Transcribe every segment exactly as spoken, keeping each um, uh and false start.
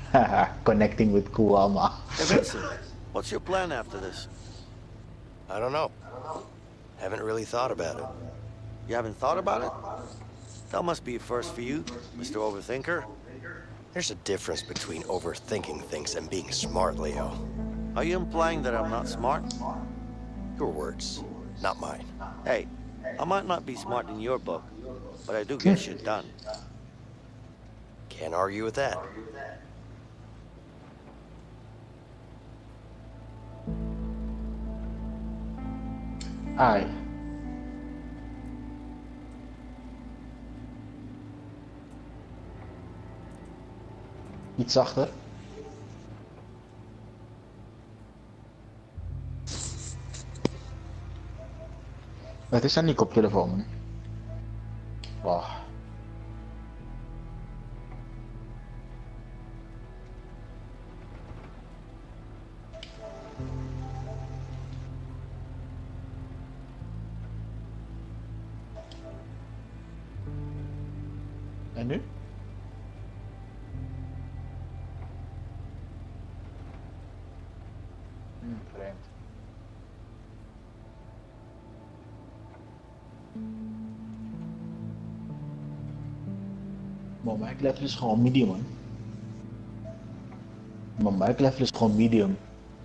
Connecting with Kuwama. Hey, Vincent, what's your plan after this? I don't know. Haven't really thought about it. You haven't thought about it? That must be a first for you, Mister Overthinker. There's a difference between overthinking things and being smart, Leo. Are you implying that I'm not smart? Your words, not mine. Hey, I might not be smart in your book, but I do get shit done. Can't argue with that. Ai. Iets zachter. Het is aan die koptelefoon. Wacht. En nu? Hmm, vreemd. Mijn mic level is gewoon medium, man. Mijn mic level is gewoon medium.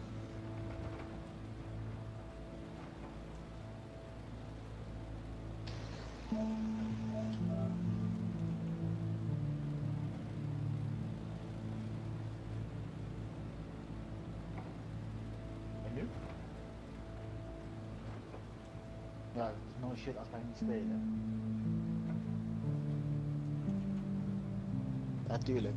En nu? Ja, het is no shit als wij niet spelen. Natuurlijk.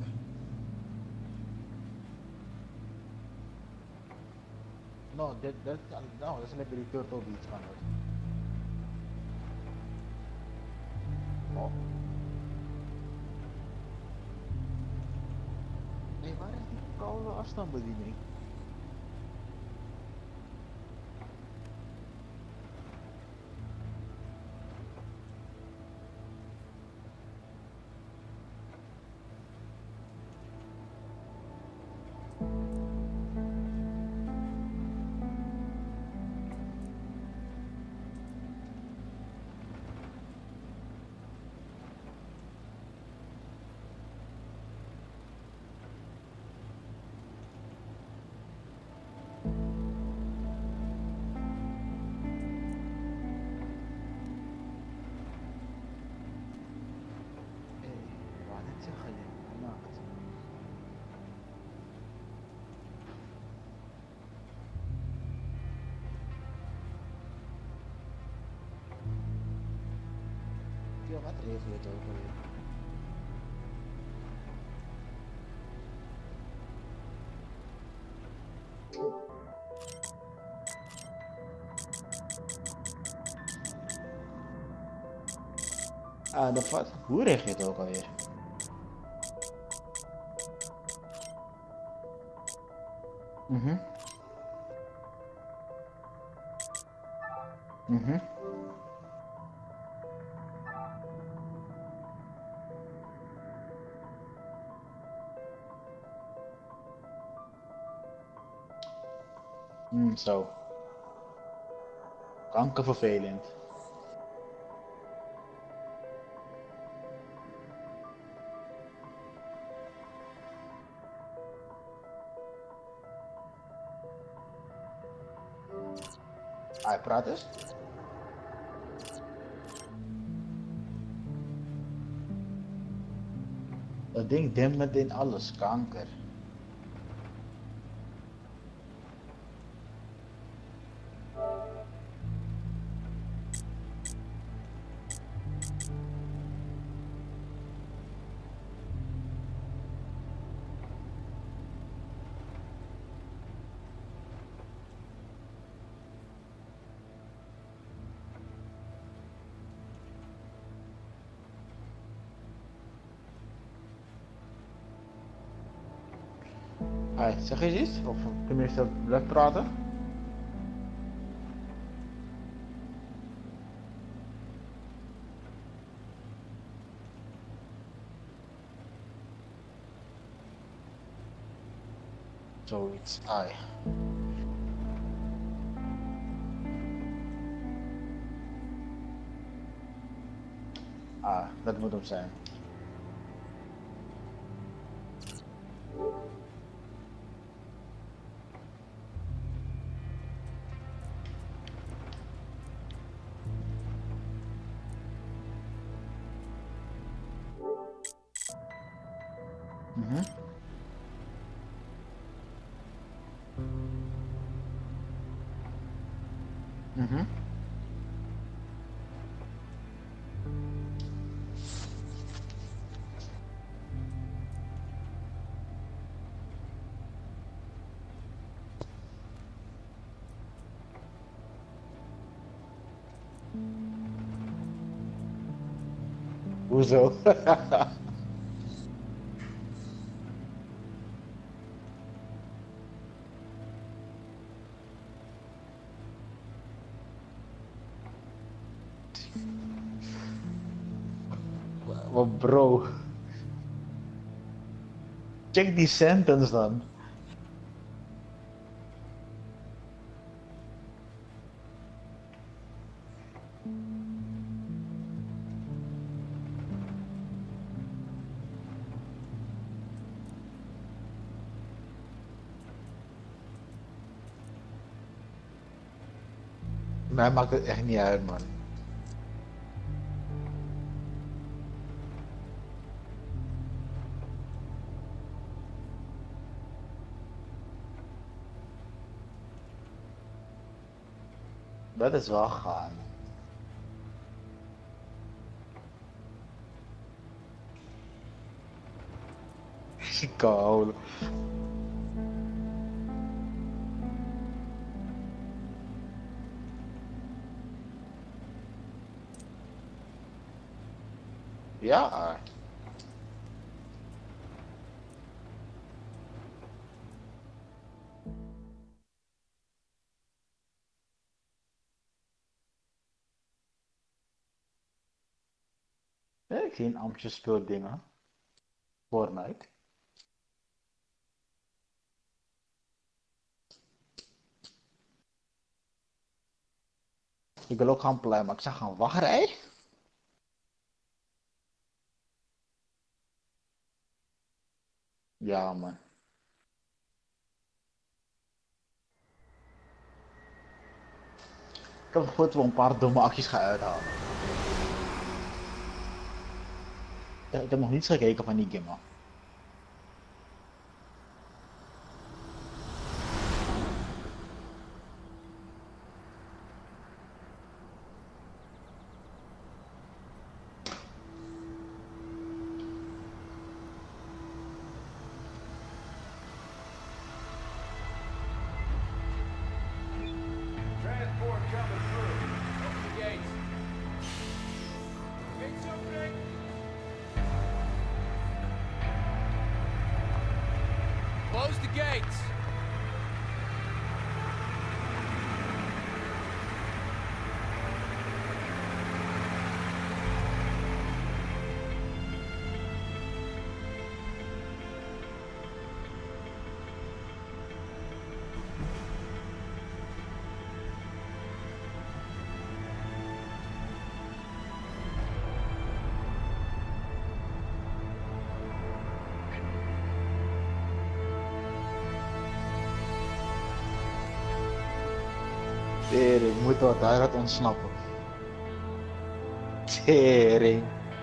No, that, that, no, dat is lekker die Turtle Beach van het. Oh. Nee, waar is die koude afstandsbediening? Ja, wat regel je het ook alweer? Ah, de wat? Hoe regel je het ook alweer? Mhm. Mhm. Mm, zo. Kankervervelend. Ah, praat eens. Dat ding dempt meteen alles, kanker. Ah, zeg eens iets? Of tenminste, blijf praten. Zoiets. Ai. Ah, dat moet hem zijn. Mhm. Mhm. Hoezo? Maar bro, check die sentence dan. Mij maakt het echt niet uit, man. Dat is wel gaan. Koud. Ja. Ja, ik zie een Amstje speeldingen. Fortnite. Ik wil ook gaan plein, maar ik zag een wachtrij. Ja, man. Ik heb het gevoel dat we een paar domme acties gaan uithalen. Ja, ik heb nog niets gekeken van die game, man. Transport coming through. Open the gates. Gates opening. Close the gates. Tering, moet wat daaruit ontsnappen. Tering.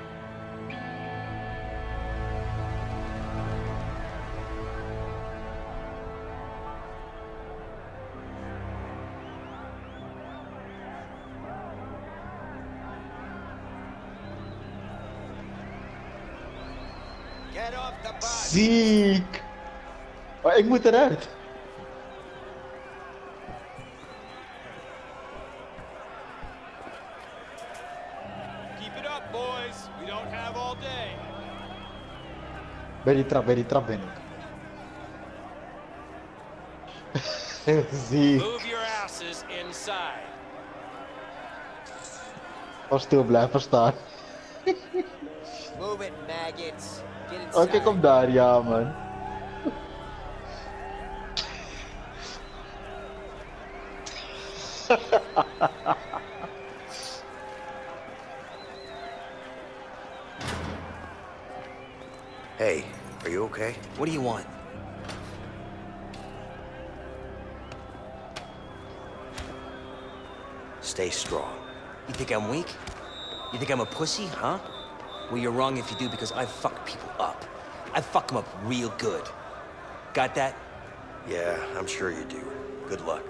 Get off the bus! Ziek. Maar ik moet eruit. Keep it up, boys. We don't have all day. Bij die trap, bij die trap ben ik. Ziek. Move your asses inside. Of stil blijven staan. Move it, maggots. Get Oh, kijk op daar, ja man. Hey, are you okay? What do you want? Stay strong. You think I'm weak? You think I'm a pussy, huh? Well, you're wrong if you do, because I fuck people up. I fuck them up real good. Got that? Yeah, I'm sure you do. Good luck.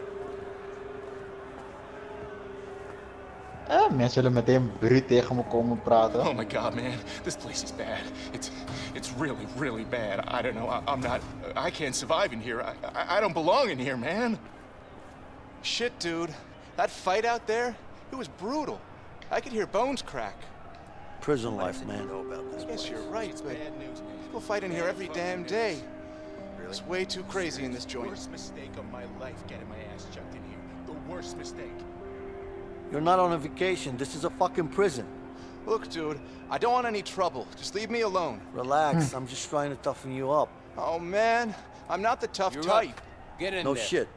Eh, mensen zullen meteen bruut tegen me komen praten. Oh my God, man, this place is bad. It's, it's really, really bad. I don't know. I, I'm not. I can't survive in here. I, I, I don't belong in here, man. Shit, dude. That fight out there, it was brutal. I could hear bones crack. Prison life, man. Know about this I guess place. you're right, but people fight in here every damn day. It's way too crazy in this joint. Worst mistake of my life, getting my ass chucked in here. The worst mistake. You're not on a vacation. This is a fucking prison. Look, dude, I don't want any trouble. Just leave me alone. Relax. I'm just trying to toughen you up. Oh, man, I'm not the tough You're type. up. Get in No there. shit.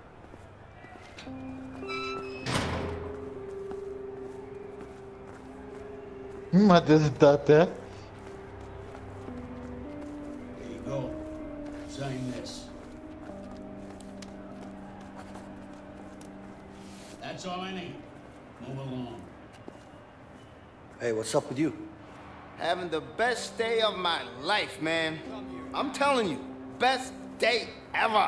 Hm, wat is dat, hè? There you go. Sign this. That's all I need. Move along. Hey, what's up with you? Having the best day of my life, man. I'm telling you, best day ever.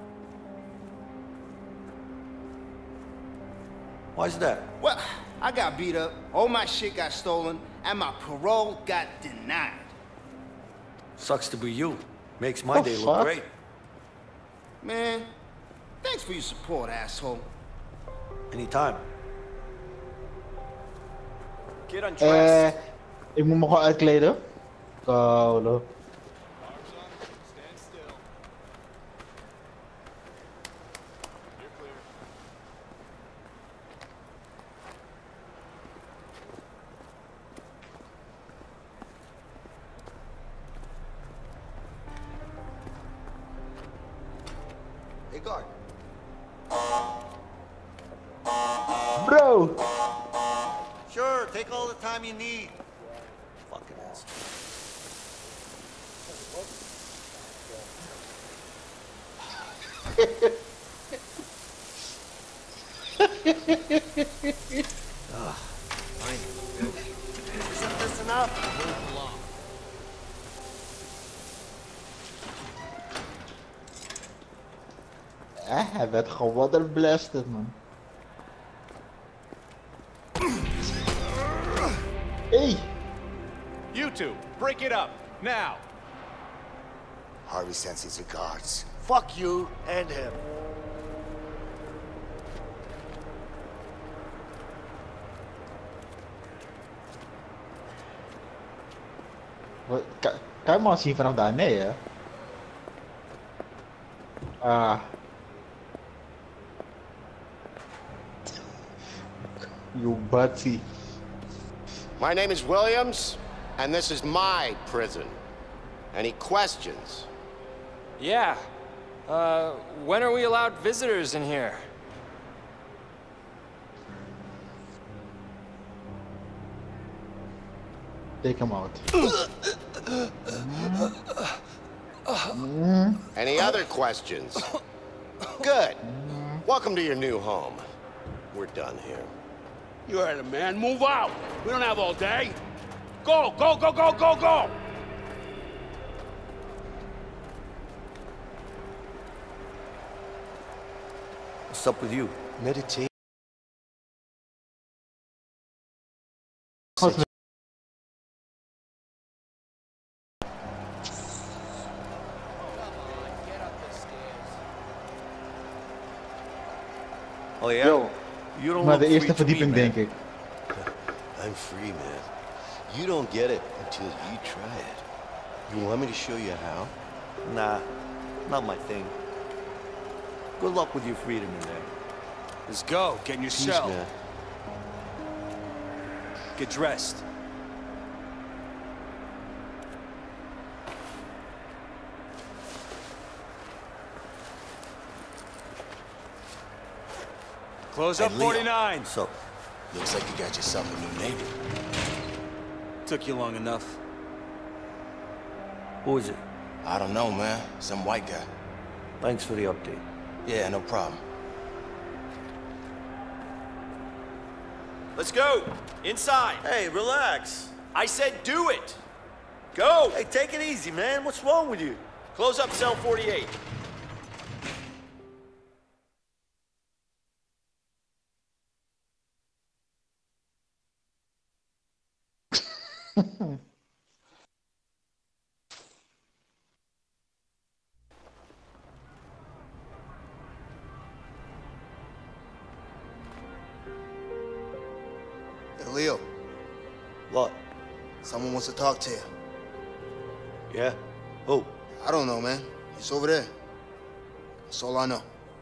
Why's that? Well, I got beat up, all my shit got stolen, and my parole got denied. Sucks to be you. Makes my Oh, day look fuck. great. Man, thanks for your support, asshole. Anytime. Get Eh, undressed. ik moet me gewoon uitkleden. Koude. Arms on, stand still. You're clear. Hey, guard. Bro! Sure, take all the time you need. Fucking ass. Isn't this enough? Eh, hij werd gewoon waterblasted, man. Hey! You two, break it up, now. Harvey sends his regards. Fuck you and him. Wat, kan, kan je me al zien vanaf daar? Nee, hè? Ah. You butty. My name is Williams, and this is my prison. Any questions? Yeah. Uh, when are we allowed visitors in here? Take him out. Any other questions? Good. Welcome to your new home. We're done here. You heard him, man. Move out. We don't have all day. Go, go, go, go, go, go! What's up with you? Meditate. Oh yeah? Yo, You don't maar look de eerste free to me, verdieping, man. denk ik. I'm free, man. You don't get it until you try it. You want me to show you how? Nah, not my thing. Good luck with your freedom in there. Let's go. Get in your Peace, cell. man. Get dressed. Close Hey, up Leo. forty-nine. So, Looks like you got yourself a new neighbor. Took you long enough. who is it? I don't know, man. Some white guy. Thanks for the update. Yeah, no problem. Let's go. Inside. Hey, relax. I said do it. Go. Hey, take it easy, man. What's wrong with you? Close up cell forty-eight. Hey, Leo, What? someone wants to talk to you. Yeah? Who? I don't know, man. He's over there. That's all I know.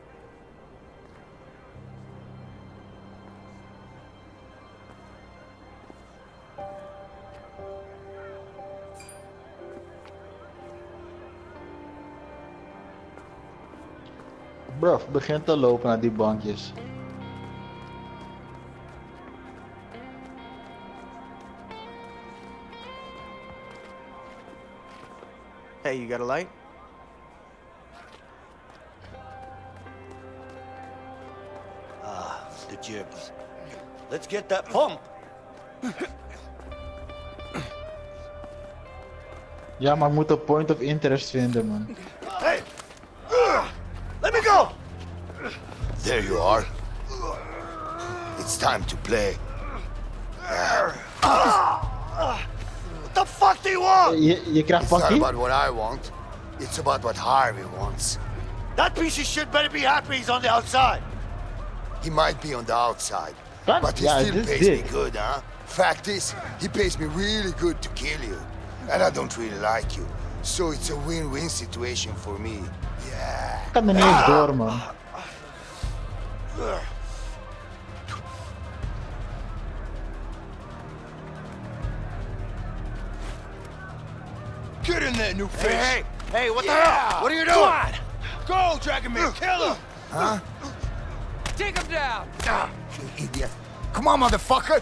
Bro, begint te lopen naar die bankjes. Hey, you got a light? Ah, the jibs. Let's get that pump. Ja, maar we moeten point of interest vinden, man. Hey! Let me go! There you are. It's time to play. What the fuck do you want? Je, je krijgt It's not pakkie? about what I want. It's about what Harvey wants. That piece of shit better be happy he's on the outside. He might be on the outside, That- but he yeah, still this pays did. me good, huh? Fact is, he pays me really good to kill you. And I don't really like you. So it's a win-win situation for me. Yeah. Ik kan er niet eens door, man. Get in there, new face. Hey, hey, what Yeah. the hell? What are you doing? Come on. Go, Dragon kill him! Huh? Take him down. Ah, you idiot. Come on, motherfucker.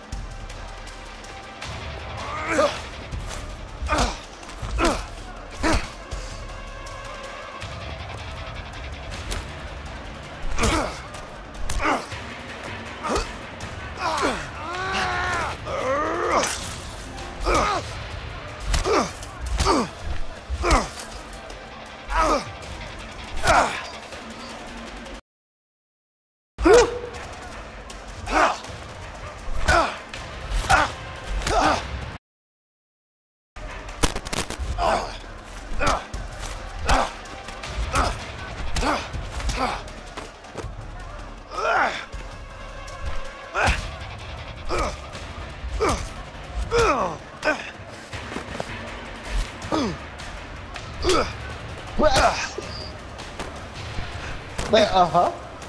Nee, aha.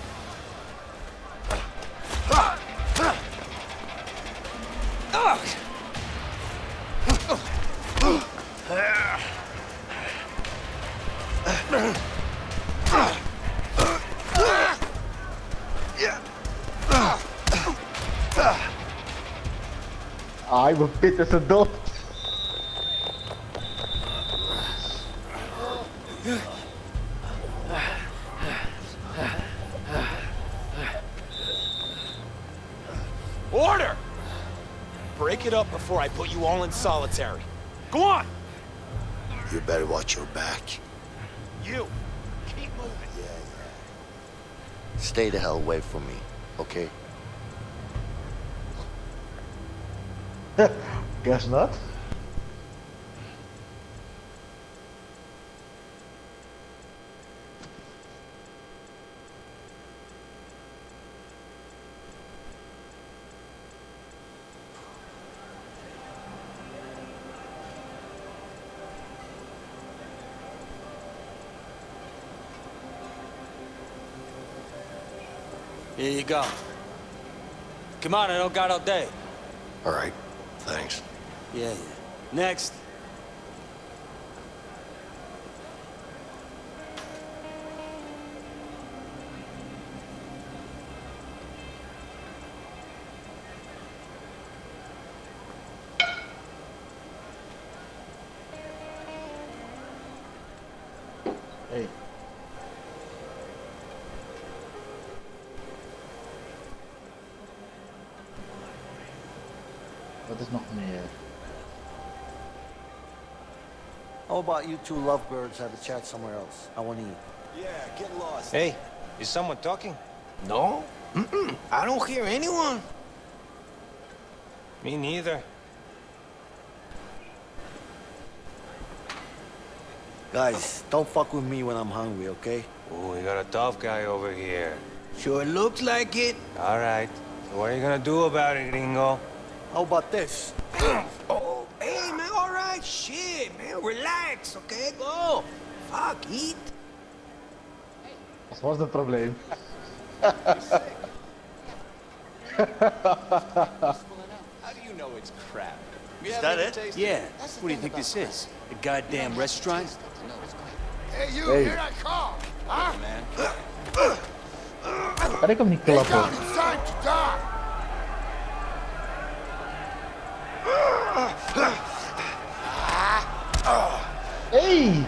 Ah, ik ben pitten ze dood. Order! Break it up before I put you all in solitary. Go on! You better watch your back. You! Keep moving. Yeah, yeah. Stay the hell away from me, okay? Guess not. Here you go. Come on, I don't got all day. All right, thanks. Yeah, yeah. Next. Hey. Wat is nog meer? How about you two lovebirds have a chat somewhere else? I want to eat. Yeah, get lost. Hey, is someone talking? No? Mm-mm. I don't hear anyone. Me neither. Guys, don't fuck with me when I'm hungry, okay? Oh, we got a tough guy over here. Sure looks like it. All right. So what are you gonna do about it, gringo? How about this? Oh, hey, man, all right. Shit, man, relax, okay? Go. Fuck, eat. Wat was het probleem? How do you know it's crap? We Is haven't that even it? tasted Yeah. What do you think this is? A goddamn restaurant? Hey, you, Hey. here I come. Huh? man. Kan ik hem niet Get klappen? down, it's time to die. Hey!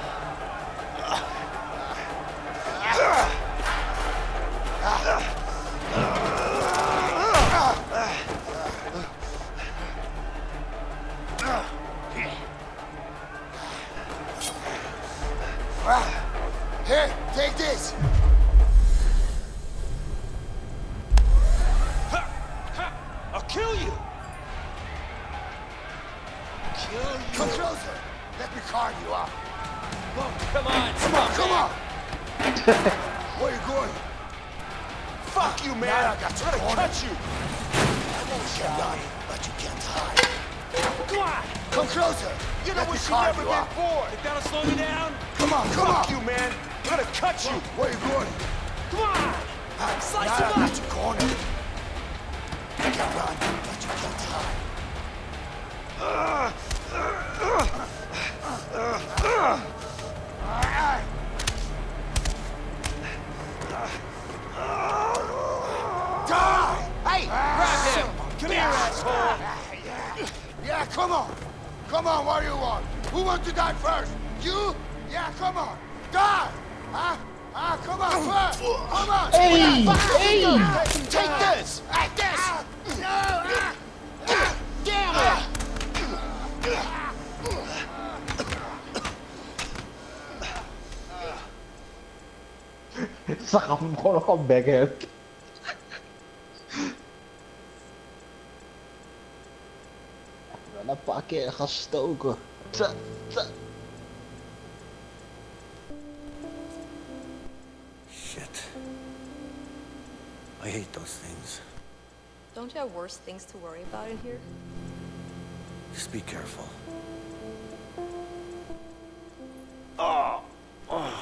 Here, take this. I'll kill you. Come closer. Let me card you up. Come on. Come on, come on. Where you going? Fuck you, man. Now I got you I'm gonna cornered. cut you. You can run, but you can't hide. Come on. Come closer. You know Let me what you card never you been up. for. You gotta slow me down. Come on, come Fuck on. you, man. I'm gonna cut you. Where you going? Come on. Ah, Slice now him I up. got you cornered. You can run, but you can't hide. Die! Hey, grab him. Come here, asshole. Yeah, come on. Come on, what do you want? Who wants to die first? You? Yeah, come on. Die! Huh? Ah, come on, first! Come on! Hey! Hey! Take this! Take this! No! Ah, ah, damn it! Ik zag hem gewoon nog op backhand. Wel een paar keer gestoken. Tsa, tsa. Shit. I hate those things. Don't you have worse things to worry about in here? Just be careful. Oh. Oh.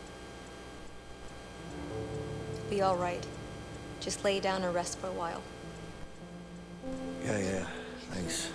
Be all right. Just lay down and rest for a while. Yeah, yeah. Thanks.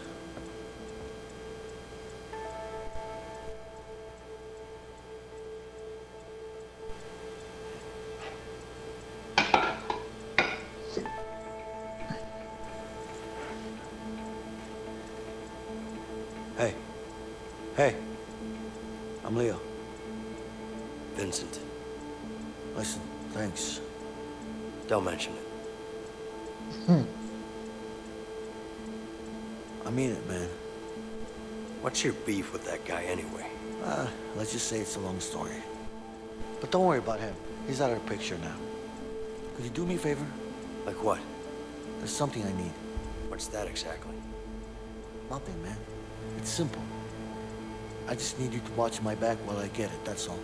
Hey. Hey. I'm Leo. Vincent, Listen, thanks. don't mention it. I mean it, man. What's your beef with that guy anyway? Uh, let's just say it's a long story. But don't worry about him. He's out of the picture now. Could you do me a favor? Like what? There's something I need. What's that exactly? Nothing, man. It's simple. I just need you to watch my back while I get it, that's all.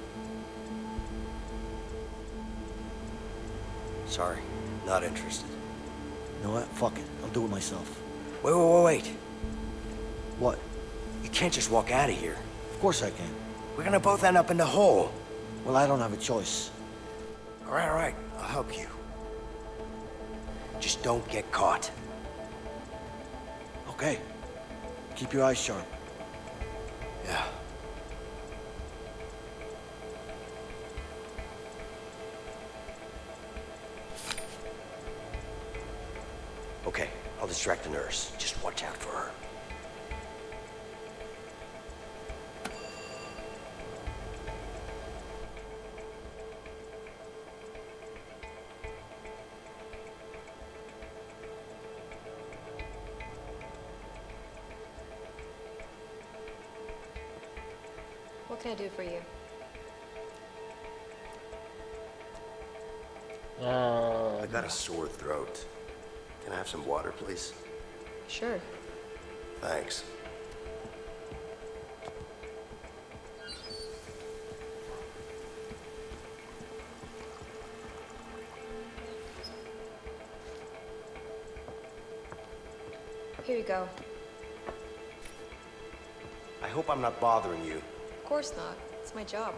Sorry, not interested. You know what? Fuck it. I'll do it myself. Wait, wait, wait, wait. What? You can't just walk out of here. Of course I can. We're gonna both end up in the hole. Well, I don't have a choice. All right, all right, I'll help you. Just don't get caught. Okay. Keep your eyes sharp. Yeah. Okay, I'll distract the nurse. Just watch out for her. What can I do for you? Uh, I got a sore throat. Can I have some water, please? Sure. Thanks. Here you go. I hope I'm not bothering you. Of course not. It's my job.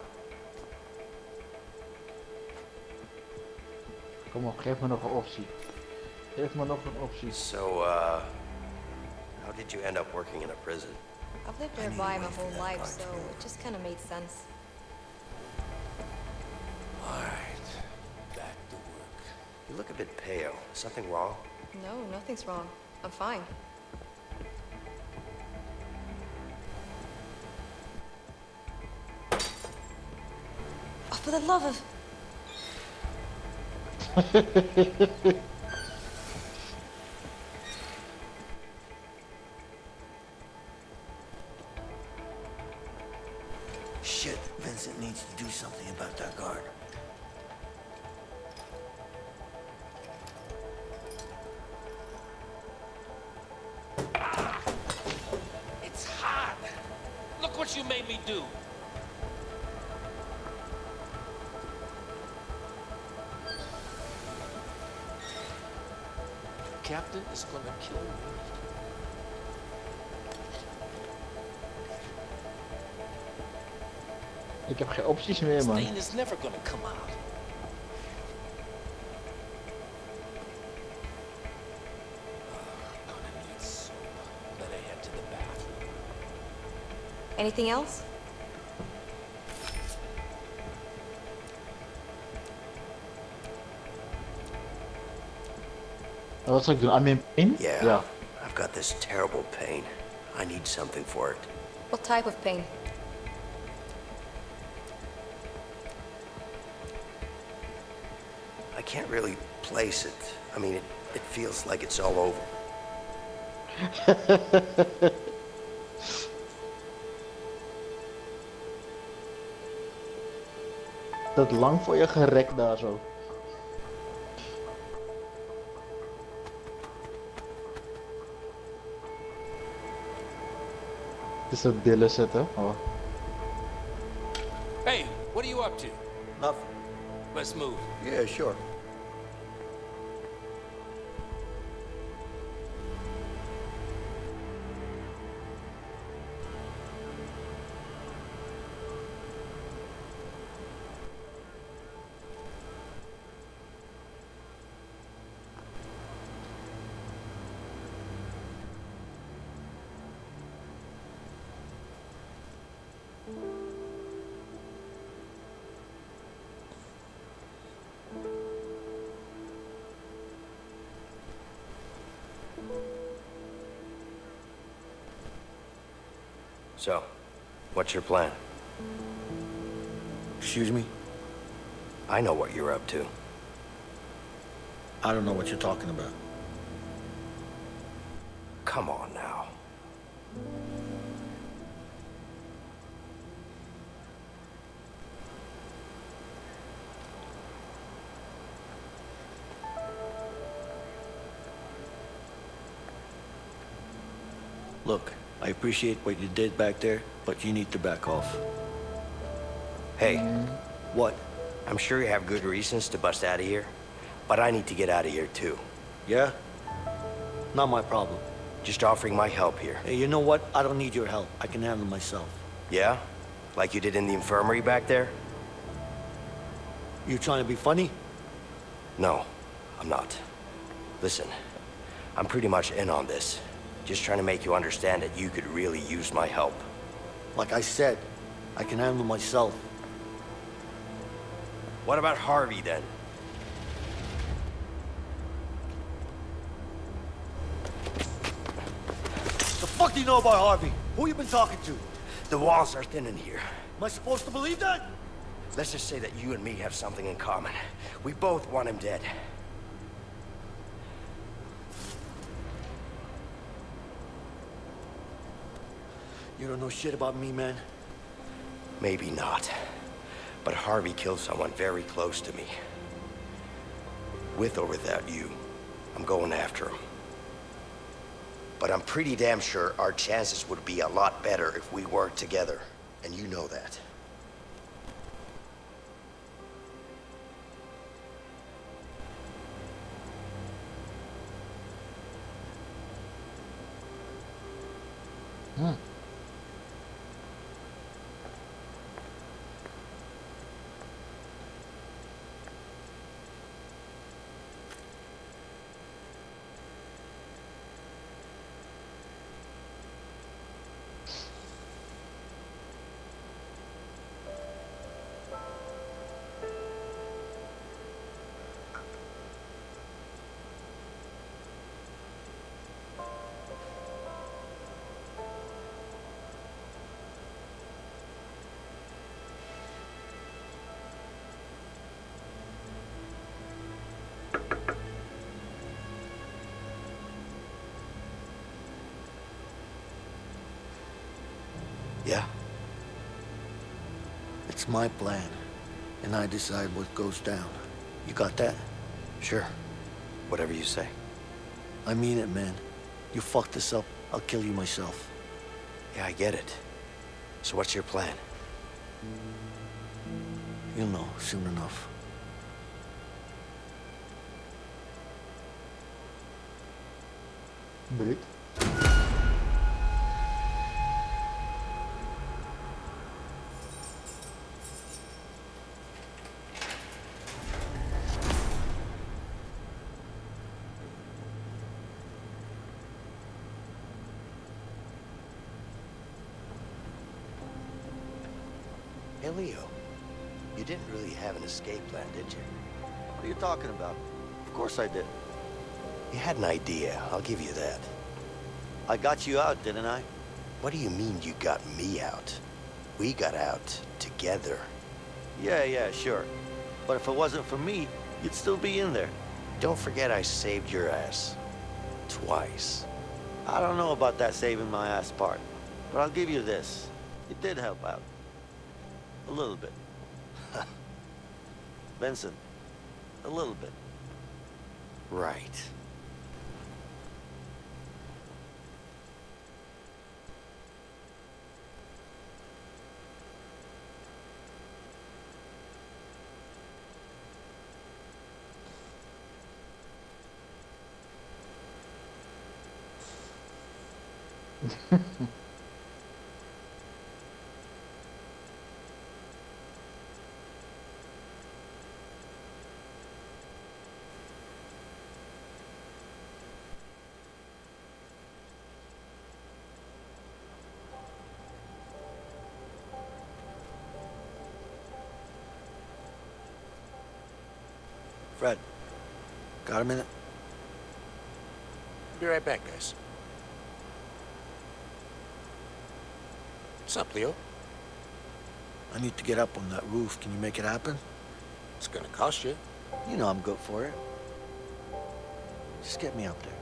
Kom op, geef me nog een optie. Geef me nog een optie. So, uh, how did you end up working in a prison? I've lived nearby my whole life, so it just kind of made sense. Alright, back to work. You look a bit pale. Something wrong? No, nothing's wrong. I'm fine. Oh, for the love of... Shit, Vincent needs to do something about that guard. It's hot. Look what you made me do. Captain is gonna kill me. Ik heb geen opties meer, man. Stain is never gonna come out. Gonna need soap. Better head to the bathroom. Anything else? Wat zal ik doen? I'm in pain? Yeah. Ja. I've got this terrible pain. I need something for it. What type of pain? I can't really place it. I mean, it, it feels like it's all over. Dat lang voor je gerekt daar zo. Het is een billen zetten. Oh. Hey, what are you up to? Nothing. Let's move. Yeah, sure. So, what's your plan? Excuse me? I know what you're up to. I don't know what you're talking about. Come on now. Look, I appreciate what you did back there, but you need to back off. Hey, What? I'm sure you have good reasons to bust out of here, but I need to get out of here too. Yeah? Not my problem. Just offering my help here. Hey, you know what? I don't need your help. I can handle myself. Yeah? Like you did in the infirmary back there? You trying to be funny? No, I'm not. Listen, I'm pretty much in on this. Just trying to make you understand that you could really use my help. Like I said, I can handle myself. What about Harvey then? The fuck do you know about Harvey? Who you been talking to? The walls are thin in here. Am I supposed to believe that? Let's just say that you and me have something in common. We both want him dead. You don't know shit about me, man. Maybe not. But Harvey killed someone very close to me. With or without you, I'm going after him. But I'm pretty damn sure our chances would be a lot better if we worked together. And you know that. Hmm. Yeah. It's my plan, and I decide what goes down. You got that? Sure. Whatever you say. I mean it, man. You fuck this up, I'll kill you myself. Yeah, I get it. So what's your plan? You'll know soon enough. Breed. Hey, Leo. You didn't really have an escape plan, did you? What are you talking about? Of course I did. You had an idea, I'll give you that. I got you out, didn't I? What do you mean you got me out? We got out together. Yeah, yeah, sure. But if it wasn't for me, you'd still be in there. Don't forget I saved your ass. Twice. I don't know about that saving my ass part, but I'll give you this. It did help out. A little bit. Benson, a little bit. Right. Fred, got a minute? Be right back, guys. What's up, Leo? I need to get up on that roof. Can you make it happen? It's gonna cost you. You know I'm good for it. Just get me up there.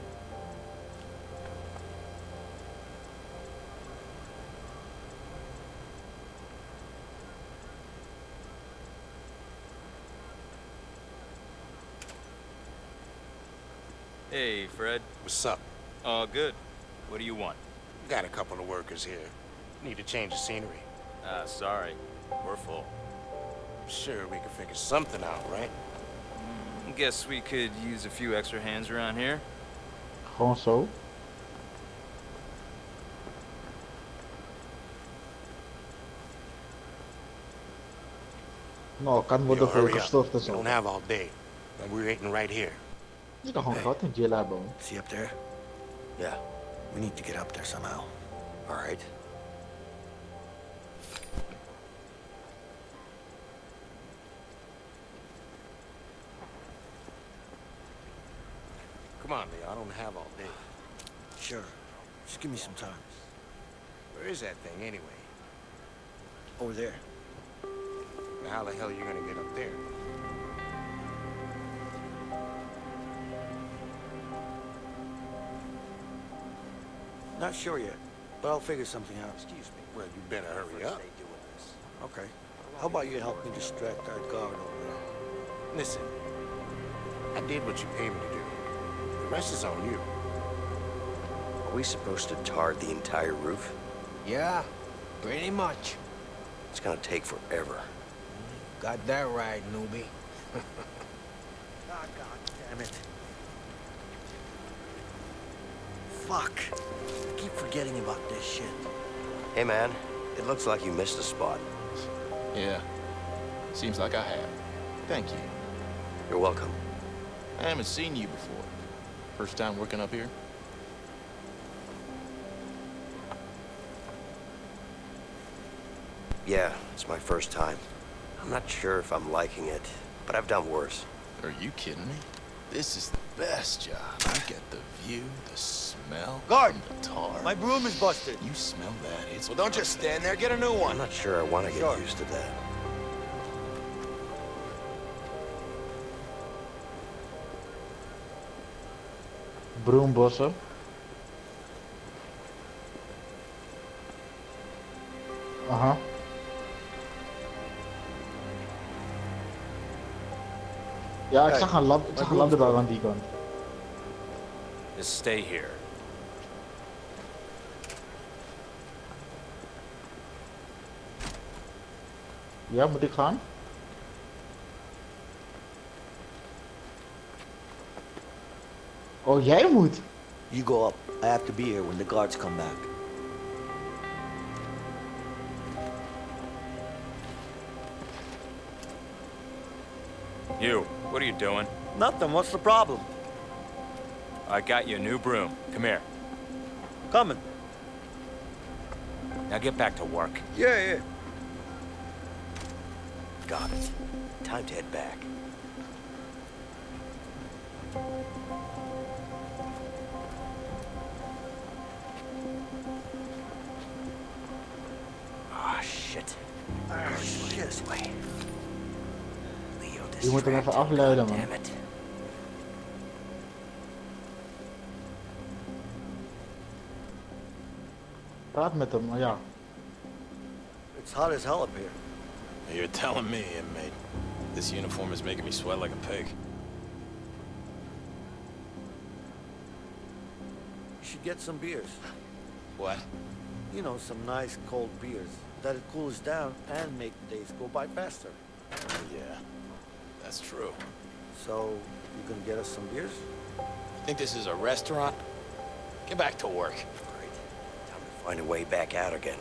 Hey, Fred. What's up? All good. What do you want? Got a couple of workers here. Need to change the scenery. Ah, sorry. We're full. Sure, we can figure something out, right? Guess we could use a few extra hands around here. Gewoon zo. Nou, kan worden Yo, hurry up. volgestort en We zo. don't have all day. And we're waiting right here. Je kan gewoon goud in jail hebben. See up there? Yeah. We need to get up there somehow. All right. Come on, Leo. I don't have all day. Sure. Just give me some time. Where is that thing, anyway? Over there. Now, how the hell are you gonna get up there? Not sure yet, but I'll figure something out. Excuse me. Well, you better hurry up. Okay. How about you help me distract that guard over there? Listen, I did what you paid me to do. The rest is on you. Are we supposed to tar the entire roof? Yeah, pretty much. It's gonna take forever. Got that right, newbie. Ah, God damn it. Fuck. I keep forgetting about this shit. Hey, man. It looks like you missed a spot. Yeah. Seems like I have. Thank you. You're welcome. I haven't seen you before. First time working up here? Yeah, it's my first time. I'm not sure if I'm liking it, but I've done worse. Are you kidding me? This is the best job. You get the view, the smell, Guard! and the tar. My broom is busted. You smell that? It's Well, don't just stand there. Get a new one. I'm not sure I want to get Sure. used to that. Broembossen. Aha. Ja, ik Kijk, zag een lamp, ik mijn zag een lamp broem- daar aan die kant. Just stay here. Ja, moet ik gaan? Oh, jij moet? You go up. I have to be here when the guards come back. You, what are you doing? Nothing. What's the problem? I got you a new broom. Come here. Coming. Now get back to work. Yeah, yeah. Got it. Time to head back. Ah, shit. Ah, shit. This way. Leo, Je moet hem even distract him, afleiden, man. goddammit. Praat met hem, maar ja. It's hot as hell up here. You're telling me, inmate. This uniform is making me sweat like a pig. You should get some beers. What? You know, some nice cold beers. That'll cool us down and make the days go by faster. Yeah, that's true. So, you gonna get us some beers? Think this is a restaurant? Get back to work. Right. Time to find a way back out again.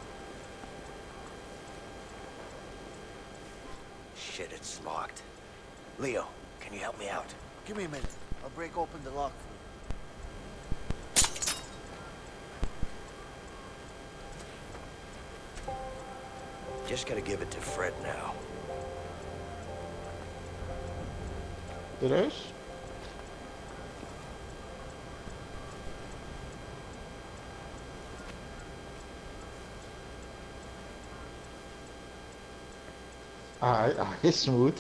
Shit, it's locked. Leo, can you help me out? Give me a minute. I'll break open the lock for you. Just gotta give it to Fred now. Serieus? Ah, hij- hij is smooth.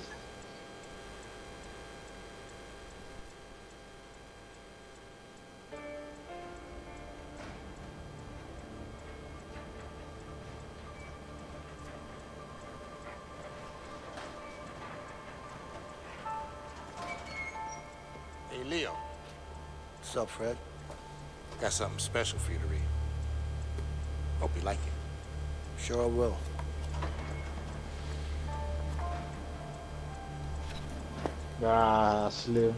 Hey, Leo. What's up, Fred? Got something special for you to read. Hope you like it. Sure I will. Ja, slim.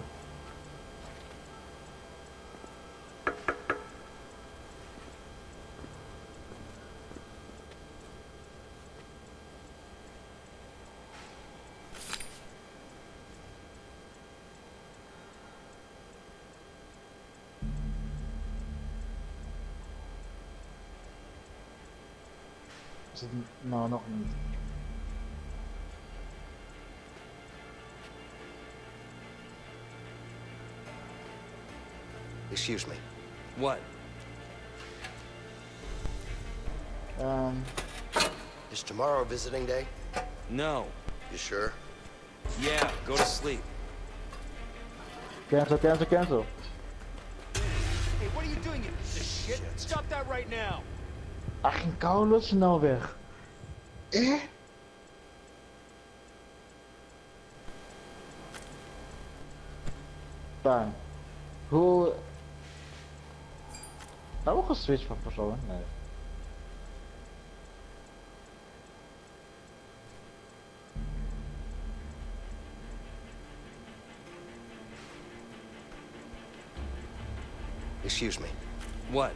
Is het nou nog niet? Excuse me. What? Um, Is tomorrow visiting day? No. You sure? Yeah, go to sleep. cancel, cancel, cancel. Hey, what are you doing, you piece of shit? Stop that right now. Hij ging koude snel weg. Eh? Dan. Hoe... Hebben we geswitcht van persoon? Nee. Excuse me. What?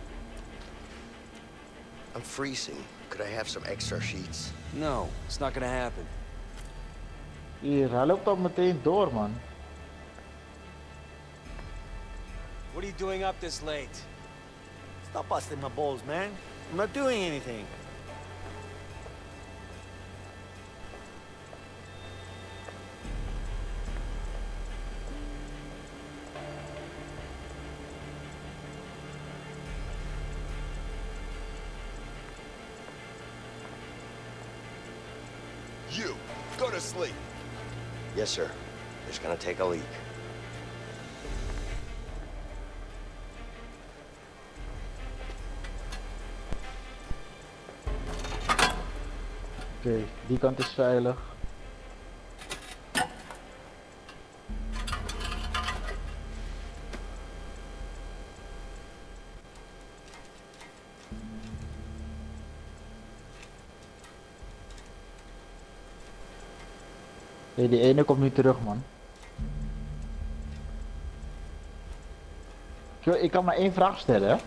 I'm freezing. Could I have some extra sheets? No, it's not gonna happen. Hier, hij loopt al meteen door, man. What are you doing up this late? Stop busting my balls, man. I'm not doing anything. You, go to sleep. Yes, sir. Just gonna take a leak. Oké, okay, die kant is veilig. Nee, die ene komt nu terug, man. Yo, ik kan maar één vraag stellen, hè?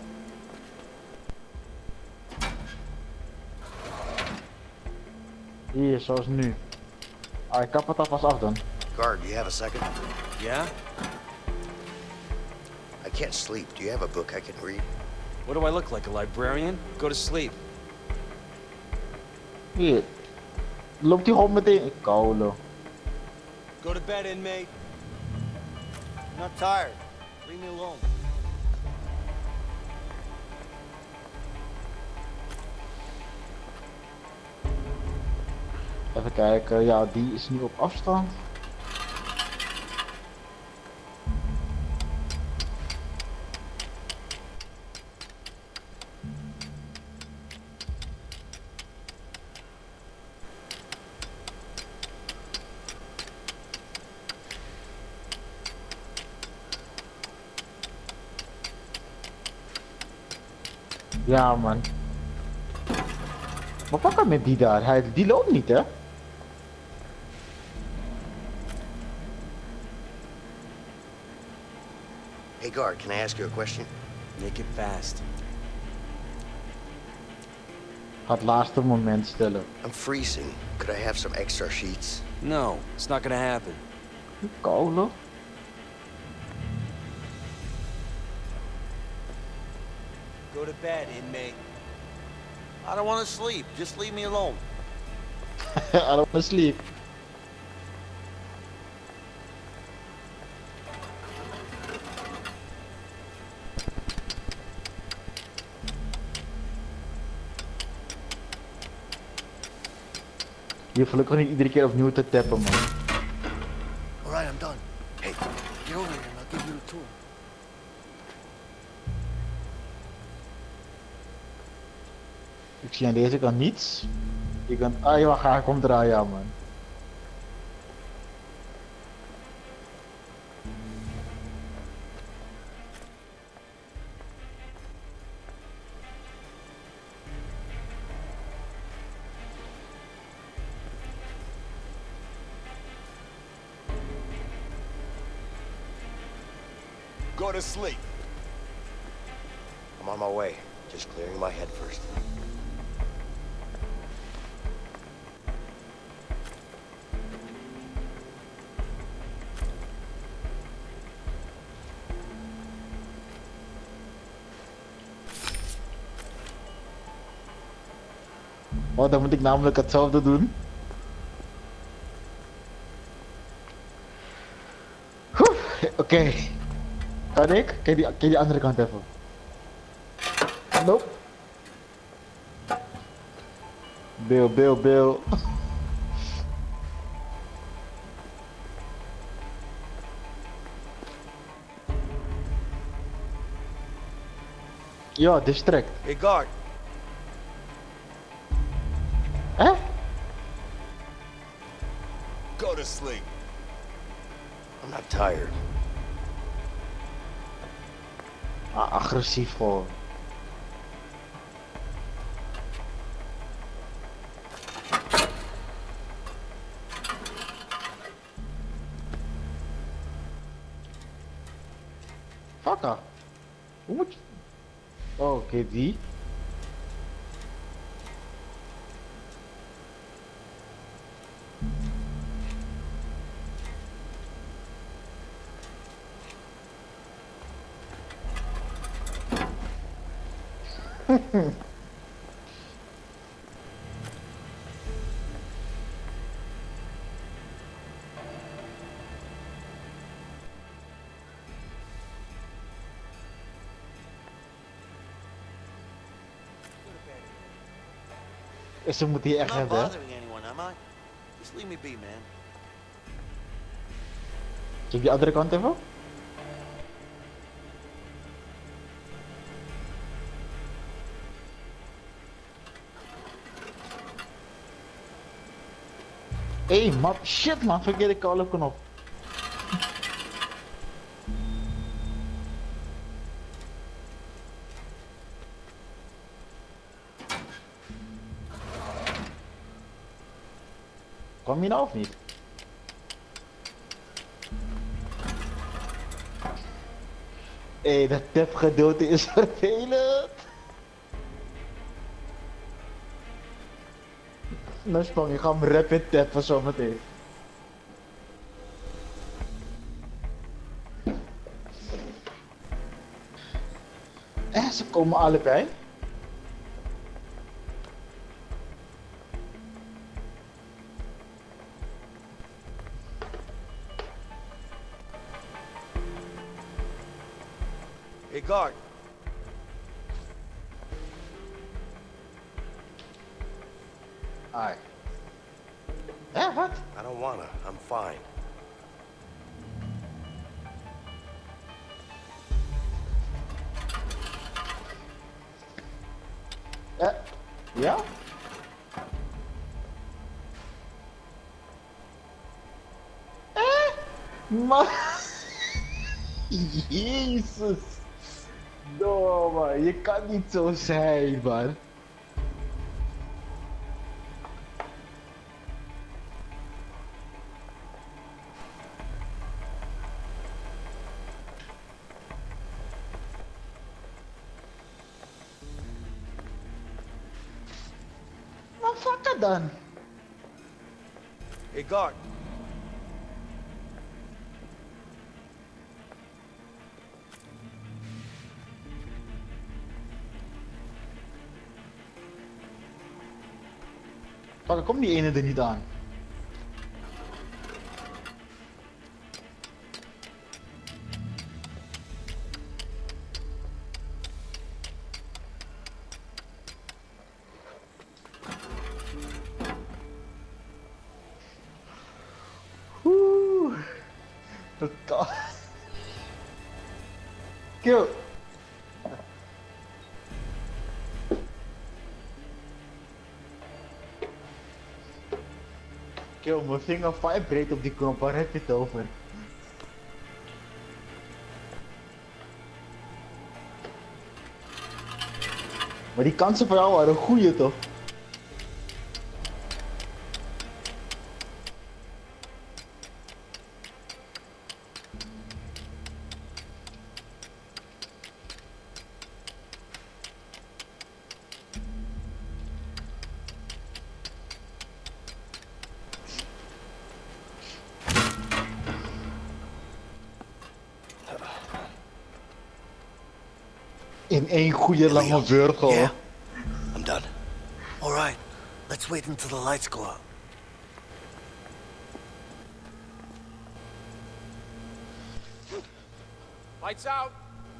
Hier, zoals nu. Ah, ik kap het alvast af dan. Guard, do you have a second? Yeah? I can't sleep. Do you have a book I can read? What do I look like, a librarian? Go to sleep. Hier. Loopt hij gewoon meteen... Koulo. Go to bed, inmate. I'm not tired. Leave me alone. Even kijken, ja, die is nu op afstand. Ja, man. Maar wat kan met die daar? Hij, die loopt niet, hè? Hey, guard, can I ask you a question? Make it fast. Ga het laatste moment stellen. I'm freezing. Could I have some extra sheets? No, it's not gonna happen. Koulo. Go to bed, inmate. I don't want to sleep. Just leave me alone. I don't want to sleep. Je hoeft gelukkig niet iedere keer opnieuw te tappen, man. Alright, I'm done. Hey, get over here and I'll give you a tour. Ik zie aan deze kant niets. Je kant... Ah, ja, ga ik omdraaien, ja, man. Go to sleep. I'm on my way. Just clearing my head first. Oh, dan moet ik namelijk hetzelfde doen. Oké. Okay. Kan ik? Kijk die, kijk die andere kant even. Nope. Bill, Bill, Bill. Ja, distract. Hey, guard. Hè? to sleep. I'm not tired. Ah, agressief gewoon. Fucker. Hoe moet je... Oh, oké, okay, die. Ze moet hier echt I'm not hebben, hè? bothering anyone, am I? Just leave me be, man. Check die andere kant even. Hey, man, shit man, verkeerde call op knop. Kwam je nou of niet? Hé, hey, dat tap gedeelte is vervelend. Nou sprong, ik ga hem rapid tappen zometeen. Eh, ze komen allebei. Hey, guard. Aye. Eh, wat? I don't wanna. I'm fine. Eh, ja? Eh? Maar... Jezus. No, man. Je kan niet zo zijn, man. Wat fuck dan? Hey, guard. Fuck, kom die ene er niet aan. Oeh. Dat kan. Kill. Kill, mijn vinger vibrate op die knop, waar heb je het over? Maar die kansen voor jou waren goeie toch? In één goede lange beurt gewoon. Yeah, I'm done. All right, let's wait until the lights go out. Lights out.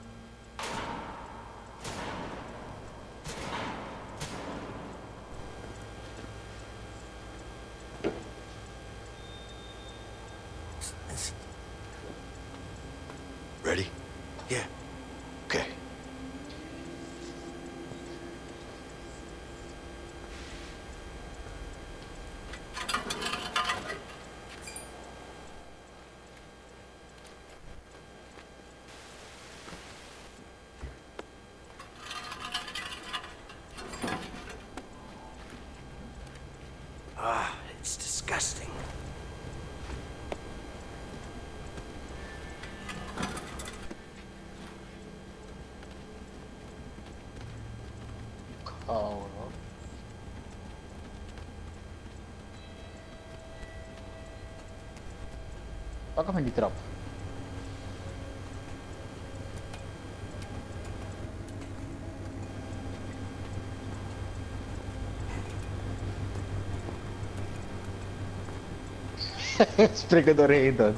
Ready? Yeah. Okay. Ah, it's disgusting. Oh. Pak hem in die trap. Spring er doorheen dan.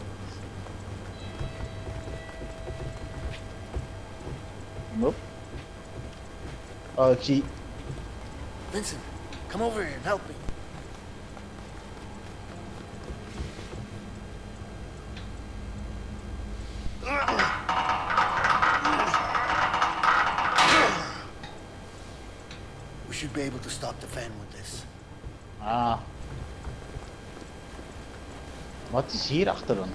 Nope. Oh, gee. Vincent, come over here and help me. We should be able to stop the fan with this. Ah. Wat is hier achter dan?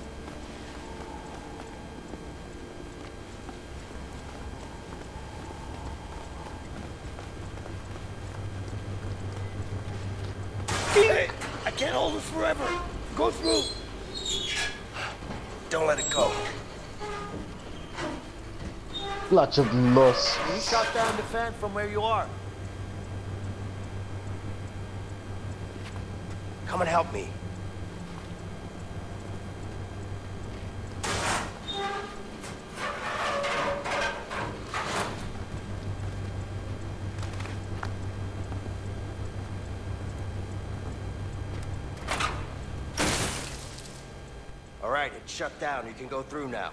Hey, I can't hold this forever. Go through. Don't let it go. Laat je los. You shot down the fan from where you are. Come and help me. All right, it's shut down. You can go through now.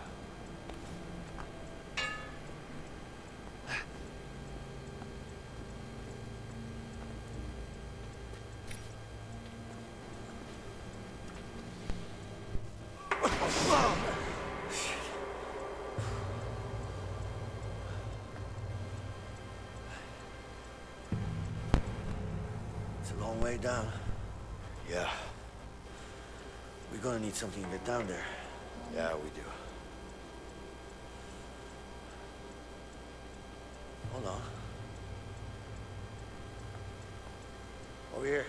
It's a long way down. Yeah. We're gonna need something to get down there. Yeah, we do. Hold on. Over here.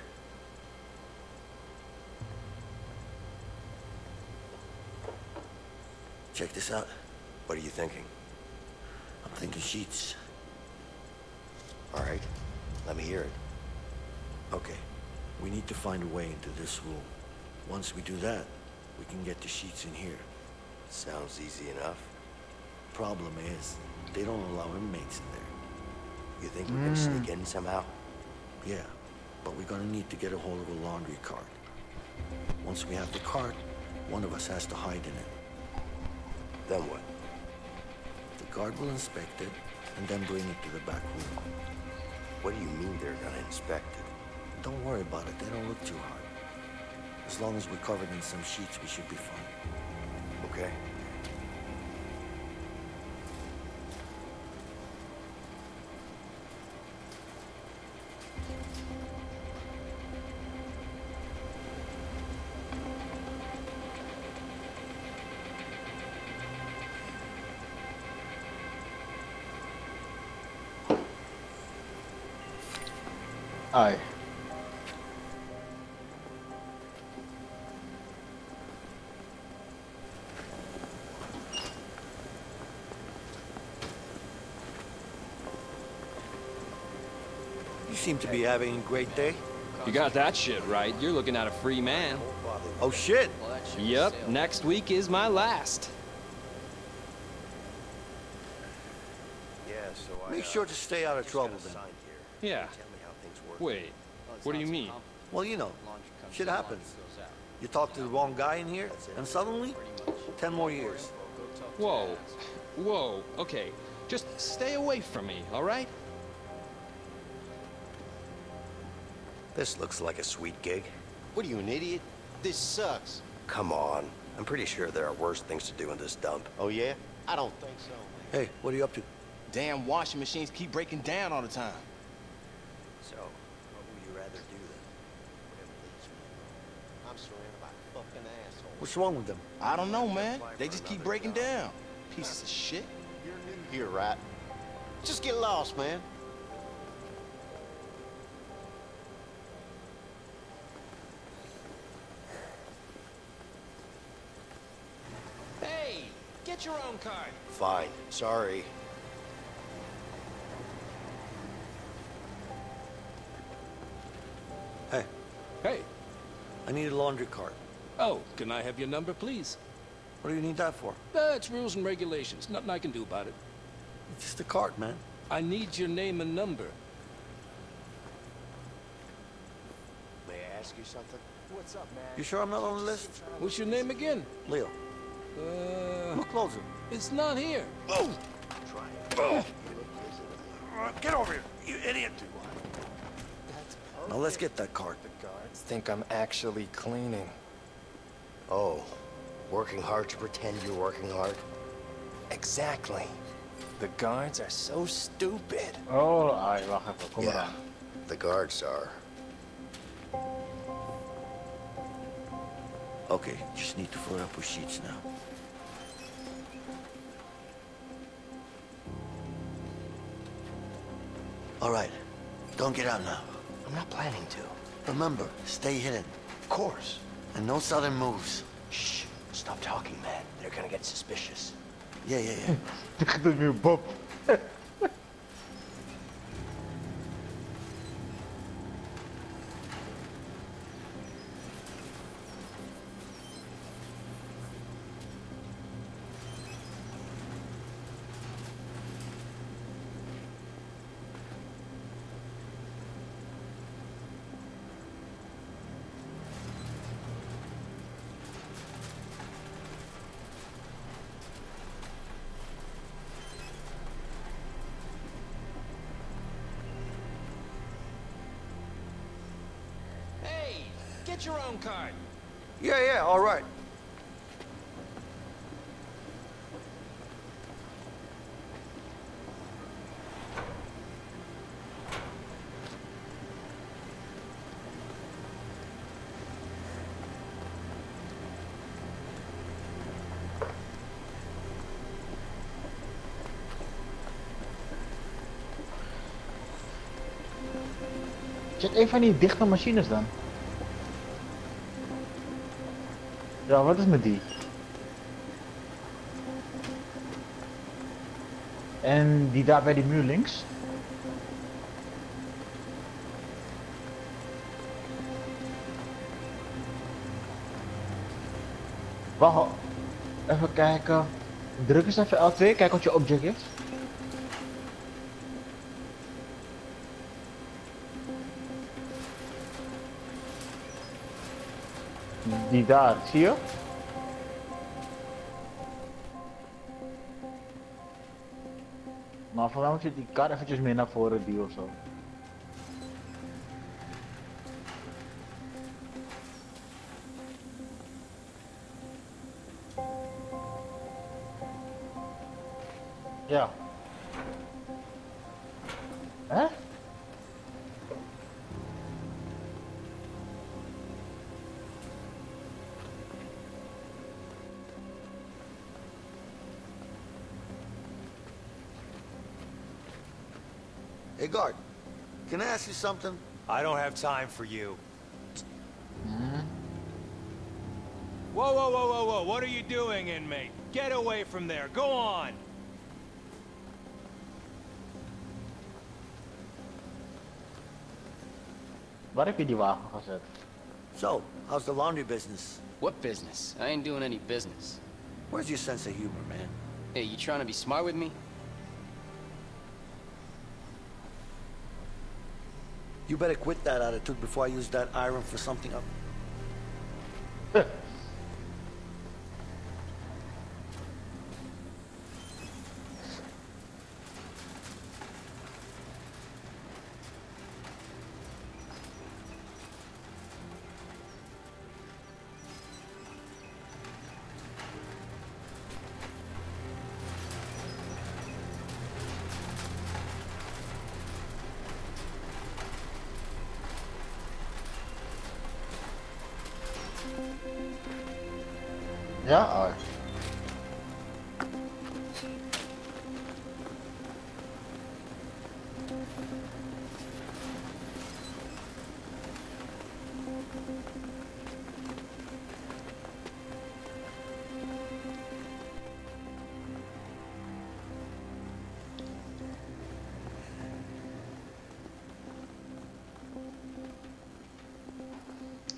Check this out. What are you thinking? I'm thinking sheets. All right. Let me hear it. Okay. We need to find a way into this room. Once we do that, we can get the sheets in here. Sounds easy enough. Problem is, they don't allow inmates in there. You think we can sneak in somehow? Yeah, but we're gonna need to get a hold of a laundry cart. Once we have the cart, one of us has to hide in it. Then what? The guard will inspect it, and then bring it to the back room. What do you mean they're gonna inspect it? Don't worry about it, they don't look too hard. As long as we're covered in some sheets, we should be fine. Okay. Aye. You seem to be having a great day. You got that shit right. You're looking at a free man. Oh, shit. Yep, next week is my last. Yeah, so I... Make sure to stay out of trouble then. Yeah. Wait, what do you mean? Well, you know, shit happens. You talk to the wrong guy in here, and suddenly, ten more years. Whoa, whoa, okay. Just stay away from me, all right? This looks like a sweet gig. What are you, an idiot? This sucks. Come on. I'm pretty sure there are worse things to do in this dump. Oh, yeah? I don't think so, man. Hey, what are you up to? Damn washing machines keep breaking down all the time. So, what would you rather do then? Whatever leads me. I'm surrounded by fucking assholes. What's wrong with them? I don't know, man. They just keep breaking down. Pieces of shit. You're new here, right? Just get lost, man. get your own card. Fine. Sorry. Hey. Hey. I need a laundry cart. Oh, can I have your number, please? What do you need that for? Uh, it's rules and regulations. Nothing I can do about it. It's just a cart, man. I need your name and number. May I ask you something? What's up, man? You sure I'm not on the list? What's your name again? Leo. Uh... Look closer. It's not here. Oh! Try it. Oh! Get over here, you idiot! Now let's get that cart. The guards think I'm actually cleaning. Oh, working hard to pretend you're working hard? Exactly. The guards are so stupid. Oh, ai, wacht even, kom Yeah, eraan. the guards are. Okay, just need to fill it up with sheets now. All right, don't get out now. I'm not planning to. Remember, stay hidden. Of course. And no sudden moves. Shh. Stop talking, man. They're gonna get suspicious. Yeah, yeah, yeah. Dit gaat er nu Bob. Hey, get your own card. Yeah, yeah, all right. Check een van die dichte machines dan. Ja, wat is met die? En die daar bij die muur links? Wacht, even kijken. Druk eens even L twee, kijk wat je object is. Die daar, zie je? Maar voor mij moet je die kar eventjes meer naar voren duwen ofzo. Ja. Hè? Hey, guard, can I ask you something? I don't have time for you. Whoa, whoa, whoa, whoa, whoa. What are you doing, inmate? Get away from there. Go on. Waar heb je die wagen gezet? So, how's the laundry business? What business? I ain't doing any business. Where's your sense of humor, man? Hey, you trying to be smart with me? You better quit that attitude before I use that iron for something up. Ja? Oh.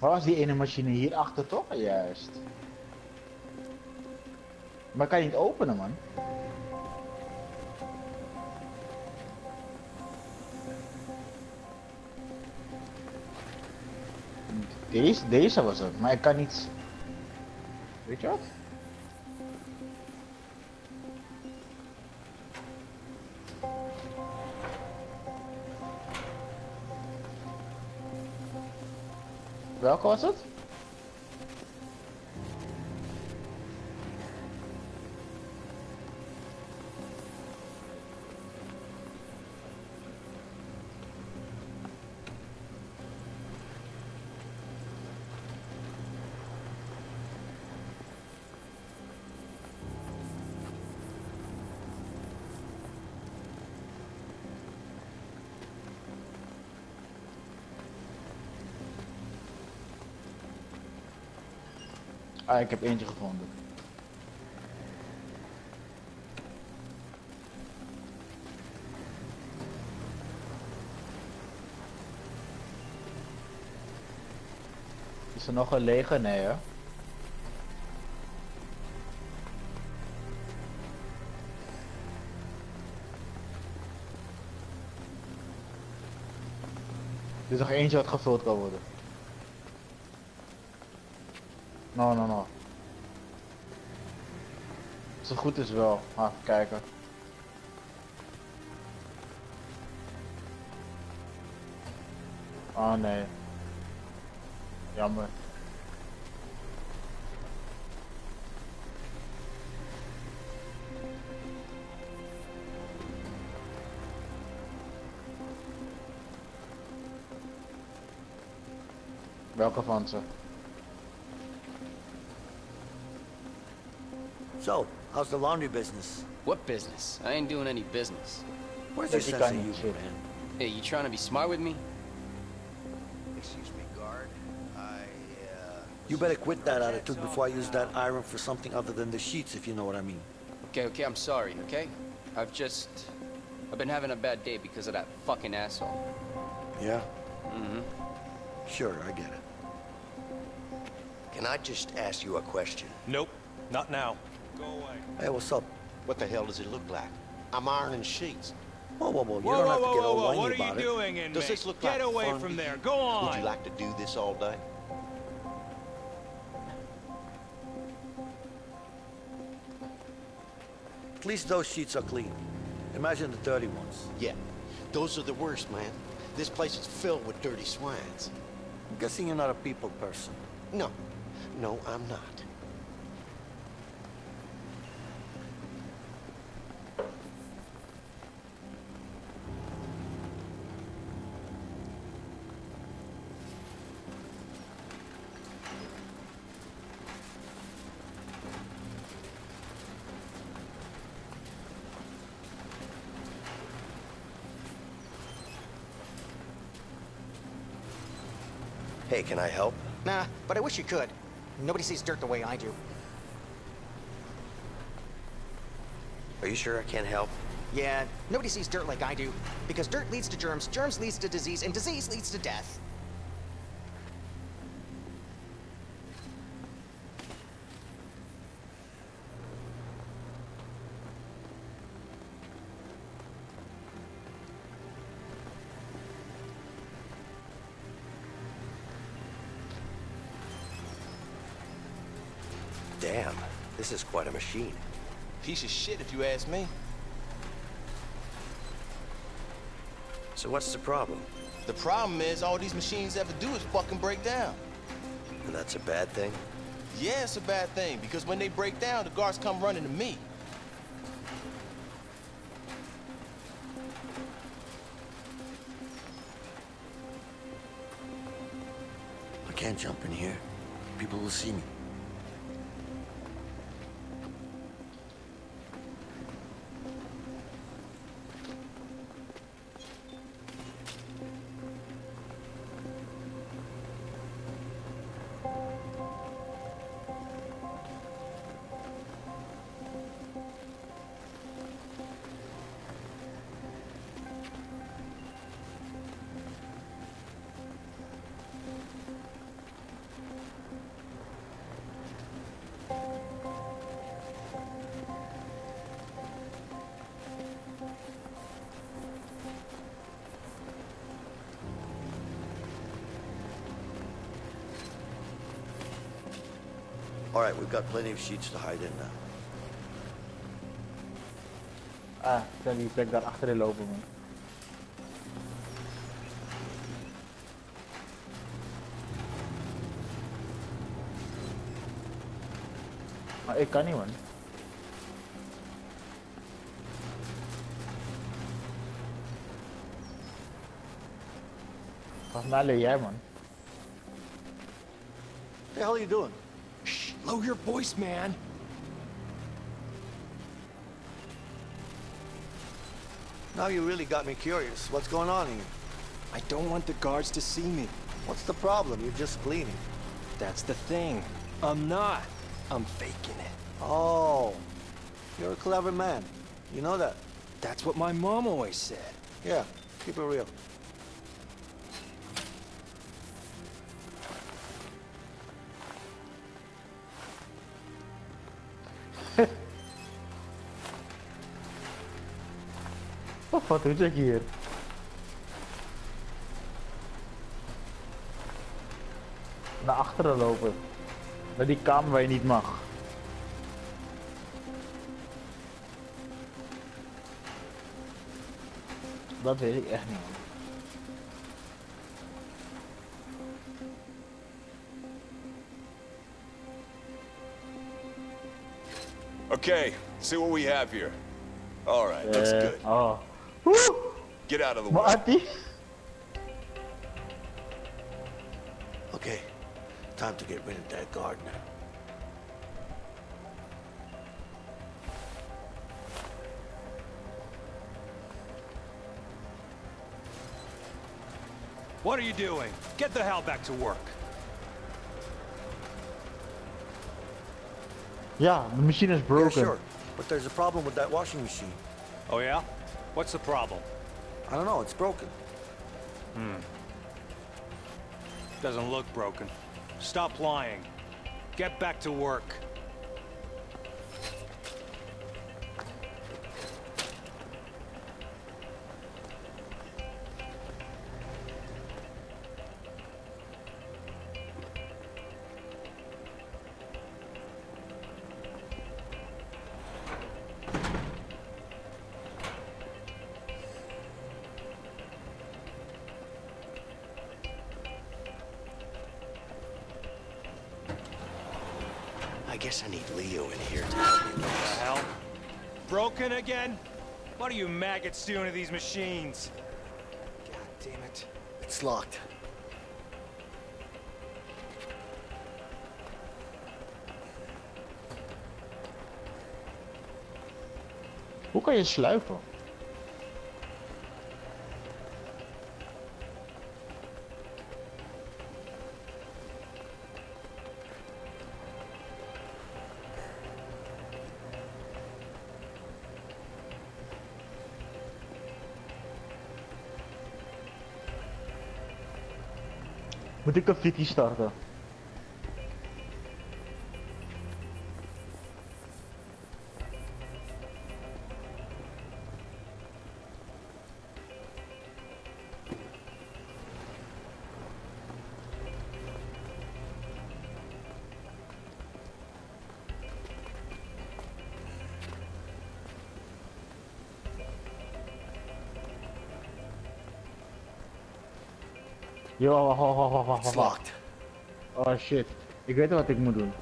Waar was die ene machine hier achter toch? Juist. Maar kan je niet openen, man. Deze, deze was het, maar ik kan niet. Weet je wat? Welke was het? Ah, ik heb eentje gevonden. Is er nog een lege? Nee, hè? Er is nog eentje wat gevuld kan worden. No, no, no. Als het goed is wel. Ah, even kijken. Oh nee. Jammer. Welke van ze? So, how's the laundry business? What business? I ain't doing any business. Where's your sense of humor, man? Hey, you trying to be smart with me? Excuse me, guard. I, uh... You better quit that attitude before I use that iron for something other than the sheets, if you know what I mean. Okay, okay, I'm sorry, okay? I've just... I've been having a bad day because of that fucking asshole. Yeah? Mm-hmm. Sure, I get it. Can I just ask you a question? Nope, not now. Go away. Hey, what's up? What the hell does it look like? I'm ironing sheets. Whoa, whoa, whoa, you Whoa, don't whoa, have to whoa, get whoa, all whoa, whiny what are about you it. doing in Does me? this look Get like away fun from to there, you? go on! Would you like to do this all day? At least those sheets are clean. Imagine the dirty ones. Yeah, those are the worst, man. This place is filled with dirty swines. I'm guessing you're not a people person. No, no, I'm not. Hey, can I help? Nah, but I wish you could. Nobody sees dirt the way I do. Are you sure I can't help? Yeah, nobody sees dirt like I do. Because dirt leads to germs, germs leads to disease, and disease leads to death. Damn, this is quite a machine. Piece of shit, if you ask me. So what's the problem? The problem is all these machines ever do is fucking break down. And that's a bad thing? Yeah, it's a bad thing, because when they break down, the guards come running to me. I can't jump in here. People will see me. All right, we've got plenty of sheets to hide in now. Ah, zijn die plek daar achterin lopen, man. Maar ik kan niet, man. Volgens mij leer jij, man. What the hell are you doing? Shh, lower your voice, man. Now you really got me curious. What's going on here? I don't want the guards to see me. What's the problem? You're just cleaning. That's the thing. I'm not. I'm faking it. Oh, you're a clever man. You know that? That's what my mom always said. Yeah, keep it real. Wat doe ik hier? Naar achteren lopen. Naar die kamer waar je niet mag. Dat weet ik echt niet. Okay, see what we have here. All right, looks Uh, good. Oh. Woo! Get out of the way. Marty? Okay, time to get rid of that guard now. What are you doing? Get the hell back to work. Ja, de machine is broken. Yeah, sure, but there's a problem with that washing machine. Oh yeah? What's the problem? I don't know, it's broken. Hmm. Doesn't look broken. Stop lying. Get back to work. I guess I need Leo in here to help me with The this. hell? Broken again? What are you maggots doing to these machines? God damn it. It's locked. Hoe kan je sluipen? Moet ik een fikkie starten? Yo, wacht, wacht, wacht, wacht, It's wacht. locked. Oh shit, ik weet wat ik moet doen.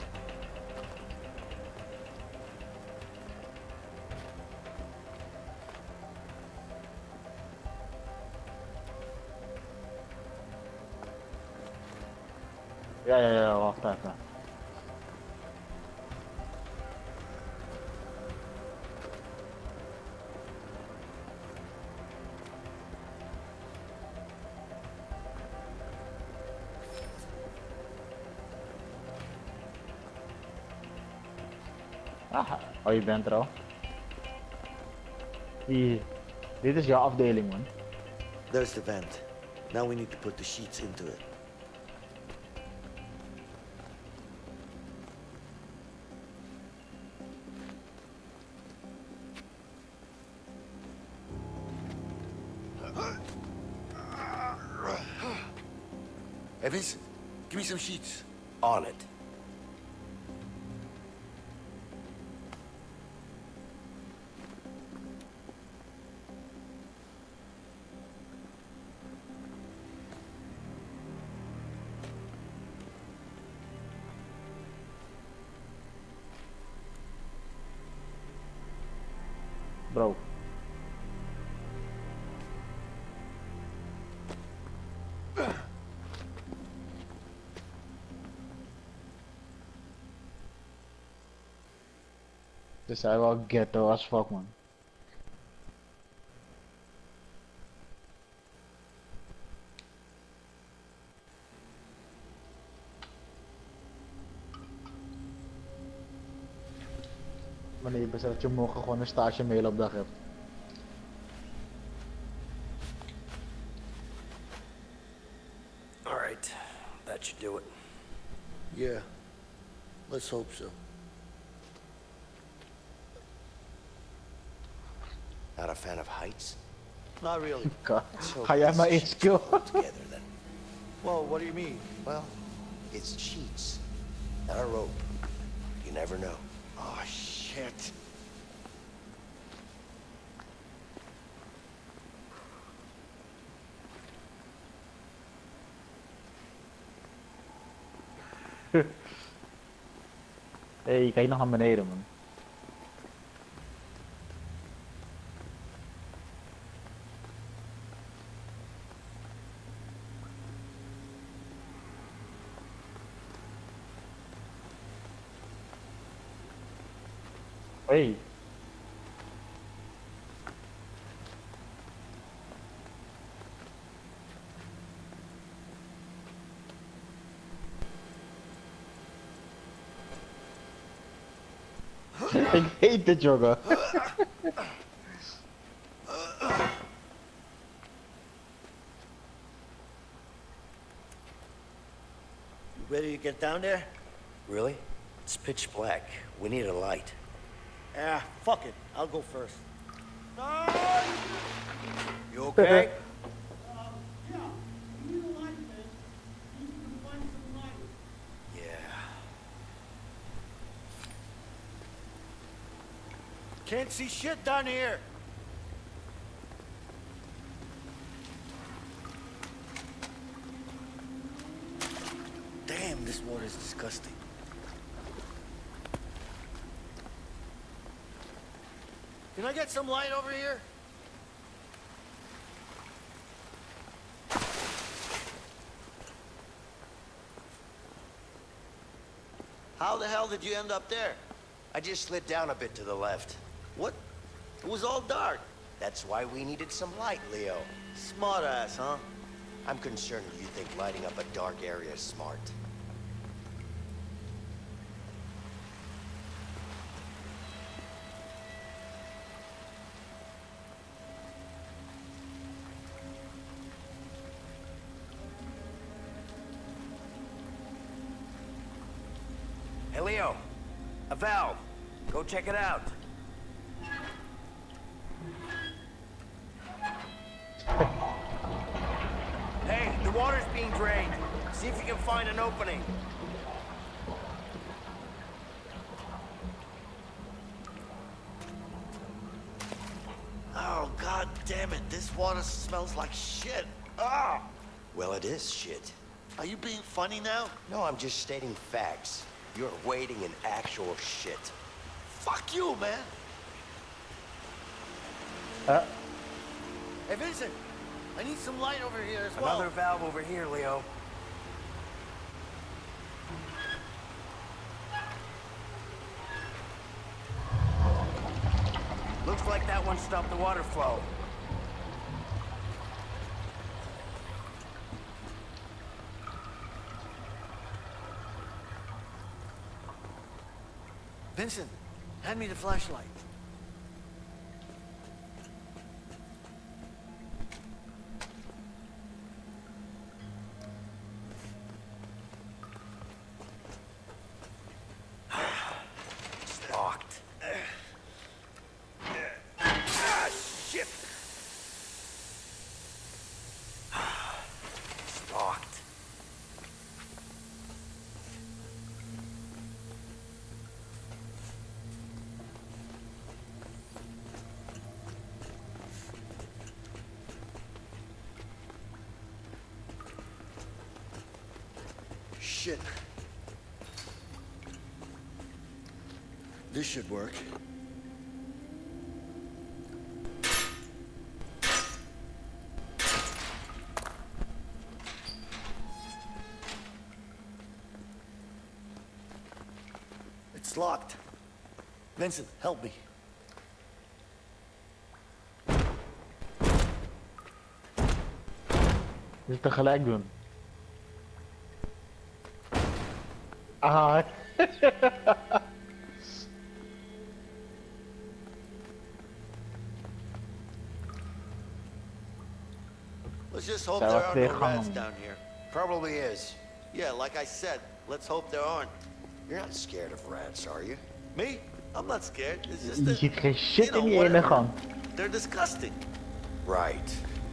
Ja, ja, ja, wacht even. Ah, oh, je bent er al. Hier, dit is jouw afdeling, man. There's the vent. Now we need to put the sheets into it. Evans, give me some sheets. On it. bro. This is wel ghetto as fuck, man. Wanneer je dat je morgen gewoon een stage mail op dag hebt. All right, that should do it. Yeah, let's hope so. Not a fan of heights? Not really. God, So ga jij maar let's eens kill. together then. Well, what do you mean? Well, it's cheats, not a rope. You never know. Oh, shit. Hey, kijk nog naar beneden, man. Hey. Ik hate dit, jongen. Ready to get down there? Really? It's pitch black. We need a light. Ah, fuck it. I'll go first. You okay? Can't see shit down here. Damn, this water's disgusting. Can I get some light over here? How the hell did you end up there? I just slid down a bit to the left. What? It was all dark. That's why we needed some light, Leo. Smart ass, huh? I'm concerned you think lighting up a dark area is smart. Hey, Leo. A valve. Go check it out. Hey, the water's being drained. See if you can find an opening. Oh, god damn it. This water smells like shit. Ah! Well, it is shit. Are you being funny now? No, I'm just stating facts. You're wading in actual shit. Fuck you, man. Uh. Hey, Vincent. I need some light over here as well. Another valve over here, Leo. Looks like that one stopped the water flow. Vincent, hand me the flashlight. It's locked. Ah, shit! It's locked. Shit. This should work. It's locked. Vincent, help me. Dit tegelijk doen. Ah. Let's just hope Zijn there we are twee no gangen? rats down here. Probably is. Yeah, like I said, let's hope there aren't. You're not scared of rats, are you? Me? I'm not scared. It's just Je that, ziet geen shit you know, in die ene whatever. gang. They're disgusting. Right.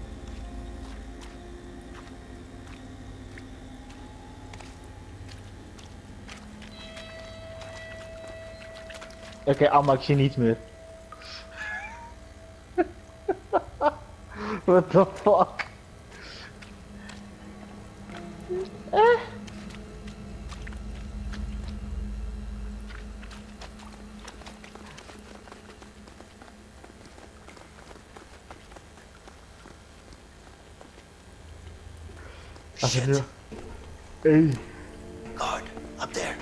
Oké, okay, Amma, ik zie niets meer. What the fuck? Eh? Shit. Hey. Guard, up there.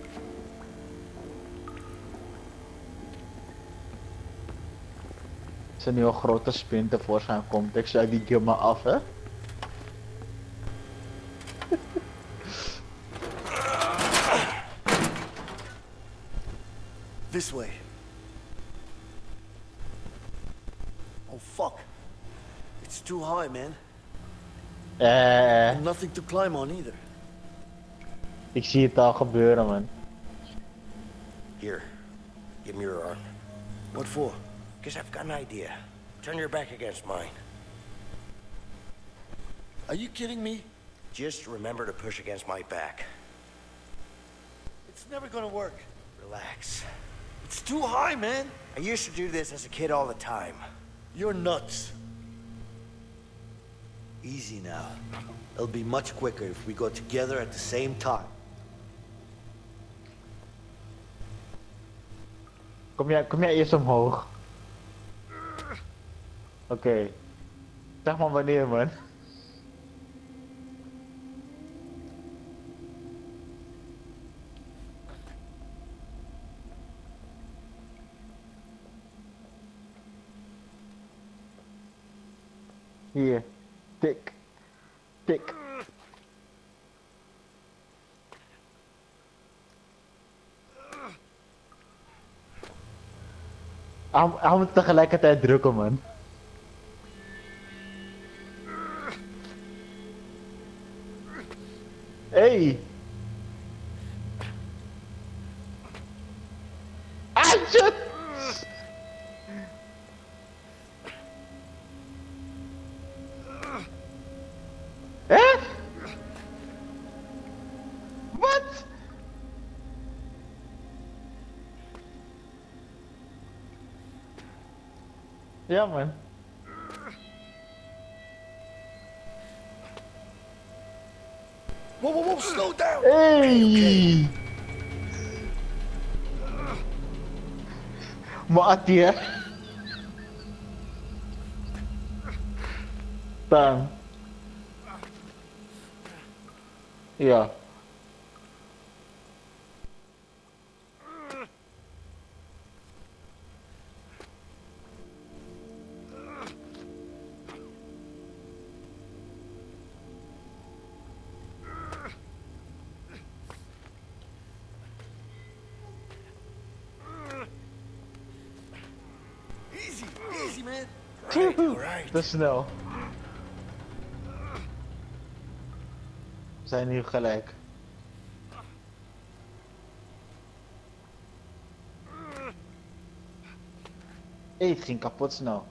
Als er nu een grote spin tevoorschijn komt, ik sluit die game maar af, hè? This way. Oh fuck. It's too high, man. Eh. And nothing to climb on either. Ik zie het al gebeuren, man. Here, give me your arm. What for? Because I've got an idea. Turn your back against mine. Are you kidding me? Just remember to push against my back. It's never gonna work. Relax. It's too high, man. I used to do this as a kid all the time. You're nuts. Easy now. It'll be much quicker if we go together at the same time. Kom jij, kom jij eerst omhoog? Oké. Okay. Zeg maar wanneer, man. Hier. Tik. Tik. Hij, hij moet tegelijkertijd drukken, man. Hey! Ah, shit! Eh? Wat? Ja, man. Whoa, whoa, whoa, slow down! Hey! Maat ya. Bang. Ja. Easy, easy, man. Right, all right. Te snel. We zijn nu gelijk. Hey, het ging kapot snel.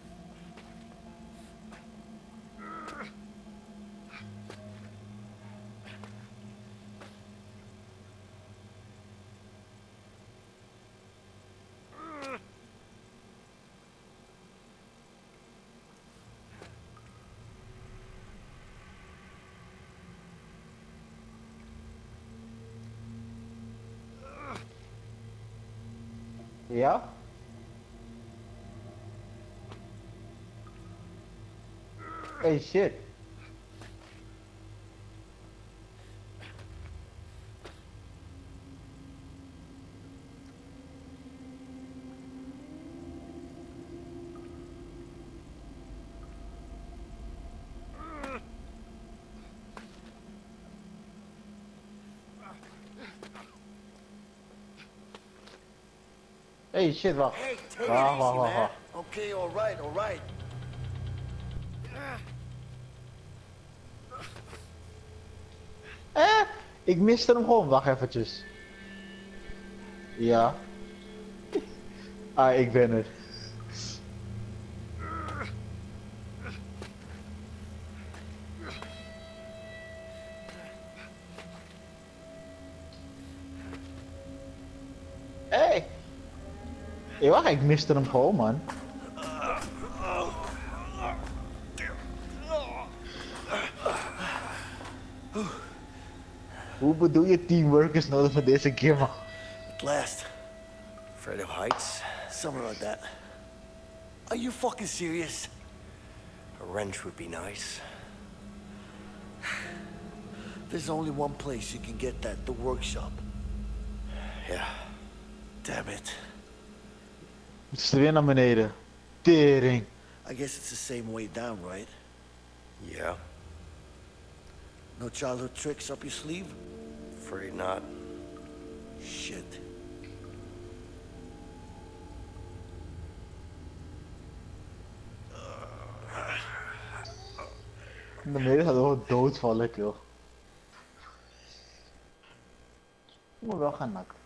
Ja? Hey, shit. Hey, shit, wacht. Hey, take it Wacht, easy, wacht, wacht, man. wacht. Okay, all right, all right. Eh, ik miste hem gewoon. Wacht eventjes. Ja. Ah, ik ben er. Hey. Hey, wacht, ik miste hem gewoon, man. Hoe bedoel je teamwork is nodig met deze game, man? At last. Afraid of heights? Something like that. Are you fucking serious? A wrench would be nice. There's only one place you can get that, the workshop. Yeah. Damn it. Het is weer naar beneden. Tering. I guess it's the same way down, right? Yeah. No childhood tricks up your sleeve? Afraid not. Shit. Naar beneden gaat gewoon doodvallen, joh. Ik moet wel gaan nakken.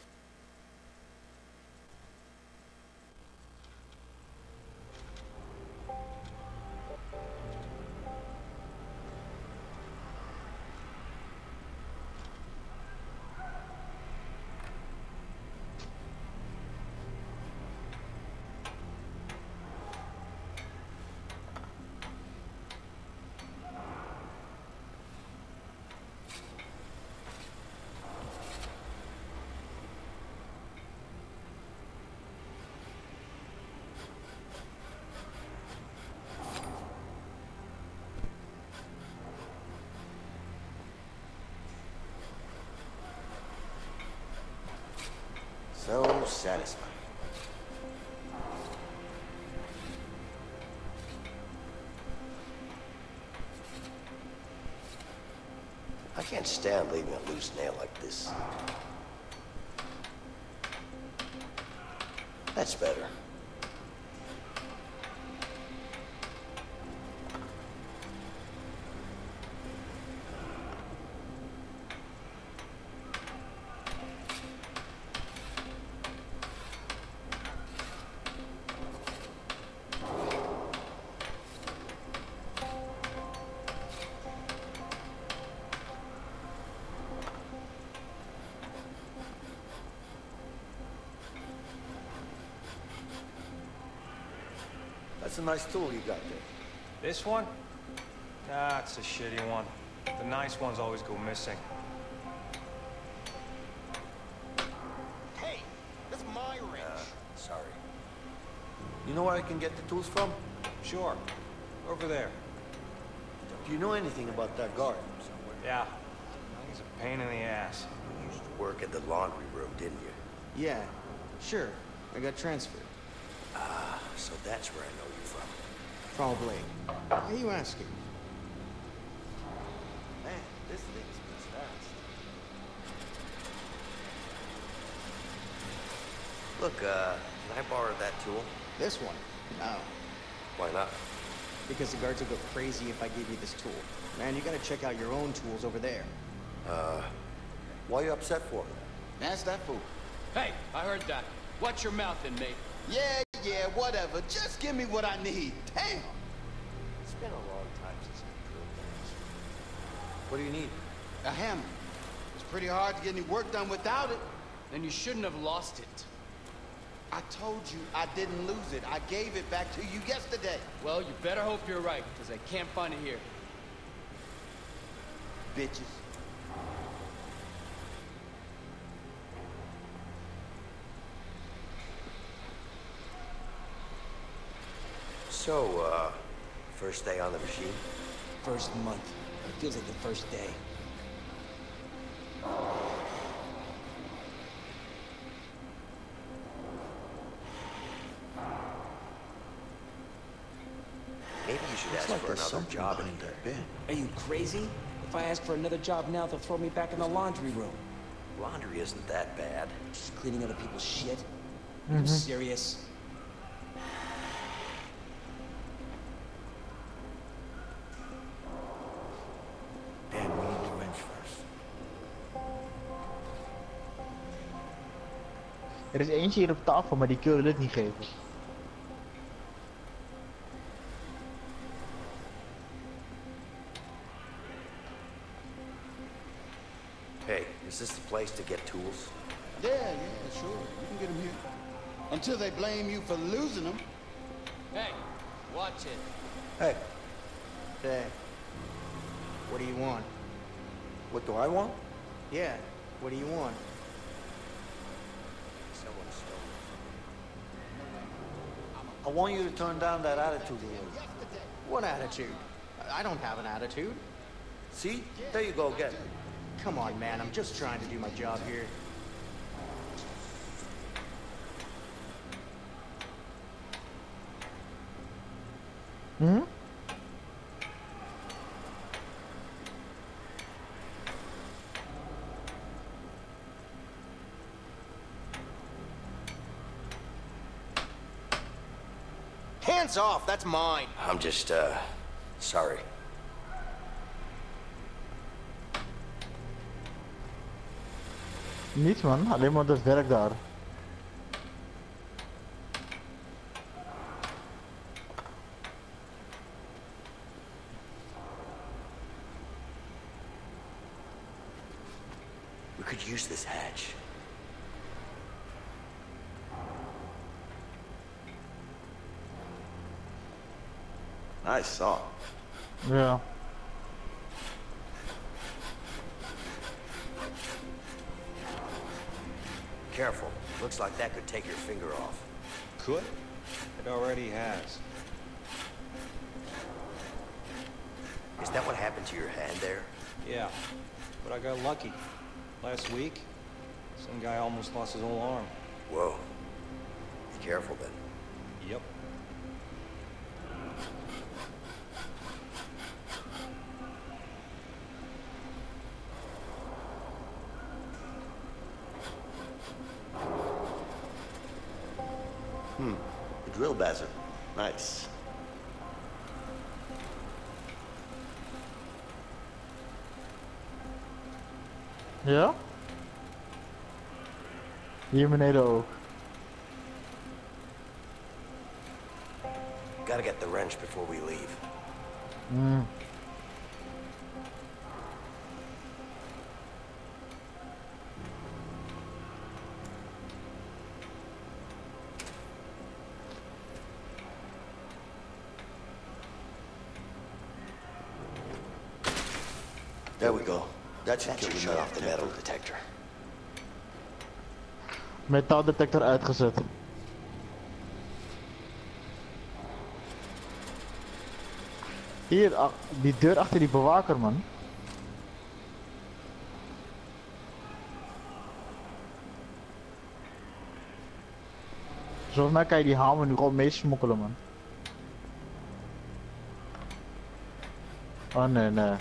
So satisfying. I can't stand leaving a loose nail like this. That's better. That's a nice tool you got there. This one? Nah, it's a shitty one. The nice ones always go missing. Hey, that's my wrench. Uh, sorry. You know where I can get the tools from? Sure. Over there. Do you know anything about that guard? Yeah. He's a pain in the ass. You used to work at the laundry room, didn't you? Yeah, sure. I got transferred. Ah, so that's where I know you from. Probably. Why are you asking? Man, this thing's moves fast. Look, uh, can I borrow that tool? This one? No. Why not? Because the guards will go crazy if I give you this tool. Man, you gotta check out your own tools over there. Uh, why are you upset for? Ask that fool. Hey, I heard that. Watch your mouth then, mate. Yeah, yeah, whatever. Just give me what I need. Damn. It's been a long time since I've drilled things. What do you need? A hammer. It's pretty hard to get any work done without it. Then you shouldn't have lost it. I told you I didn't lose it. I gave it back to you yesterday. Well, you better hope you're right, because I can't find it here. Bitches. So, uh, first day on the machine? First month. It feels like the first day. Maybe you should Looks ask like for there's another something job in behind here. that bin. Are you crazy? If I ask for another job now, they'll throw me back in the laundry room. Laundry isn't that bad. Just cleaning other people's shit. Are you serious? Dan, we need the wrench first. Er is eentje hier op tafel, maar die kun je het niet geven. Hey, is this the place to get tools? Yeah, yeah, sure. You can get them here. Until they blame you for losing them. Hey, watch it. Hey, Hey, what do you want? what do I want? Yeah, what do you want? Someone stole I want you to turn down that attitude a little. What attitude? I don't have an attitude. See? There you go again. Come on, man. I'm just trying to do my job here. Hmm? Hands off, that's mine. I'm just, uh, sorry. Niets man, alleen maar dat werk daar. We could use this hatch. Nice saw. Ja. Careful. Looks like that could take your finger off. Could? It already has. Is that what happened to your hand there? Yeah, but I got lucky. Last week, some guy almost lost his whole arm. Whoa. Be careful then. Yep. Hmm. The drill bazzer. Nice. Ja? Hier beneden ook. Gotta get the wrench before we leave. Hmm. There we go. That should kill shut off the metal detector. Metaaldetector uitgezet. Hier, ach, die deur achter die bewaker, man. Volgens mij kan je die hamer nu gewoon meesmokkelen, man. Oh nee, nee.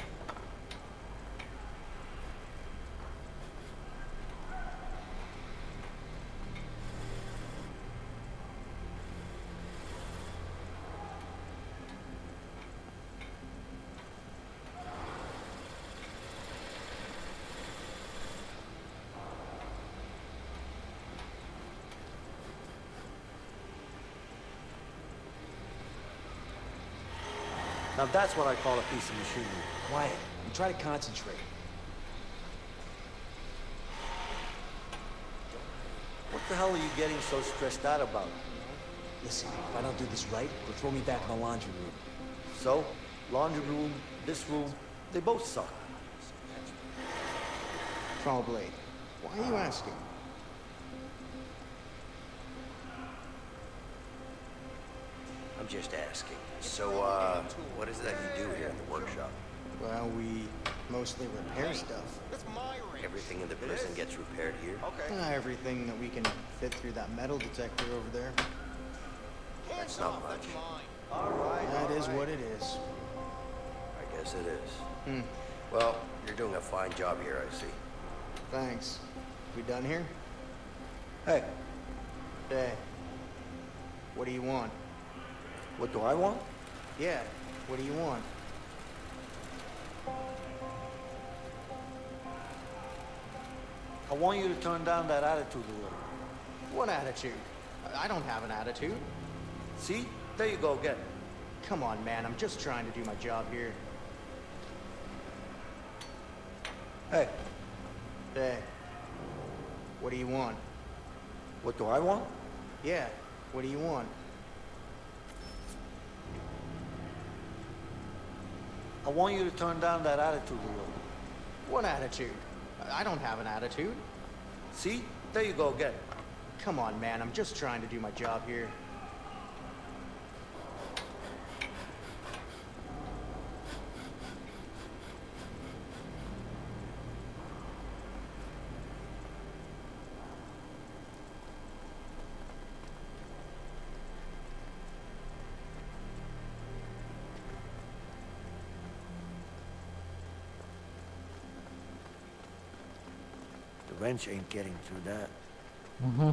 Now that's what I call a piece of machinery. Quiet. And try to concentrate. What the hell are you getting so stressed out about? Listen, if I don't do this right, they'll throw me back in the laundry room. So, laundry room, this room, they both suck. Probably. Why are you asking? I'm just asking. So, uh, what is it that you do here in the workshop? Well, we mostly repair stuff. Everything in the prison gets repaired here? Uh, everything that we can fit through that metal detector over there. That's not much. That is what it is. I guess it is. Hmm. Well, you're doing a fine job here, I see. Thanks. We done here? Hey, Hey, what do you want? What do I want? Yeah, what do you want? I want you to turn down that attitude a little. What attitude? I don't have an attitude. See? There you go again. Come on, man, I'm just trying to do my job here. Hey. Hey, what do you want? What do I want? Yeah, what do you want? I want you to turn down that attitude a little. What attitude? I don't have an attitude. See? There you go again. Come on, man, I'm just trying to do my job here. The wrench ain't getting through that. Mm-hmm.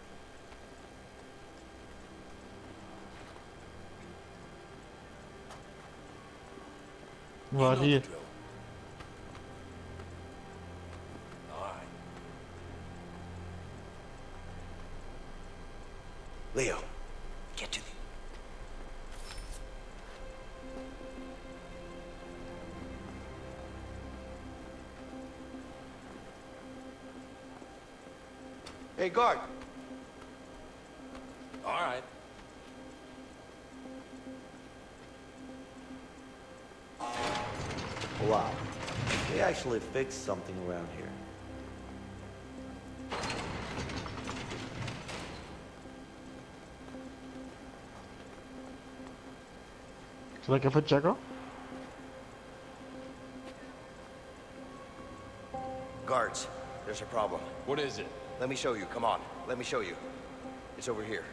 Waar hier? Leo, get to the... Hey, guard. All right. Wow. They actually fixed something around here. Zal ik even checken? Guards, there's a problem. What is it? Let me show you, come on. Let me show you. It's over here.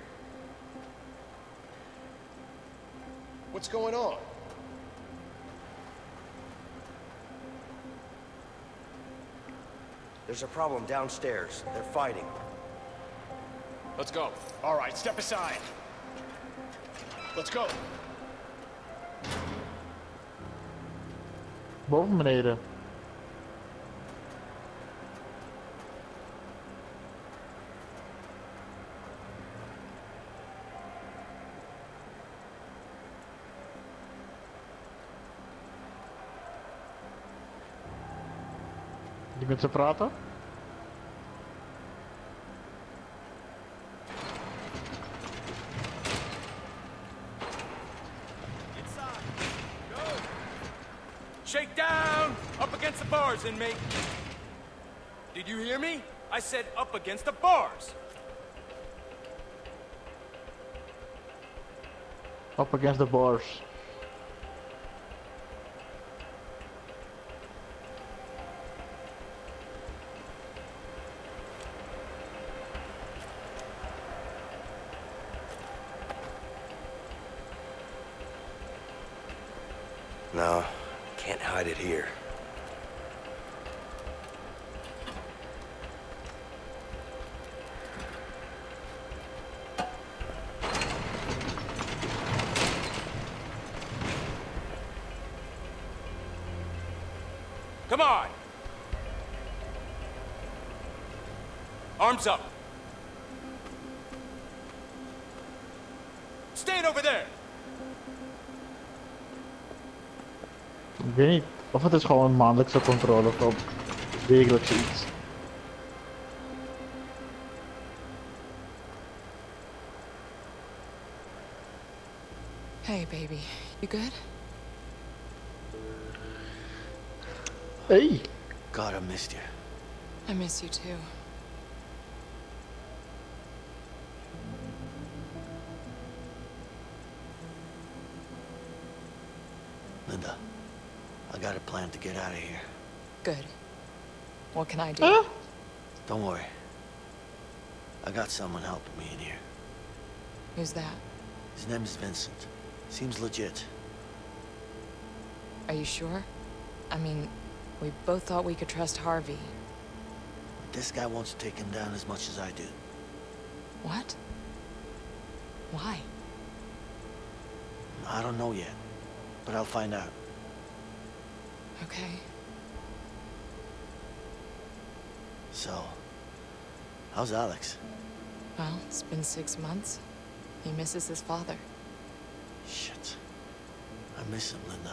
What's going on? There's a problem downstairs. They're fighting. Let's go. All right, step aside. Let's go. Boven beneden. Die met ze praten? Shake down! Up against the bars, inmate! Did you hear me? I said up against the bars! Up against the bars. No, can't hide it here. Come on! Arms up! Stand over there! Ik weet niet of het is gewoon maandelijkse controle of op wekelijks iets. Hey, baby. You good? Hey! God, I missed you. I miss you too. Linda, I got a plan to get out of here. Good. What can I do? Huh? Don't worry. I got someone helping me in here. Who's that? His name is Vincent. Seems legit. Are you sure? I mean, we both thought we could trust Harvey. This guy wants to take him down as much as I do. What? Why? I don't know yet, but I'll find out. Okay. So, how's Alex? Well, it's been six months. He misses his father. Shit. I miss him, Linda.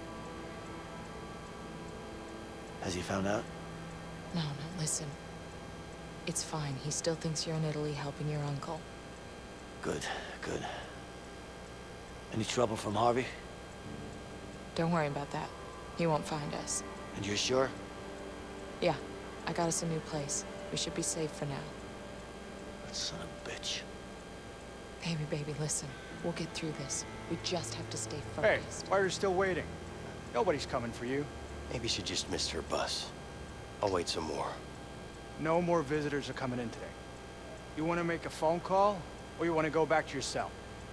Has he found out? No, no, listen. It's fine. He still thinks you're in Italy helping your uncle. Good, good. Any trouble from Harvey? Don't worry about that. He won't find us. And you're sure? Yeah, I got us a new place. We should be safe for now. That son of a bitch. Baby, baby, listen. We'll get through this. We just have to stay Hey, focused. why are you still waiting? Nobody's coming for you. Maybe she just missed her bus. I'll wait some more. No more visitors are coming in today. You want to make a phone call, or you want to go back to your cell?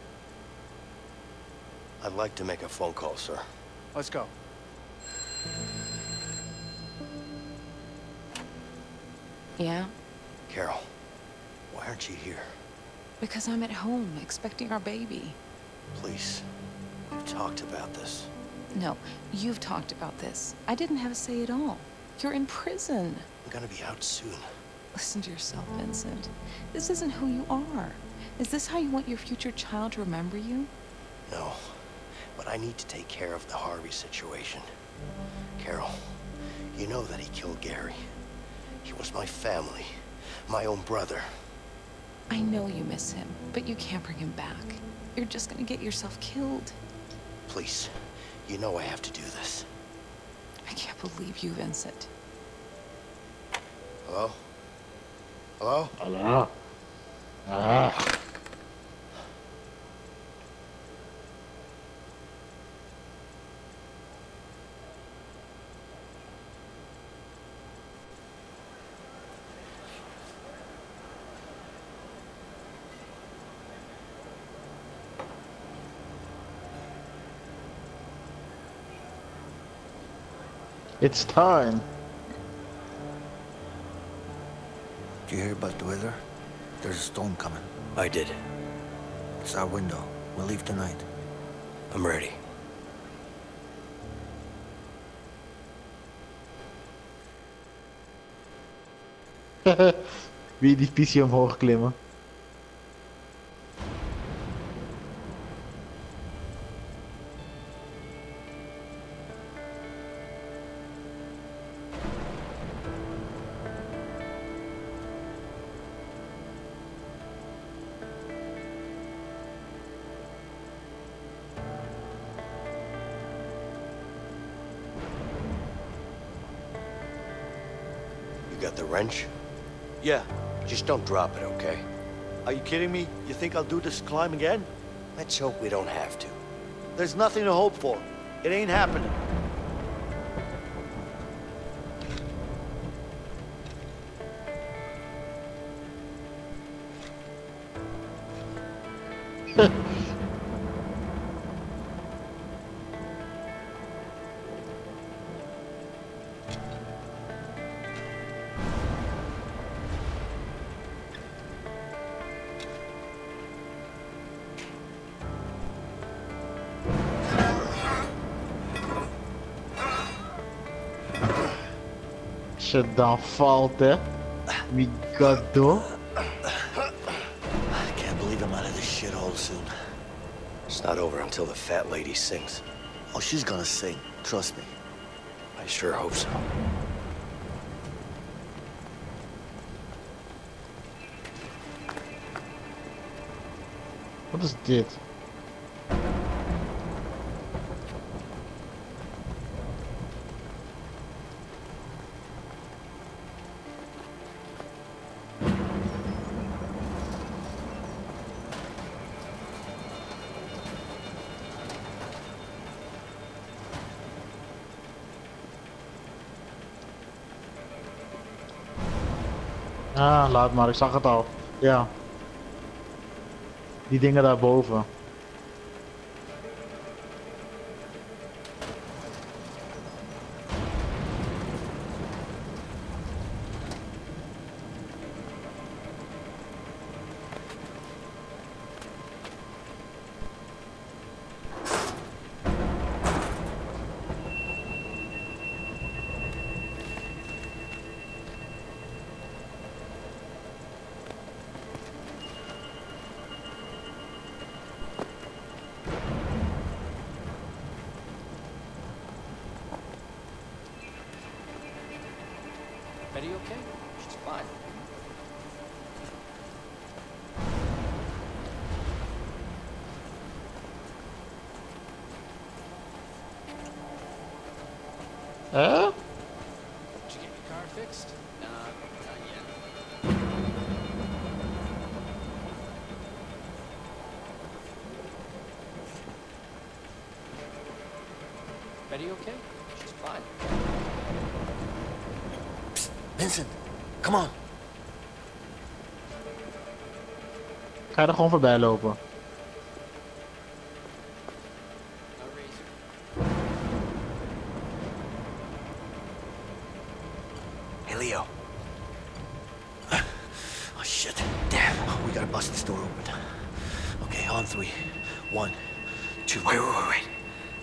I'd like to make a phone call, sir. Let's go. Yeah? Carol, why aren't you here? Because I'm at home, expecting our baby. Please, we've talked about this. No, you've talked about this. I didn't have a say at all. You're in prison. I'm gonna be out soon. Listen to yourself, Vincent. This isn't who you are. Is this how you want your future child to remember you? No, but I need to take care of the Harvey situation. Carol, you know that he killed Gary. He was my family, my own brother. I know you miss him, but you can't bring him back. You're just gonna get yourself killed. Please, you know I have to do this. I can't believe you, Vincent. Hello? Hello? Hello? Ah. It's time. Did you hear about the weather? There's a storm coming. I did. It's our window. We'll leave tonight. I'm ready. Wie die visie omhoog klimmen. You got the wrench? Yeah. Just don't drop it, okay? Are you kidding me? You think I'll do this climb again? Let's hope we don't have to. There's nothing to hope for. It ain't happening. Shit dan valt, hè. We got door. I can't believe I'm out of this shithole soon. It's not over until the fat lady sings. Oh, she's gonna sing. Trust me. I sure hope so. Wat is dit? Ah, laat maar, ik zag het al. Ja. Die dingen daarboven. She's fine. Huh? Did you get your car fixed? Nah, not yet. Betty okay? She's fine. Psst, Vincent, come on. Ga je er gewoon voorbij lopen? Hey, Leo. Oh, shit. Damn. We gotta bust this door open. Okay, on three. One, two. Wait, wait, wait, wait.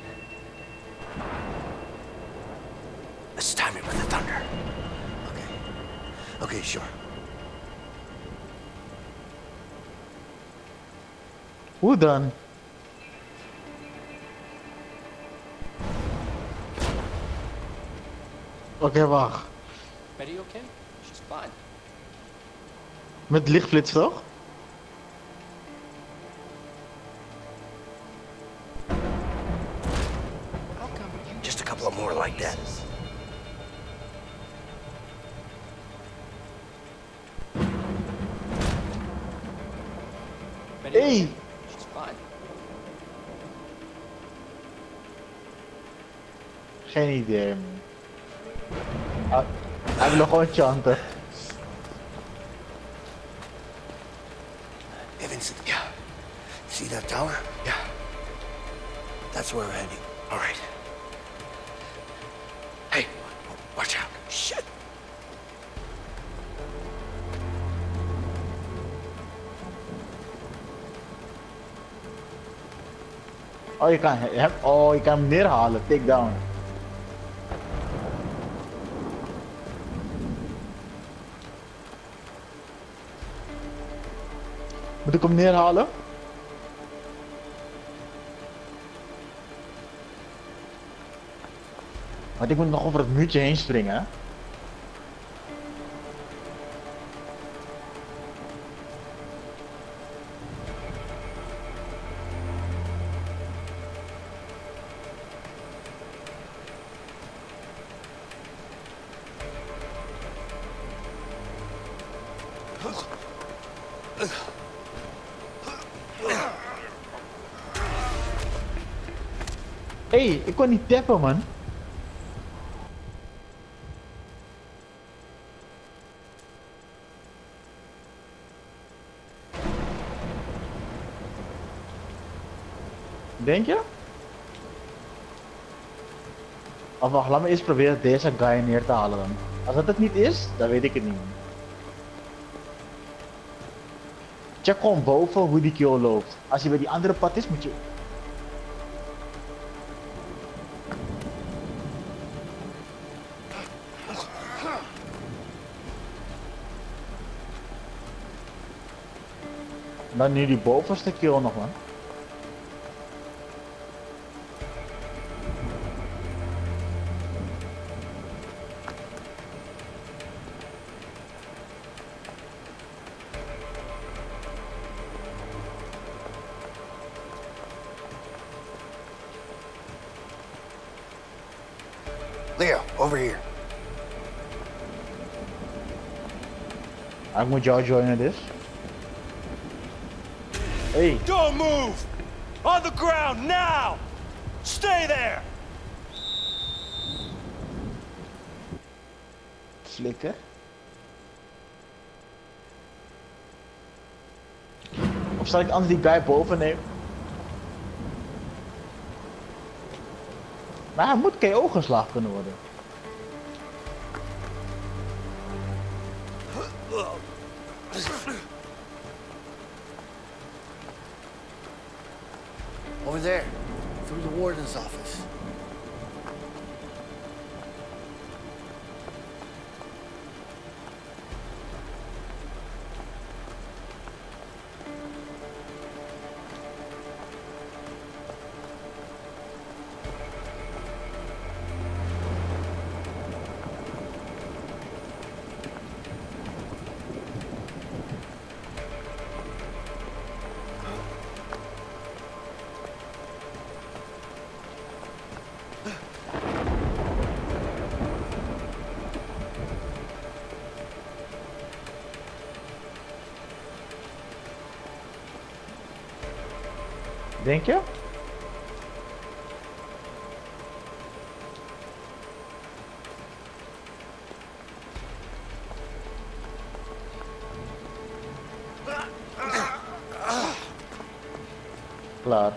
Let's time it with the thunder. Okay. Okay, sure. Hoe dan? Oké, okay, wacht. Betty okay? She's fine. Met lichtflits toch? Just a couple of more like that. Hey! She's fine. Geen idee. Ah, hij wil nog gewoon chanten. Hey, Vincent. Yeah. See that tower? Yeah. That's where we're heading. All right. Hey, watch out. Shit. Oh, je kan hem, oh, je kan hem neerhalen. Take down. Moet ik hem neerhalen? Want ik moet nog over het muurtje heen springen, hè? Hé, hey, ik kon niet tappen, man. Denk je? Of wacht, laat me eens proberen deze guy neer te halen dan. Als dat het niet is, dan weet ik het niet. Check gewoon boven hoe die kill loopt. Als hij bij die andere pad is, moet je... Dan nu die bovenste kill nog, man. Leo, over here. Ik moet jou joinen dus. Hey. Don't move! On the ground, now! Stay there! Flikker. Of zal ik anders die guy boven nemen? Maar hij moet K O geslagen kunnen worden. Over there, through the warden's office. Denk je? Klaar.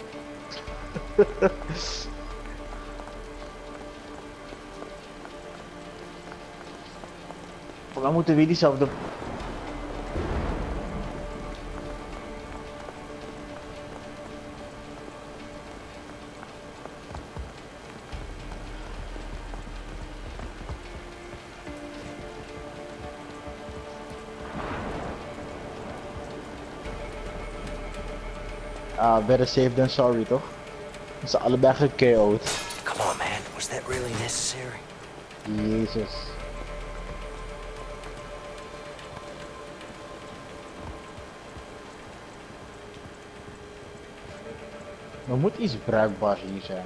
Dan moeten we diezelfde. Ah, better safe than sorry, toch? Ze zijn allebei ge-K O'd. Come on, man. Was that really necessary? Jezus. Er moet iets bruikbaars hier zijn.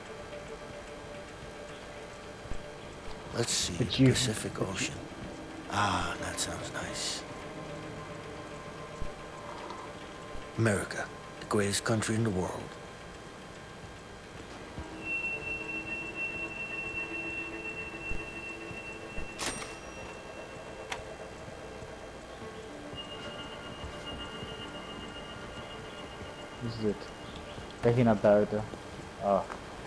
Let's see. Pacific Ocean. Ah, that sounds nice. America, the greatest country in the world. Wat is dit? Kijk hier naar buiten. Ah.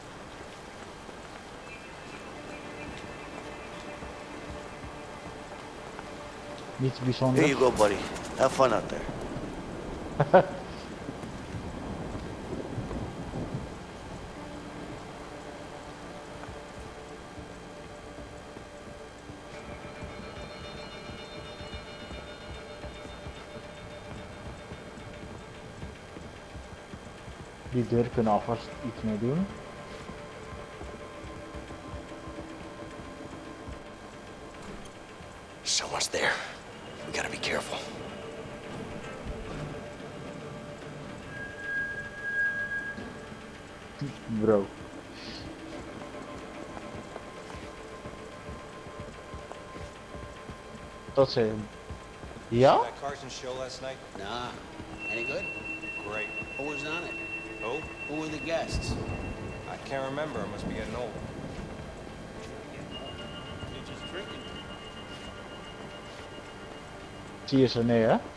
Niets bijzonders. Here you go, buddy. Have fun out there. Die deur kunnen alvast iets mee doen. Someone's there. We gotta be careful. Bro. Tot ziens. Ja? That Carson show last night? Nah. Any good? Great. Who was on it? Who? Who were the guests? I can't remember. I must be getting old. Zie je ze neer, hè?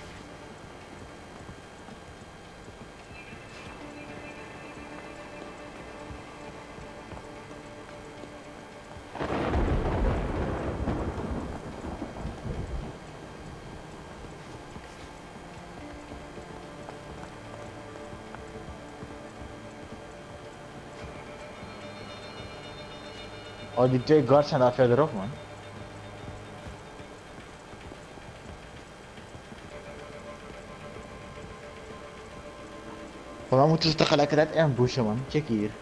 Oh, die twee guards zijn daar verderop, man. Maar moeten ze tegelijkertijd ambushen, man. Check hier.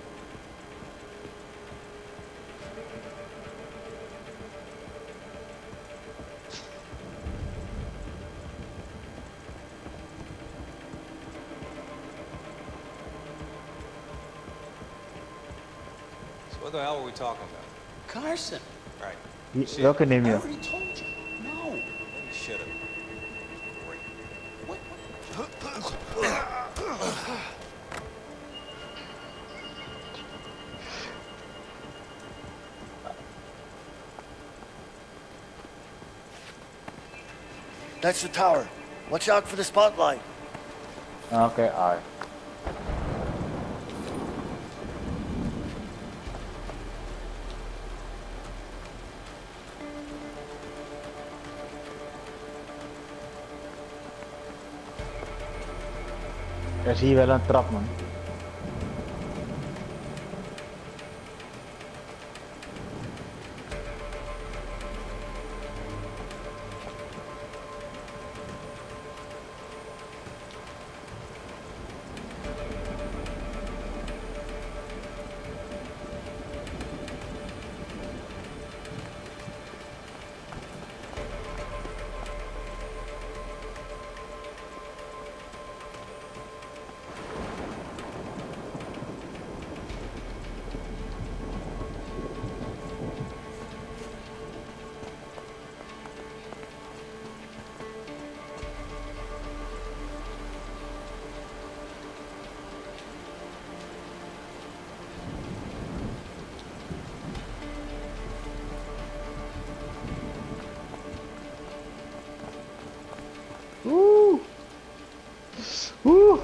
So what the hell were we talking about? Carson. Right. Die, welke neem I je? already told you. No. You should have. Great. What? That's the tower. Watch out for the spotlight. Okay, aye. Er zie je wel een trap, man.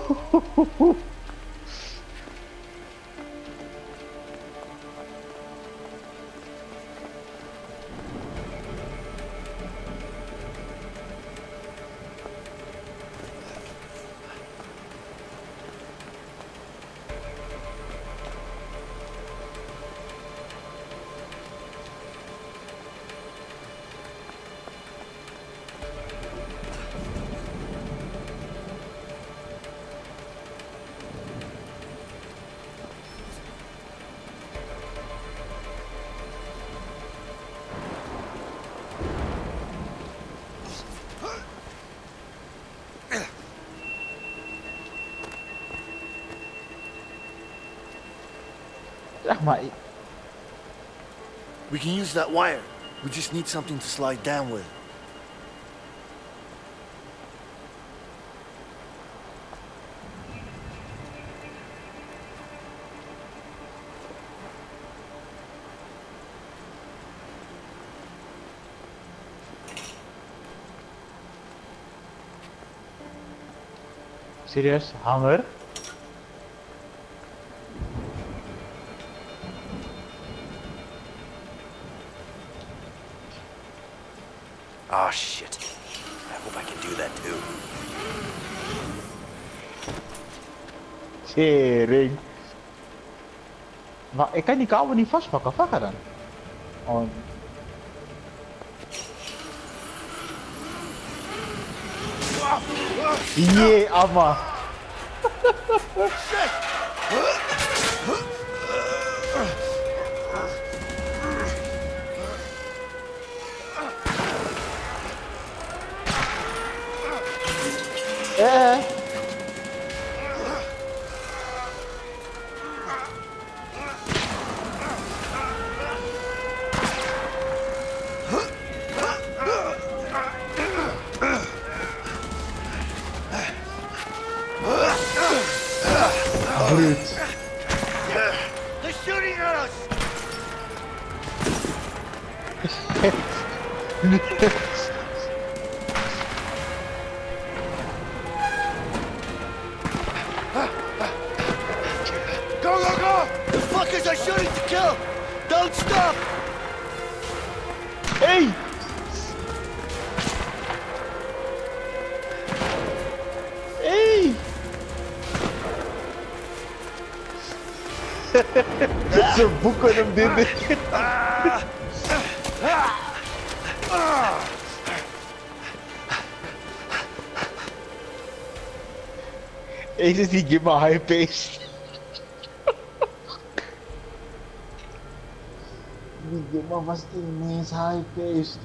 We can use that wire. We just need something to slide down with. Serious? Hanger? Oh, shit. I hope I can do that too. Tering. Maar ik kan die kabel niet vastpakken, vakken dan? Oh. Jee, amma. Eh. Brute. They're shooting at us. Go, go, go! The fuckers are shooting to kill! Don't stop! Hey! Hey! Ze boeken hem dit. Deze die give me high pace. Die give me was ineens high pace.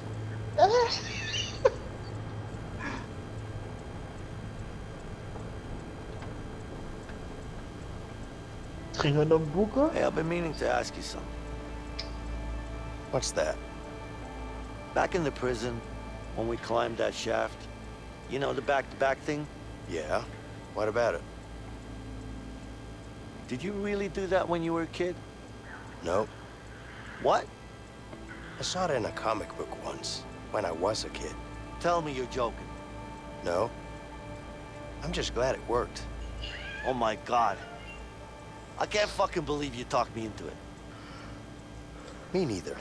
Gingen we hem boeken? Hey, I've been meaning to ask you something. What's that? Back in the prison, when we climbed that shaft, you know, the back-to-back thing? Yeah? What about it? Did you really do that when you were a kid? No. What? I saw it in a comic book once, when I was a kid. Tell me you're joking. No. I'm just glad it worked. Oh my God. I can't fucking believe you talked me into it. Me neither.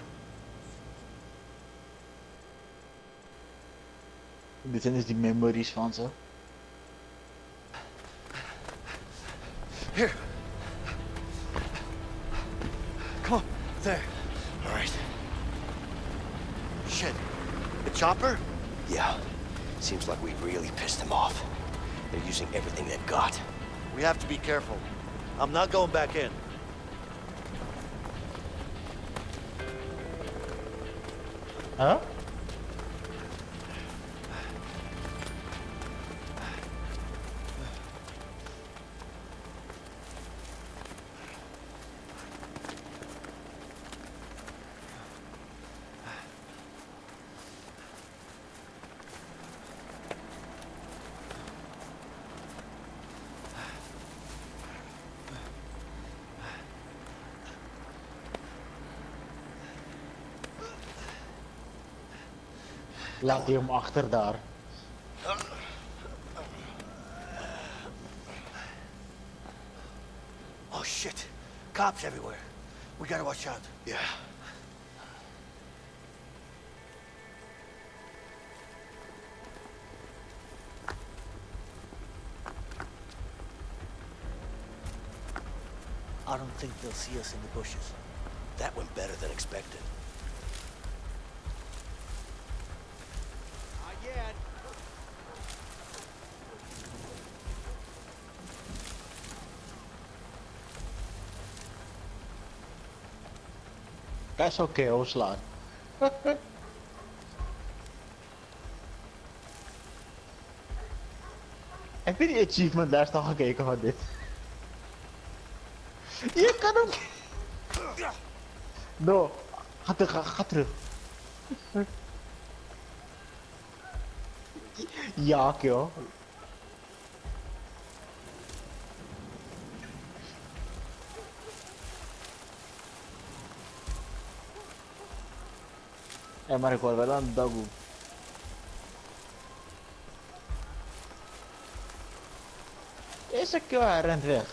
Dit zijn dus die memories van ze. Here. Come on. There. All right. Shit. The chopper? Yeah. Seems like we really pissed them off. They're using everything they've got. We have to be careful. I'm not going back in. Huh? Laat hij hem achter daar. shit. Cops everywhere. We gotta watch out. Yeah. I don't think they'll see us in the bushes. That went better than expected. Not yet. Kijk zo K O slaan. Heb je die achievement lijst al gekeken van dit? Je kan ook. No, ga terug, ga, ga terug. Ja, joh. Eh, maar ik hoor wel een dagoe. Deze keer rent weg.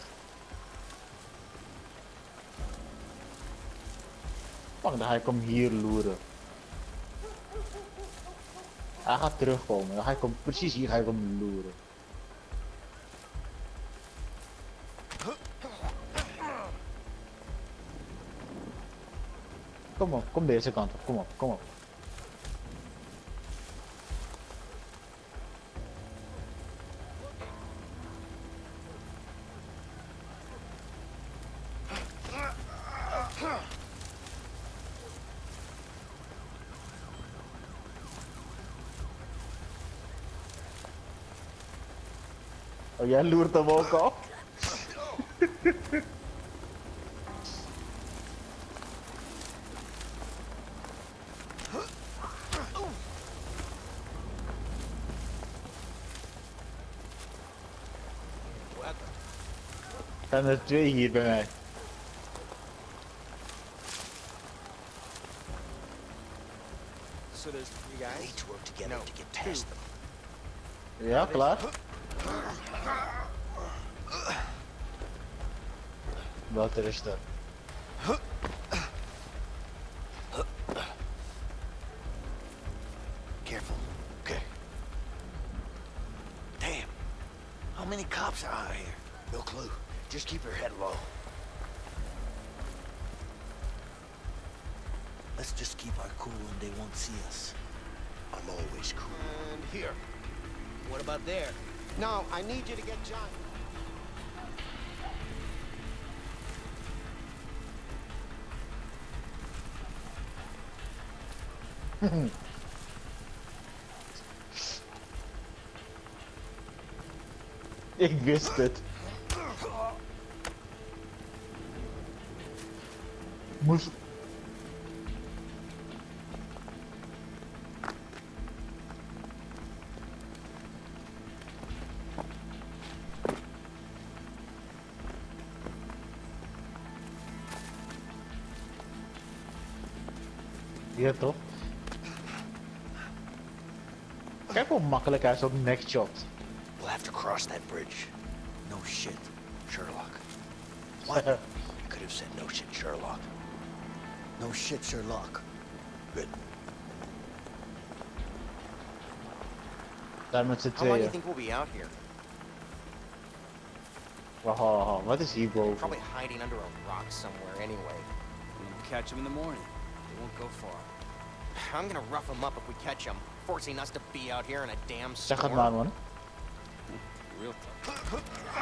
Fuck, dan ga ik hem hier loeren. Hij gaat terugkomen, dan ga ik hem, precies hier ga ik hem loeren. Kom op, kom deze kant op, kom op, kom op. Oh, jij loert hem ook op? Er zijn er twee hier bij mij. So there's three guys? We need to work together to get past them. Ja, klaar. Wat er is er? Careful. Okay. Damn. How many cops are out here? No clue. Just keep your head low. Let's just keep our cool and they won't see us. I'm always cool. And here. What about there? No, I need you to get John. Ik wist het. Moest... Ja toch? Kijk hoe makkelijk hij zo next shot. We'll have to cross that bridge. No shit, Sherlock. What? You could have said no shit, Sherlock. No shit, Sherlock. Good. Daar met z'n How long do you tweeën. think we'll be out here? Wacht, wacht, wacht, wat is hierboven? Probably hiding under a rock somewhere anyway. We'll catch them in the morning. They won't go far. I'm gonna rough them up if we catch them, forcing us to be out here in a damn storm. Zeg het maar, man. Real tough.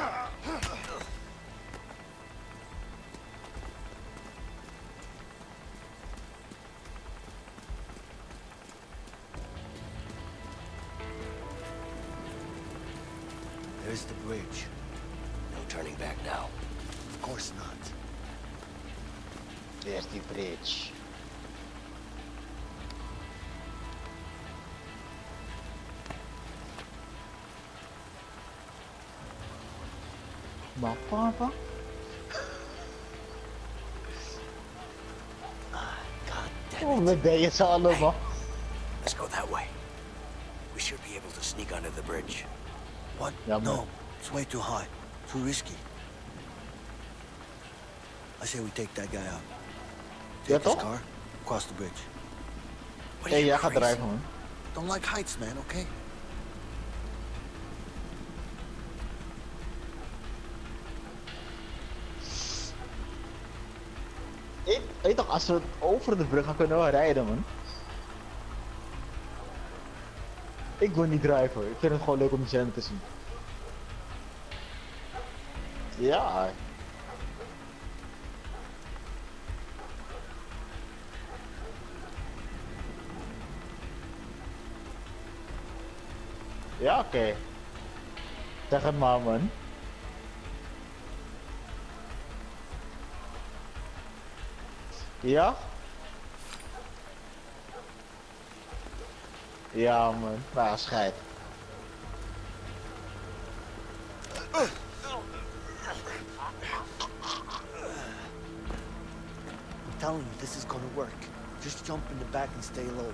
There's the bridge. No turning back now. Of course not. There's the bridge. Maar papa? God damn Oh, it. met ben je ze allemaal? Let's go that way. We should be able to sneak under the bridge. What? Ja, maar... No, it's way too high. Too risky. I say we take that guy out. Ja, Take his toch? car, cross the bridge. Hey, jij gaat drijven, man. Don't like heights, man, okay? Ik, ik dacht, als we over de brug gaan, kunnen we rijden, man. Ik wil niet drijven, ik vind het gewoon leuk om die scène te zien. Ja. Ja, oké. Okay. Zeg het maar, man. Ja? Ja, man. Nou, scheid. I'm telling you, this is gonna work. Just jump in the back and stay low.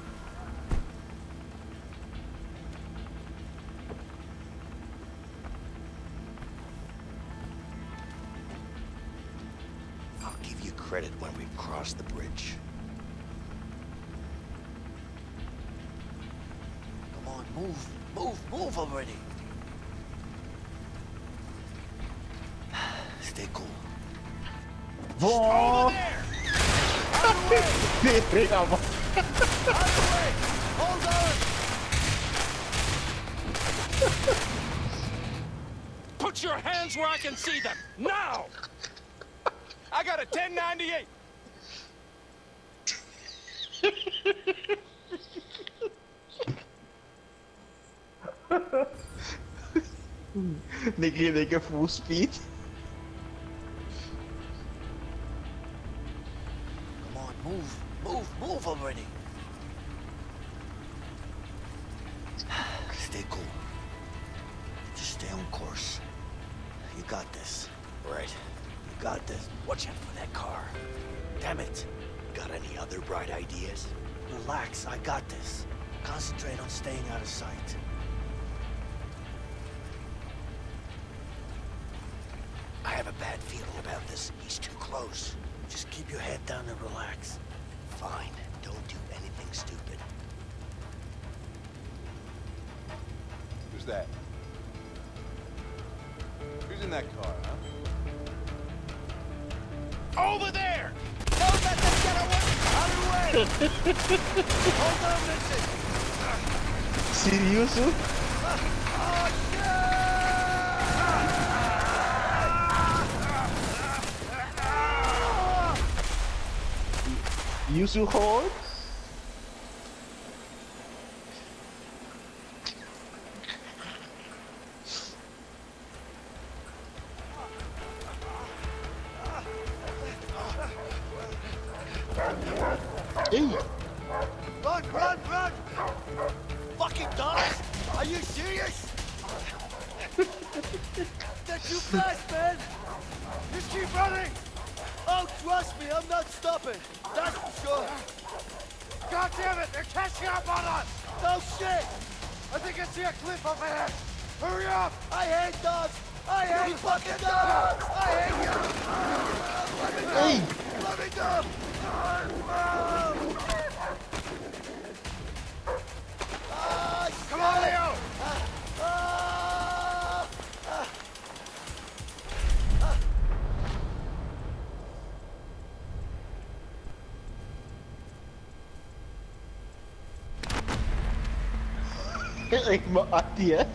I'll give you credit when we cross the bridge. Come on, move, move, move already. Stay cool. Wow. Dit allemaal. Hold on! Put your hands where I can see them, now! I got a ten ninety-eight. Nicky, Nicky, full speed. Come on, move, move, move already. Stay cool. Just stay on course. You got this. Right. You got this. Watch out for that car. Damn it. Got any other bright ideas? Relax, I got this. Concentrate on staying out of sight. I have a bad feeling about this. He's too close. Just keep your head down and relax. Fine. Don't do anything stupid. Who's that? Who's in that car, huh? Over there! Don't let them get away! Out of the way! Hold on, Vincent! Seriously? Oh, Yuzu gehoord? Hey! Run, run, run! Fucking dumbass! Are you serious? They're too fast, man! Just keep running! Oh, trust me, I'm not stopping. That's for sure. God damn it! They're catching up on us! No shit! I think I see a cliff up ahead! Hurry up! I hate dogs! I hate fucking dogs! I hate you! Let me go! Hey! Let me go! Come on, Leo! Ik me attie, hè?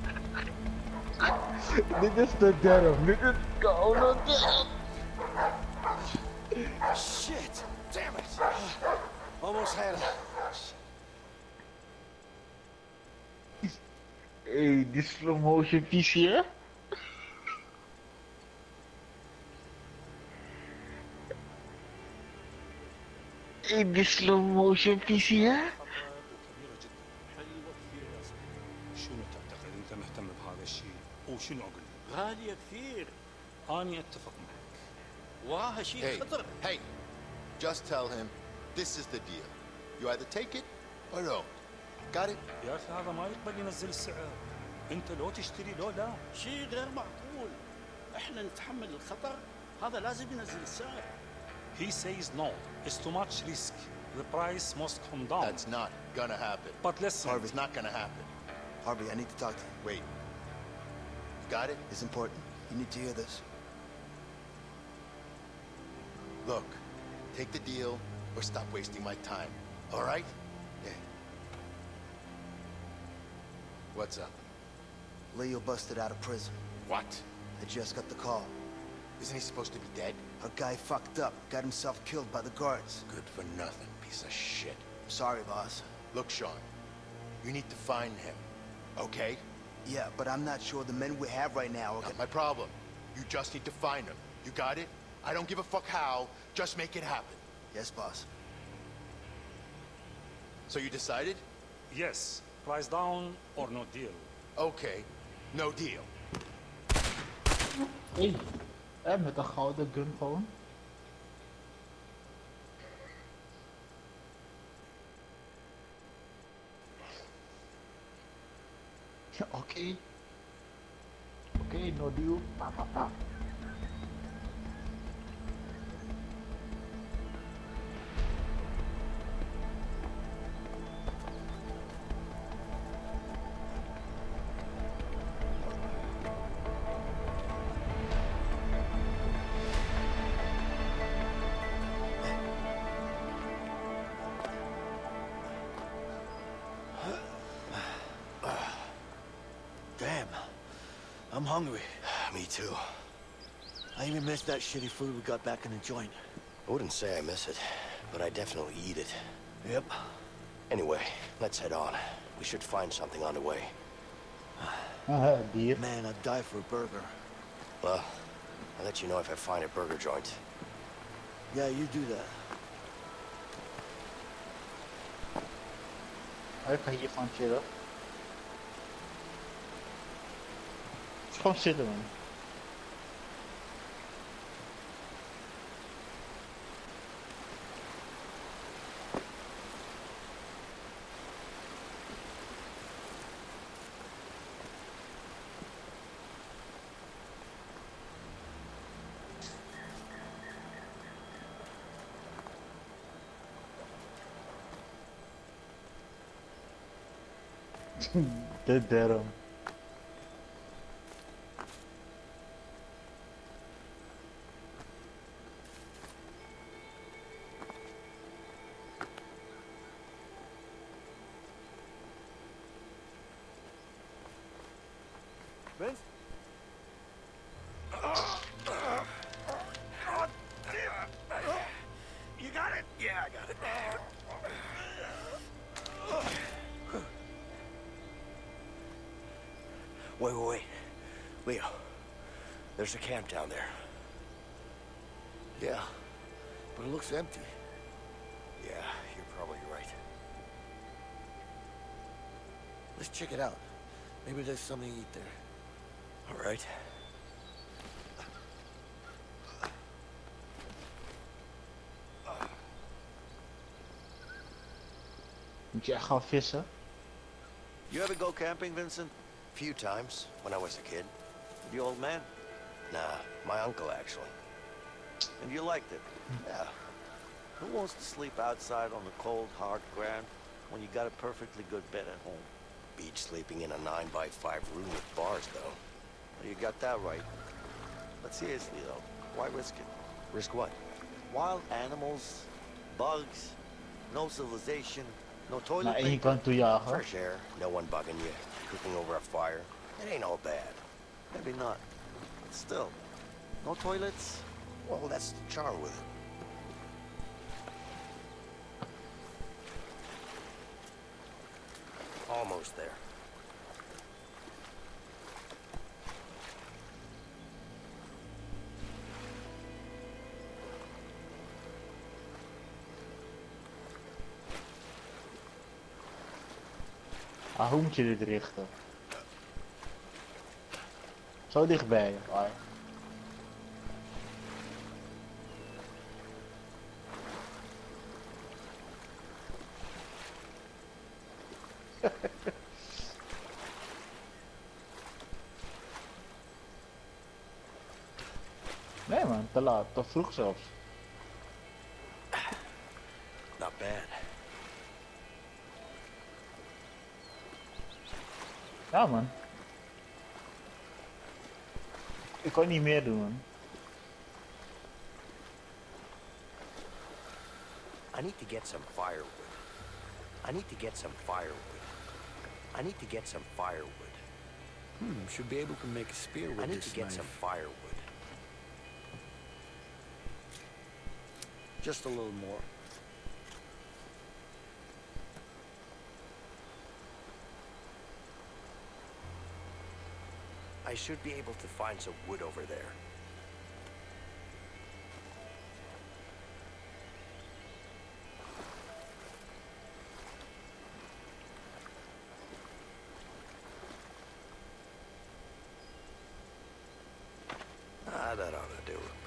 Dit is de derde. Dit is koude derde. Shit! Damn it! Almost had it. Hey, die slow motion visie, hè? Hey, die slow motion visie, hè? شنو تعتقد انت مهتم بهذا الشيء وشنو اقول لك؟ غالية كثير. اني اتفق معك. وراها شيء Hey, خطر. hey, just tell him this is the deal. You either take it or don't. Got it? يا اخي هذا ما يقبل ينزل السعر. انت لو تشتري لو لا. شيء غير معقول. احنا نتحمل الخطر، هذا لازم ينزل السعر. He says no. It's too much risk. The price must come down. That's not gonna happen. But listen. Harvey, it's not gonna happen. Harvey, I need to talk to you. Wait. You got it? It's important. You need to hear this. Look, take the deal or stop wasting my time. All right? Yeah. What's up? Leo busted out of prison. What? I just got the call. Isn't he supposed to be dead? A guy fucked up, got himself killed by the guards. Good for nothing, piece of shit. I'm sorry, boss. Look, Sean, you need to find him, okay? Yeah, but I'm not sure the men we have right now are... Not my problem. You just need to find him. You got it? I don't give a fuck how, just make it happen. Yes, boss. So you decided? Yes. Price down or no deal. Okay, no deal. Hey, eh, met een gouden gun gewoon. Oké. Okay. Oké, okay, no deal. Pa, pa, pa. Damn, I'm hungry. Me too. I even missed that shitty food we got back in the joint. I wouldn't say I miss it, but I definitely eat it. Yep. Anyway, let's head on. We should find something on the way. Uh, dear. Man, I'd die for a burger. Well, I'll let you know if I find a burger joint. Yeah, you do that. Ik ga hier gewoon chillen. Het is gewoon zitten, man. De derde. Vince? You got it? Yeah, I got it. Wait, wait, wait. Leo, there's a camp down there. Yeah, but it looks empty. Yeah, you're probably right. Let's check it out. Maybe there's something to eat there. All right. Moet je echt gaan vissen? You ever go camping, Vincent? Few times, when I was a kid. The old man? Nah, my uncle, actually. And you liked it? Yeah. Who wants to sleep outside on the cold, hard ground when you got a perfectly good bed at home? Beach sleeping in a nine by five room with bars, though. Well, you got that right. But seriously, though, why risk it? Risk what? Wild animals, bugs, no civilization, no toilet Naar één paper. kant toe jagen. Fresh air, no one bugging you, cooking over a fire. It ain't all bad. Maybe not. But still, no toilets? Well, that's the charm with it. Almost there. Ah, hoe moet je dit richten? Zo dichtbij. Ah. Nee, man. man. Te laat, te vroeg zelfs. Not bad. Ja man. Ik kan niet meer doen man. I need to get some firewood. I need to get some firewood. I need to get some firewood. Hmm, should be able to make a spear with I need this to get knife. some firewood. Just a little more. I should be able to find some wood over there. Ah, that ought to do it.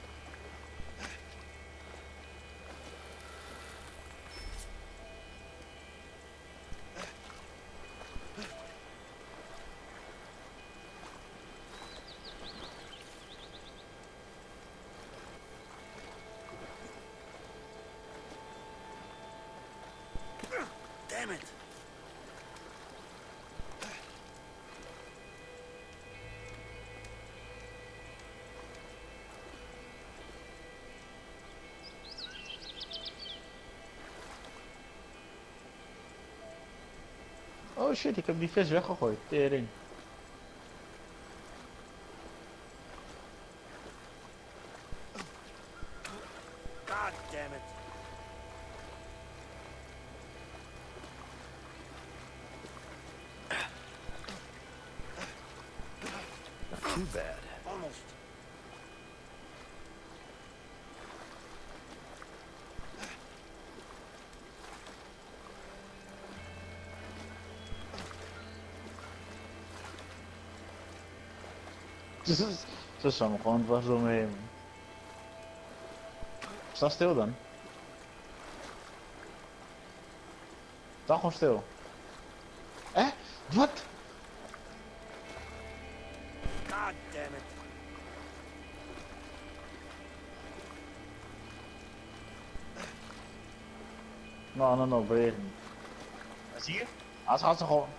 Damn it! Oh shit, ik heb die vis weggegooid. Tering. God damn it! Not too bad. Almost. Ze staan gewoon dwars door me heen. Sta stil dan. Sta gewoon stil. Eh? Wat? God damn it! No, no, no, beweeg niet. Zie je? Als gaat ze gewoon.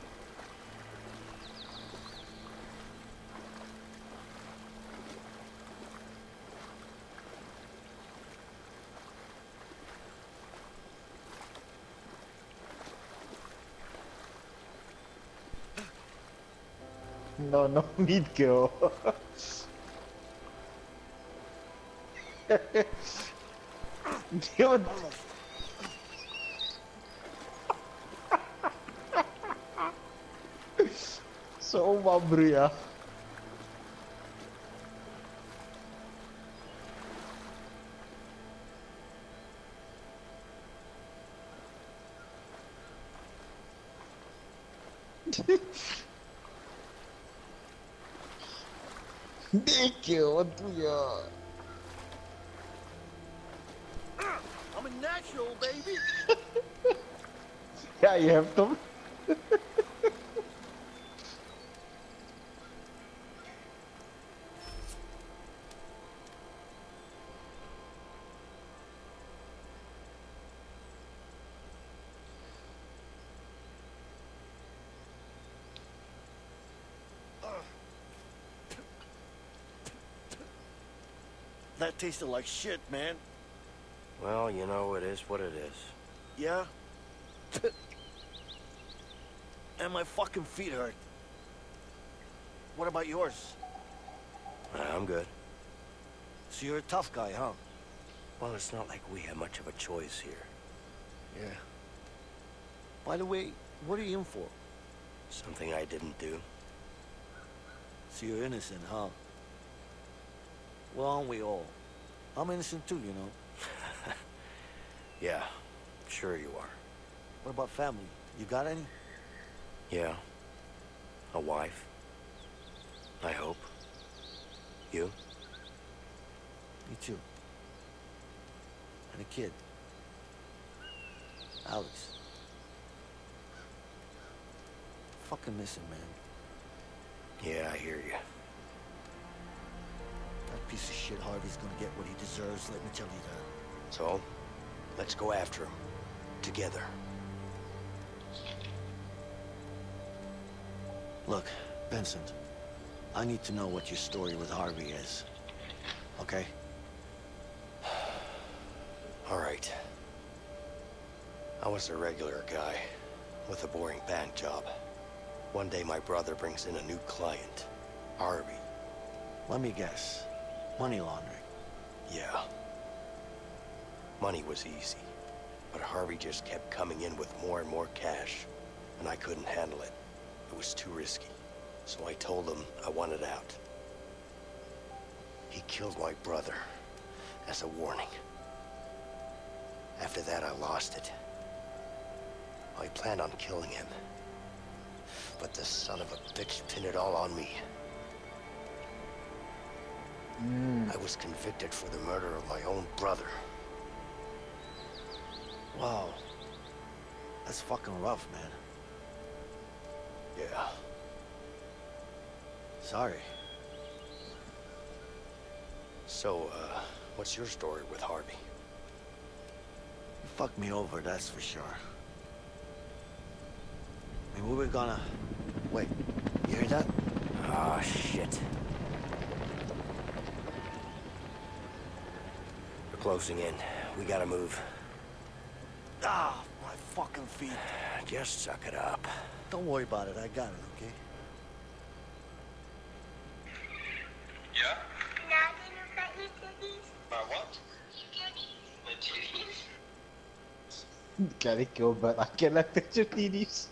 No, no, niet kill. Dude. Zo man, broeia. Dikke, wat doe je? I'm a natural, baby! Ja, je hebt hem. That tasted like shit, man. Well, you know, it is what it is. Yeah? And my fucking feet hurt. What about yours? I'm good. So you're a tough guy, huh? Well, it's not like we have much of a choice here. Yeah. By the way, what are you in for? Something I didn't do. So you're innocent, huh? Well, aren't we all? I'm innocent too, you know. Yeah, sure you are. What about family? You got any? Yeah. A wife. I hope. You? Me too. And a kid. Alex. Fucking miss him, man. Yeah, I hear you. That piece of shit Harvey's gonna get what he deserves, let me tell you that. So, let's go after him. Together. Look, Vincent, I need to know what your story with Harvey is. Okay? All right. I was a regular guy with a boring bank job. One day my brother brings in a new client, Harvey. Let me guess. Money laundering. Yeah. Money was easy, but Harvey just kept coming in with more and more cash, and I couldn't handle it. It was too risky, so I told him I wanted out. He killed my brother as a warning. After that, I lost it. I planned on killing him, but the son of a bitch pinned it all on me. Mm. I was convicted for the murder of my own brother. Wow. That's fucking rough, man. Yeah. Sorry. So, uh, what's your story with Harvey? You fucked me over, that's for sure. I mean, we were gonna... Wait, you hear that? Ah, shit. We're closing in. We gotta move. Ah, my fucking feet. Just suck it up. Don't worry about it, I got it, okay? Yeah? My what? My titties? Kali kau buat akhir lah picture titties.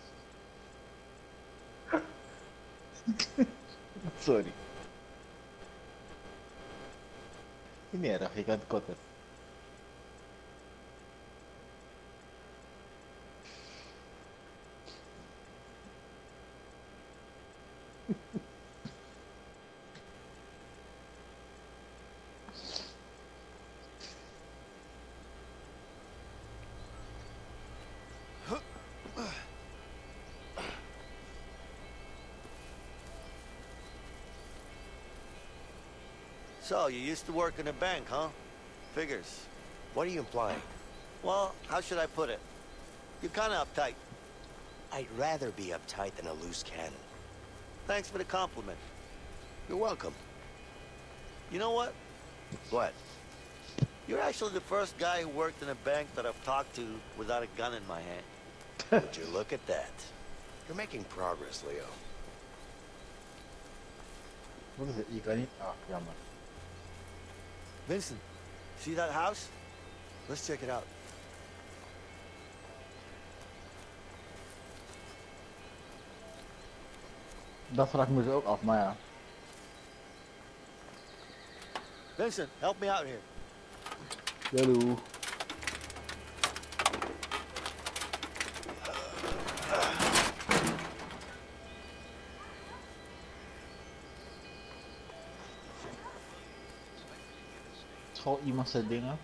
Sorry. Ini ada ikan kotor. So, you used to work in a bank, huh? Figures. What are you implying? Well, how should I put it? You're kinda uptight. I'd rather be uptight than a loose cannon. Thanks for the compliment. You're welcome. You know what? What? You're actually the first guy who worked in a bank that I've talked to without a gun in my hand. Would you look at that? You're making progress, Leo. What is it? Ikan ini? Ah, jammer. Vincent, see that house? Let's check it out. Dat vraag ik me zo ook af, maar ja. Vincent, help me out here. Hallo. School iemand zijn dingen.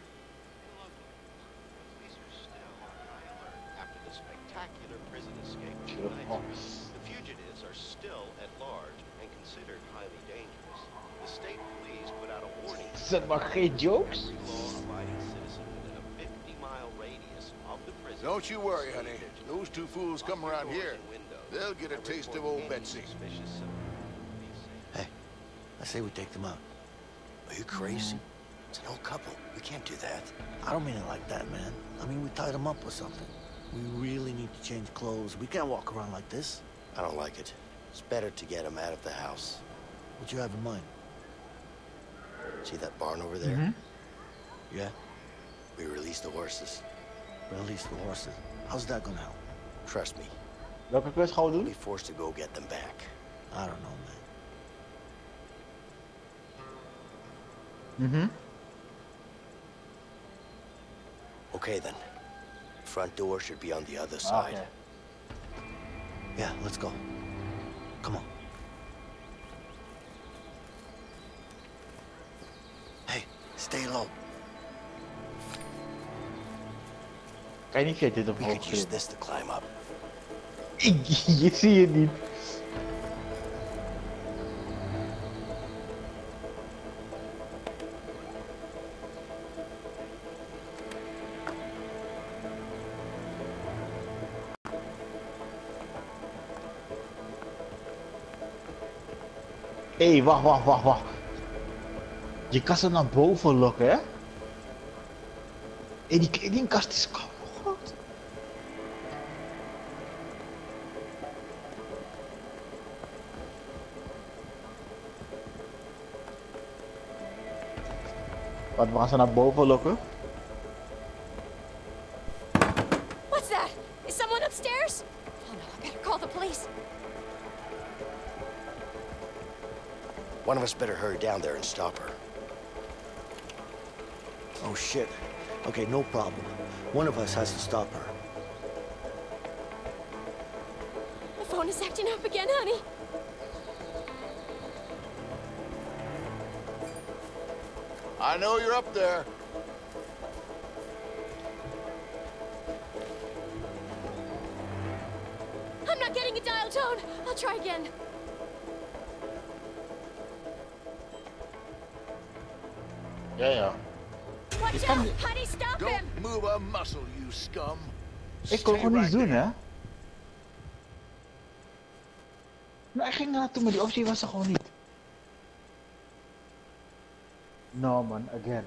After the spectacular prison escape tonight, the fugitives are still at large and considered highly dangerous. The state police put out a warning. Zijn maar geen jokes? Every law-abiding citizen within a fifty mile radius of the prison. Don't you worry, honey. Those two fools come around here. They'll get a taste of old Betsy. Hey, I say we take them out. Are you crazy? It's an old couple. We can't do that. I don't mean it like that, man. I mean, we tied them up or something. We really need to change clothes. We can't walk around like this. I don't like it. It's better to get them out of the house. What you have in mind? See that barn over there? Mm-hmm. Yeah? We release the horses. Release the horses? How's that gonna help? Trust me. Welke quest gaan we doen? We'll be forced to go get them back. I don't know, man. Mm-hmm. Okay then. Front door should be on the other side. Okay. Yeah, let's go. Come on. Hey, stay low. Kan je niet verder We omhoog could use this to climb up. Je zie het niet. Hé, hey, wacht, wacht, wacht, wacht. Je kan ze naar boven lokken, hè? Hé, hey, die kledingkast is koud. Wat, we gaan ze naar boven lokken? What's that? Is someone upstairs? Oh no, I better call the police. One of us better hurry down there and stop her. Oh shit. Okay, no problem. One of us has to stop her. The phone is acting up again, honey. I know you're up there. I'm not getting a dial tone. I'll try again. Ja, ja. Watch out! Honey, stop him! Don't move a muscle, you scum. Ik kon gewoon niets doen, hè? Nou, hij ging naartoe, maar die optie was er gewoon niet. No, man, again.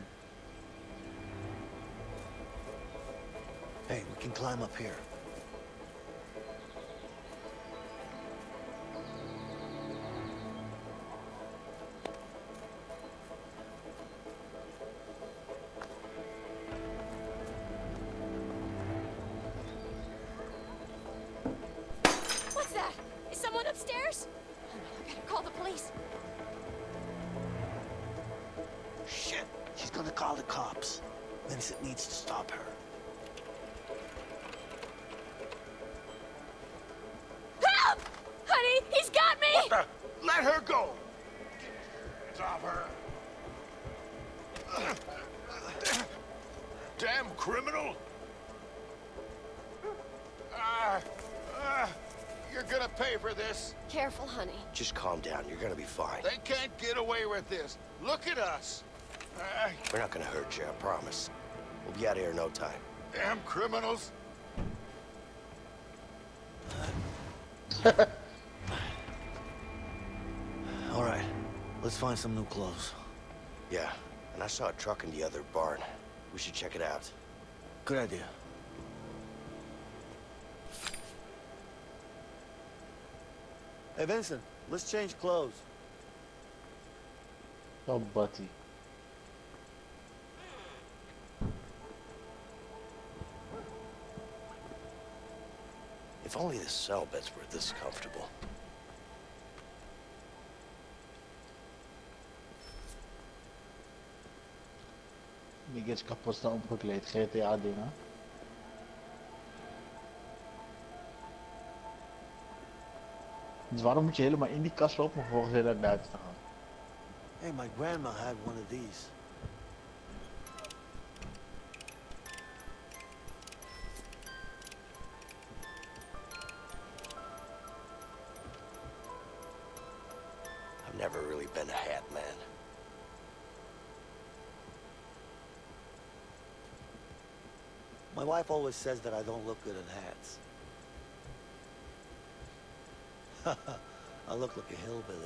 Hey, we can climb up here. What's that? Is someone upstairs? Oh no, I better call the police. Shit, she's gonna call the cops. Vincent needs to stop her. Help! Honey, he's got me! What the? Let her go! Stop her! Damn criminal! Ah, ah, you're gonna pay for this. Careful, honey. Just calm down. You're gonna be fine. They can't get away with this. Look at us. Ah, We're not gonna hurt you, I promise. We'll be out of here in no time. damn criminals. All right, let's find some new clothes. Yeah, and I saw a truck in the other barn. We should check it out. Good idea. Hey, Vincent, let's change clothes. Oh, buddy. If only the cell beds were this comfortable. Die is kapot staan omgekleed, G T A dingen. Dus waarom moet je helemaal in die kast lopen om vervolgens weer naar buiten te gaan? Hey, my grandma had one of these. I've never really been a hat man. My wife always says that I don't look good in hats. I look like a hillbilly.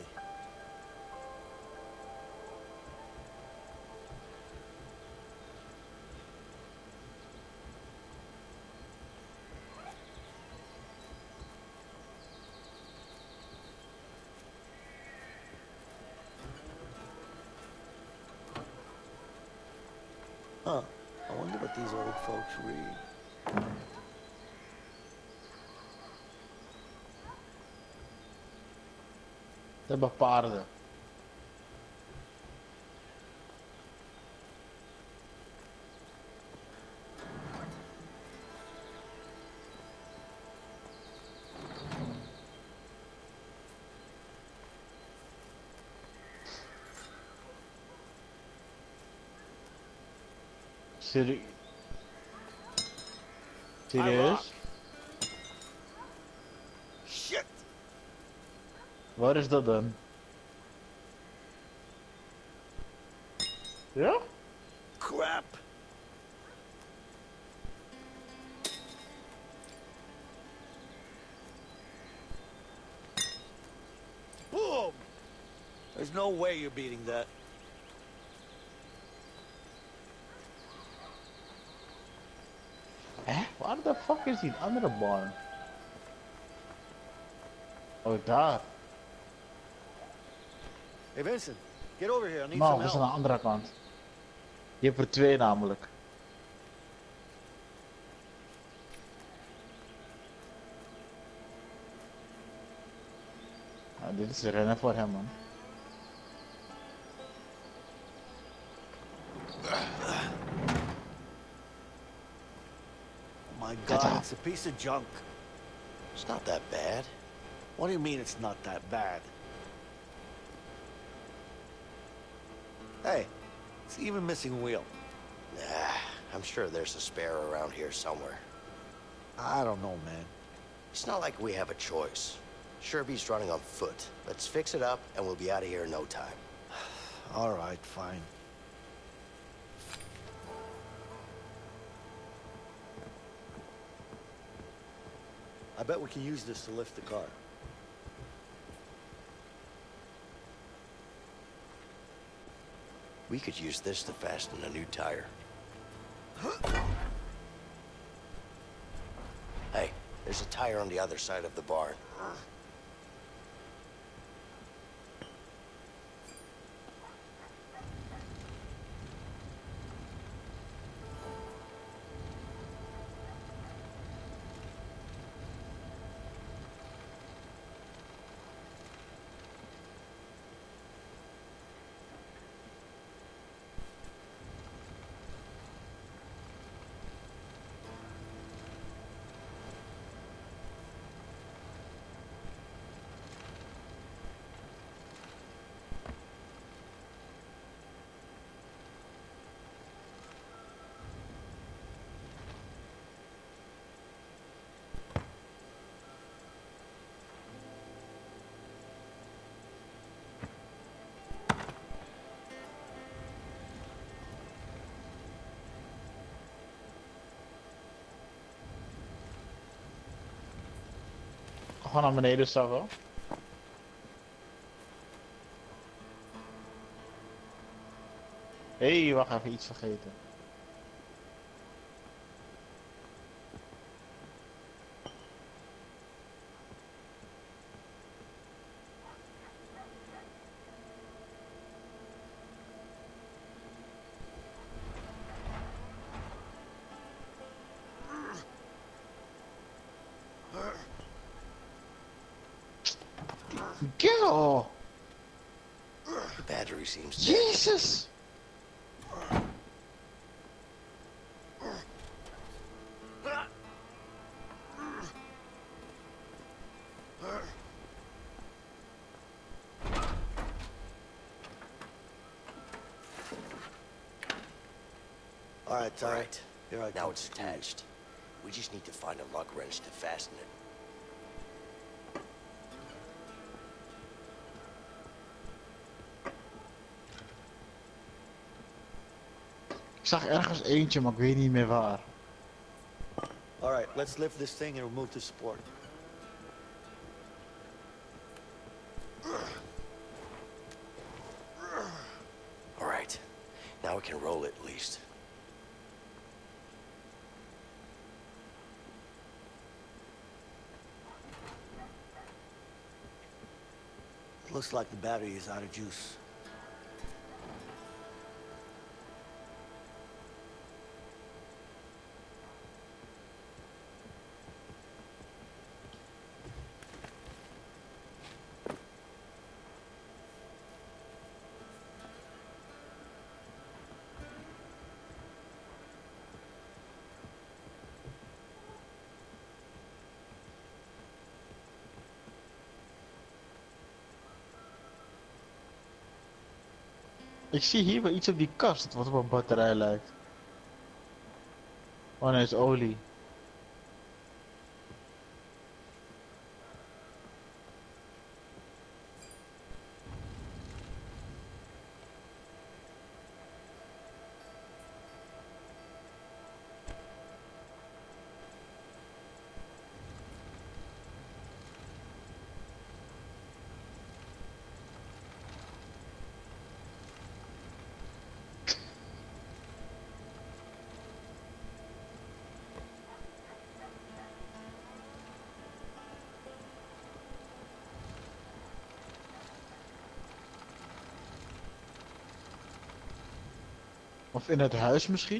Huh. I wonder what these old folks read. Ze hebben paarden. Serie... Serieus? Shit! Waar is dat dan? Ja? Crap! Boom! There's There's no way you're beating that. Hè? Waar de fuck is die andere barn? Oh, daar. Hey Vincent, get over here. I need Nou, some dat is aan help. de andere kant. Je hebt er twee namelijk. Nou, dit is rennen voor hem, man. My God, it's a piece of junk. It's not that bad. What do you mean it's not that bad? Hey, it's even missing a wheel. Nah, I'm sure there's a spare around here somewhere. I don't know, man. It's not like we have a choice. Sherby's running on foot. Let's fix it up and we'll be out of here in no time. All right, fine. I bet we can use this to lift the car. We could use this to fasten a new tire. Hey, there's a tire on the other side of the barn. Gewoon naar beneden stappen. Hé, hey, wacht even, iets vergeten. Girl! The battery seems dead. Jesus! All right, all right. Here I Now come. it's attached. We just need to find a lug wrench to fasten it. Ik zag ergens eentje, maar ik weet niet meer waar. All right, let's lift this thing and remove the support. All right. Now we can roll it at least. Looks like the battery is out of juice. Ik zie hier wel iets op die kast wat op een batterij lijkt. Oh nee, het is olie. Of in het huis misschien?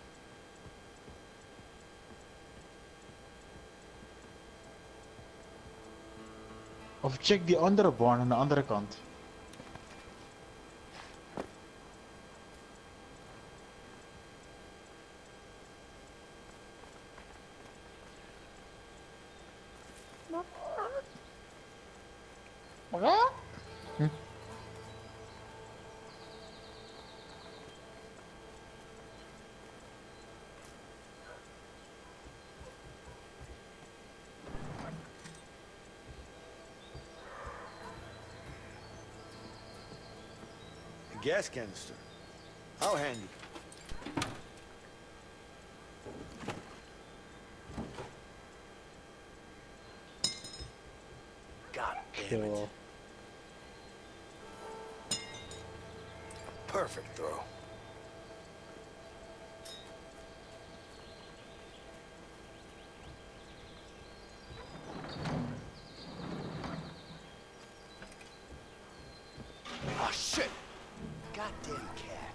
Of check die andere barn aan de andere kant. Hm. A gas canister. How handy. God damn it. Cool. Perfect throw. Oh shit! Goddamn cat.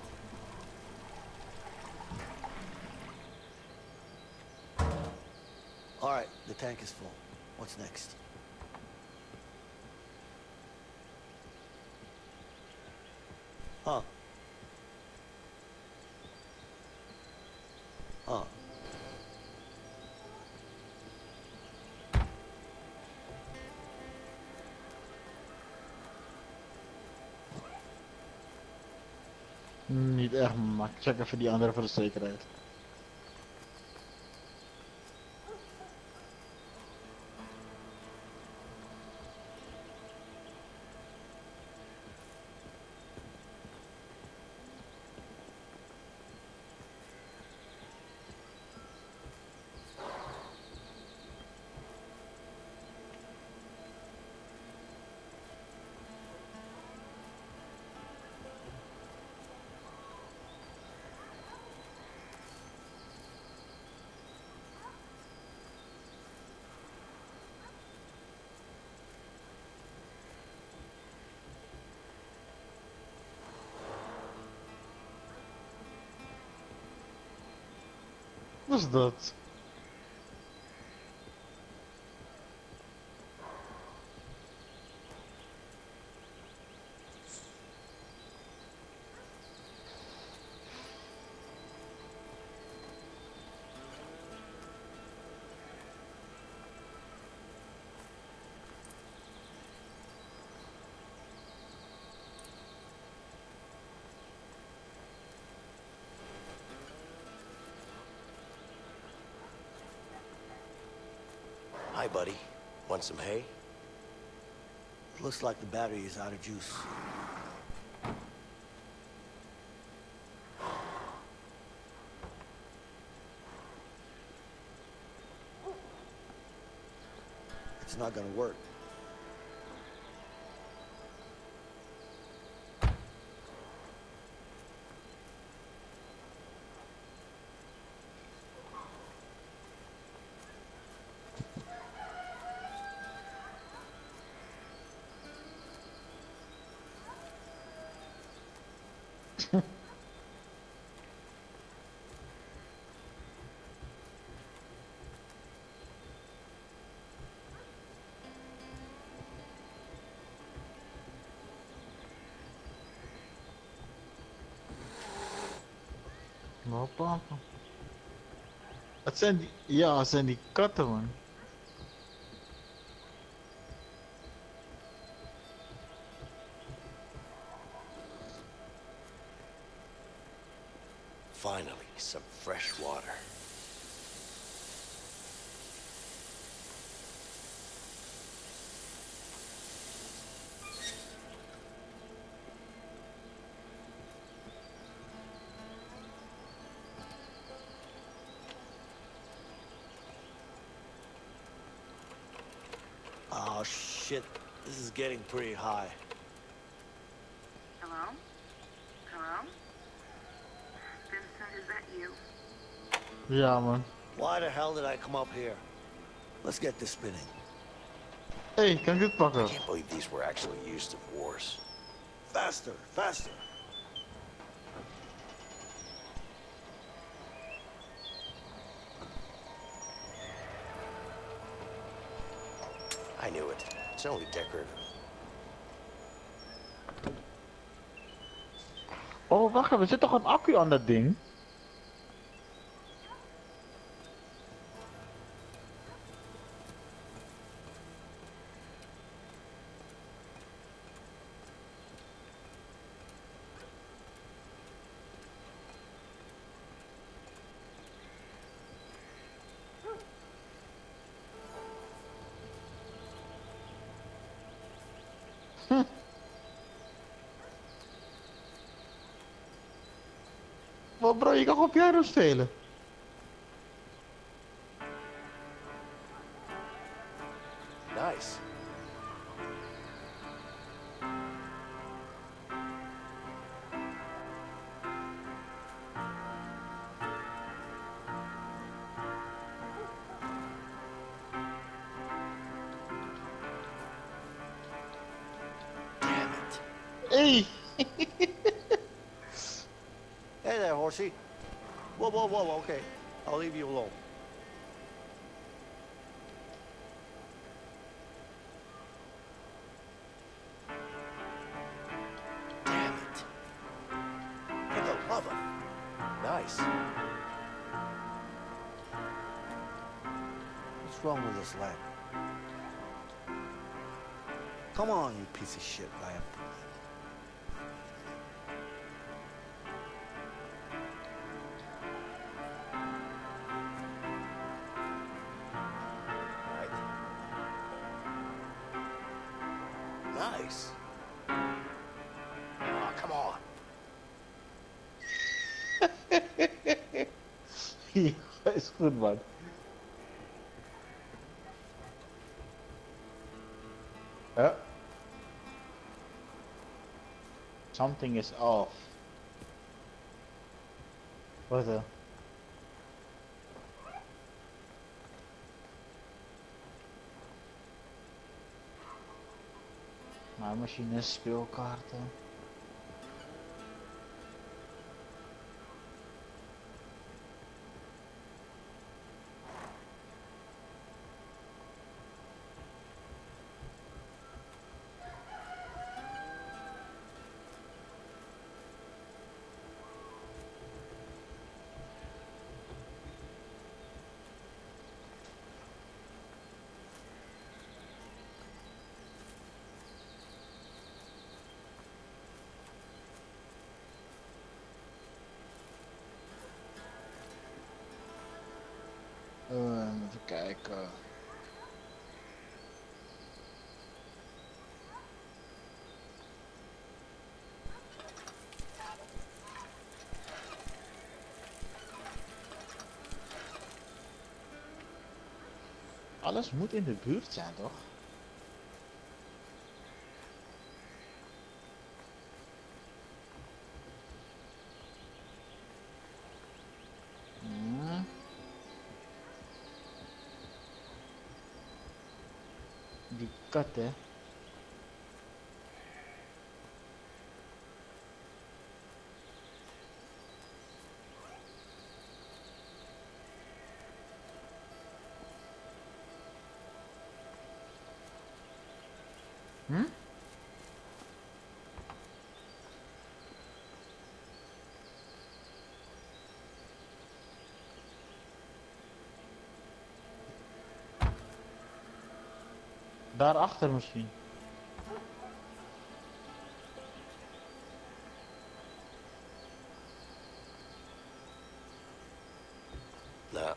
All right, the tank is full. What's next? Huh. Huh. Niet echt, maar ik check even die andere voor de zekerheid. Wat is dat? Hi, buddy. Want some hay? Looks like the battery is out of juice. It's not gonna work. Hoppa. Het zijn die, ja, het zijn die katten, man. Finally, some fresh water. Oh shit, this is getting pretty high. Hello? Hello? Vincent, is that you? Ja, man. Why the hell did I come up here? Let's get this spinning. Hey, kan ik dit pakken? I can't believe these were actually used in wars. Faster, faster. I knew it. It's only decorative. Oh, wacht even, er zit toch een accu aan dat ding? Hm. Wat bro, je kan gewoon piano spelen. Nice. Hey! Hey there, horsey. Whoa, whoa, whoa, okay. I'll leave you alone. Damn it. For the love of... Nice. What's wrong with this lamp? Come on, you piece of shit lamp. Nice. Oh, come on. Ja, is goed man. Huh? Something is off. Wat dan? Naaimachines, speelkaarten. Uh, even kijken. Alles moet in de buurt zijn, toch? Hmm. Die kat, hè? Hm? Daarachter misschien. Nou.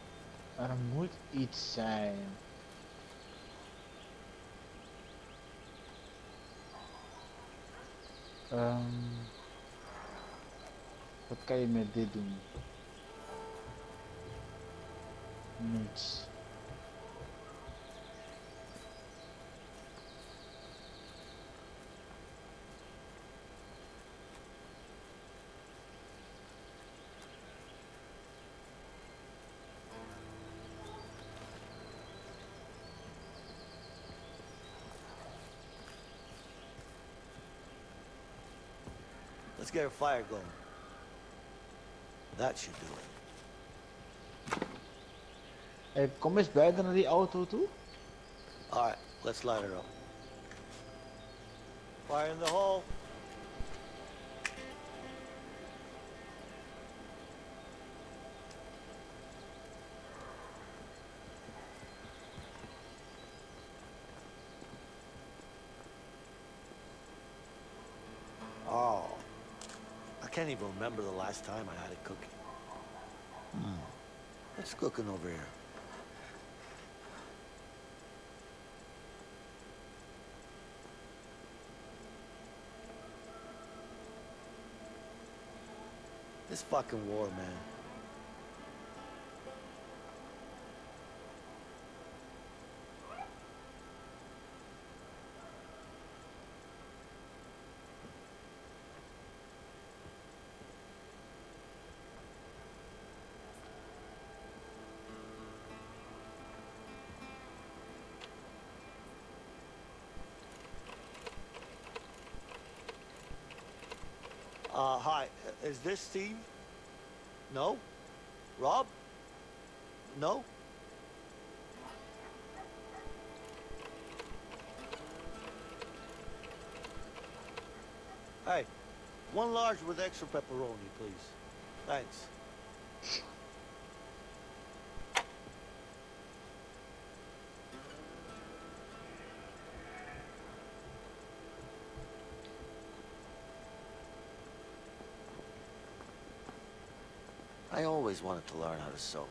Er moet iets zijn. Um, wat kan je met dit doen? Niets. Let's get a fire going. That should do it. Hey, kom eens buiten naar die auto toe. Alright, let's light her up. Fire in the hole. Oh, I can't even remember the last time I had it cooking. Hmm. What's cooking over here? This fucking war, man. Uh, hi, is this Steve? No? Rob? No? Hey, one large with extra pepperoni, please. Thanks. I always wanted to learn how to sew.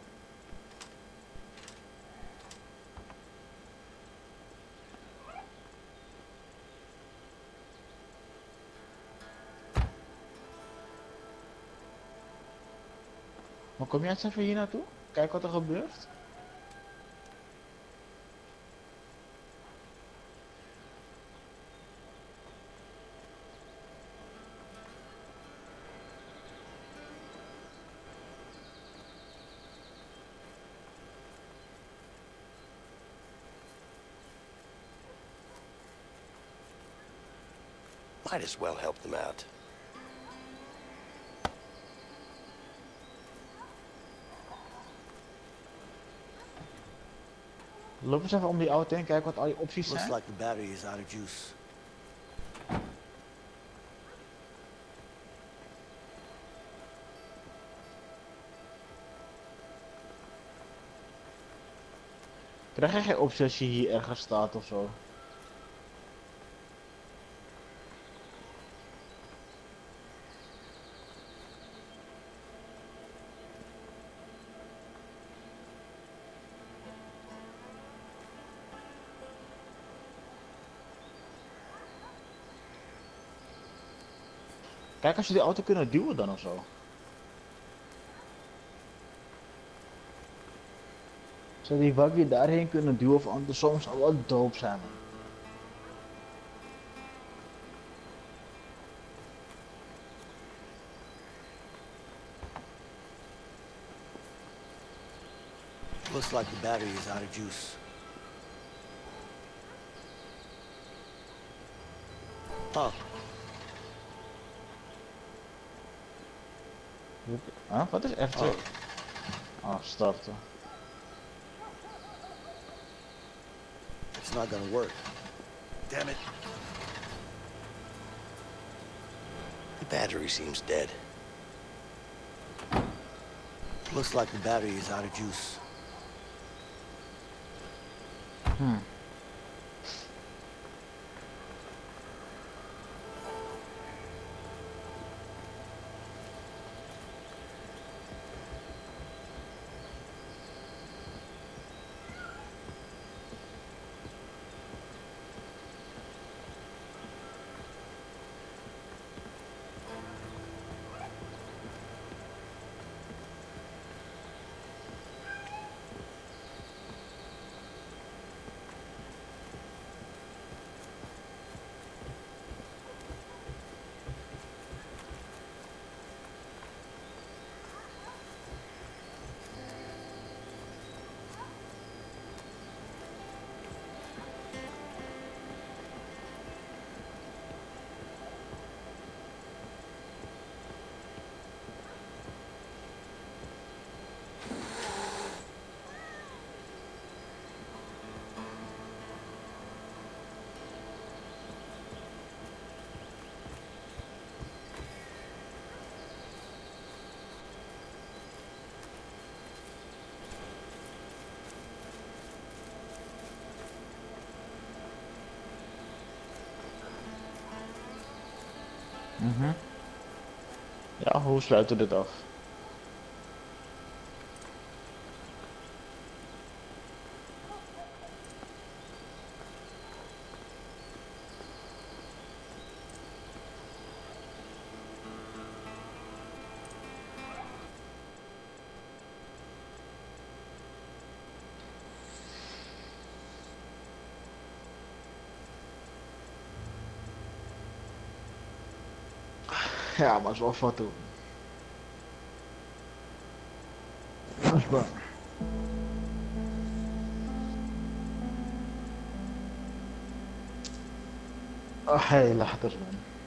Maar kom jij eens even hier naartoe? Kijk wat er gebeurt. Might as well help them out. Loop eens even om die auto heen, kijk wat al die opties Looks zijn. like the battery is out of juice. Krijg je geen optie als je hier ergens staat of zo? Kijk als je die auto kunnen duwen dan of zo. Zou die waggie daarheen kunnen duwen of andersom zou wel dope zijn. Man. Looks like the battery is out of juice. Huh. Huh? Wat is F twee? Oh. Oh, starten. It's not gonna work. Damn it. The battery seems dead. Looks like the battery is out of juice. Hmm. Mhm. Ja, hoe sluiten we dit af? Ja, maar is wel wat doen. Dat is waar. Oh, heel laat man.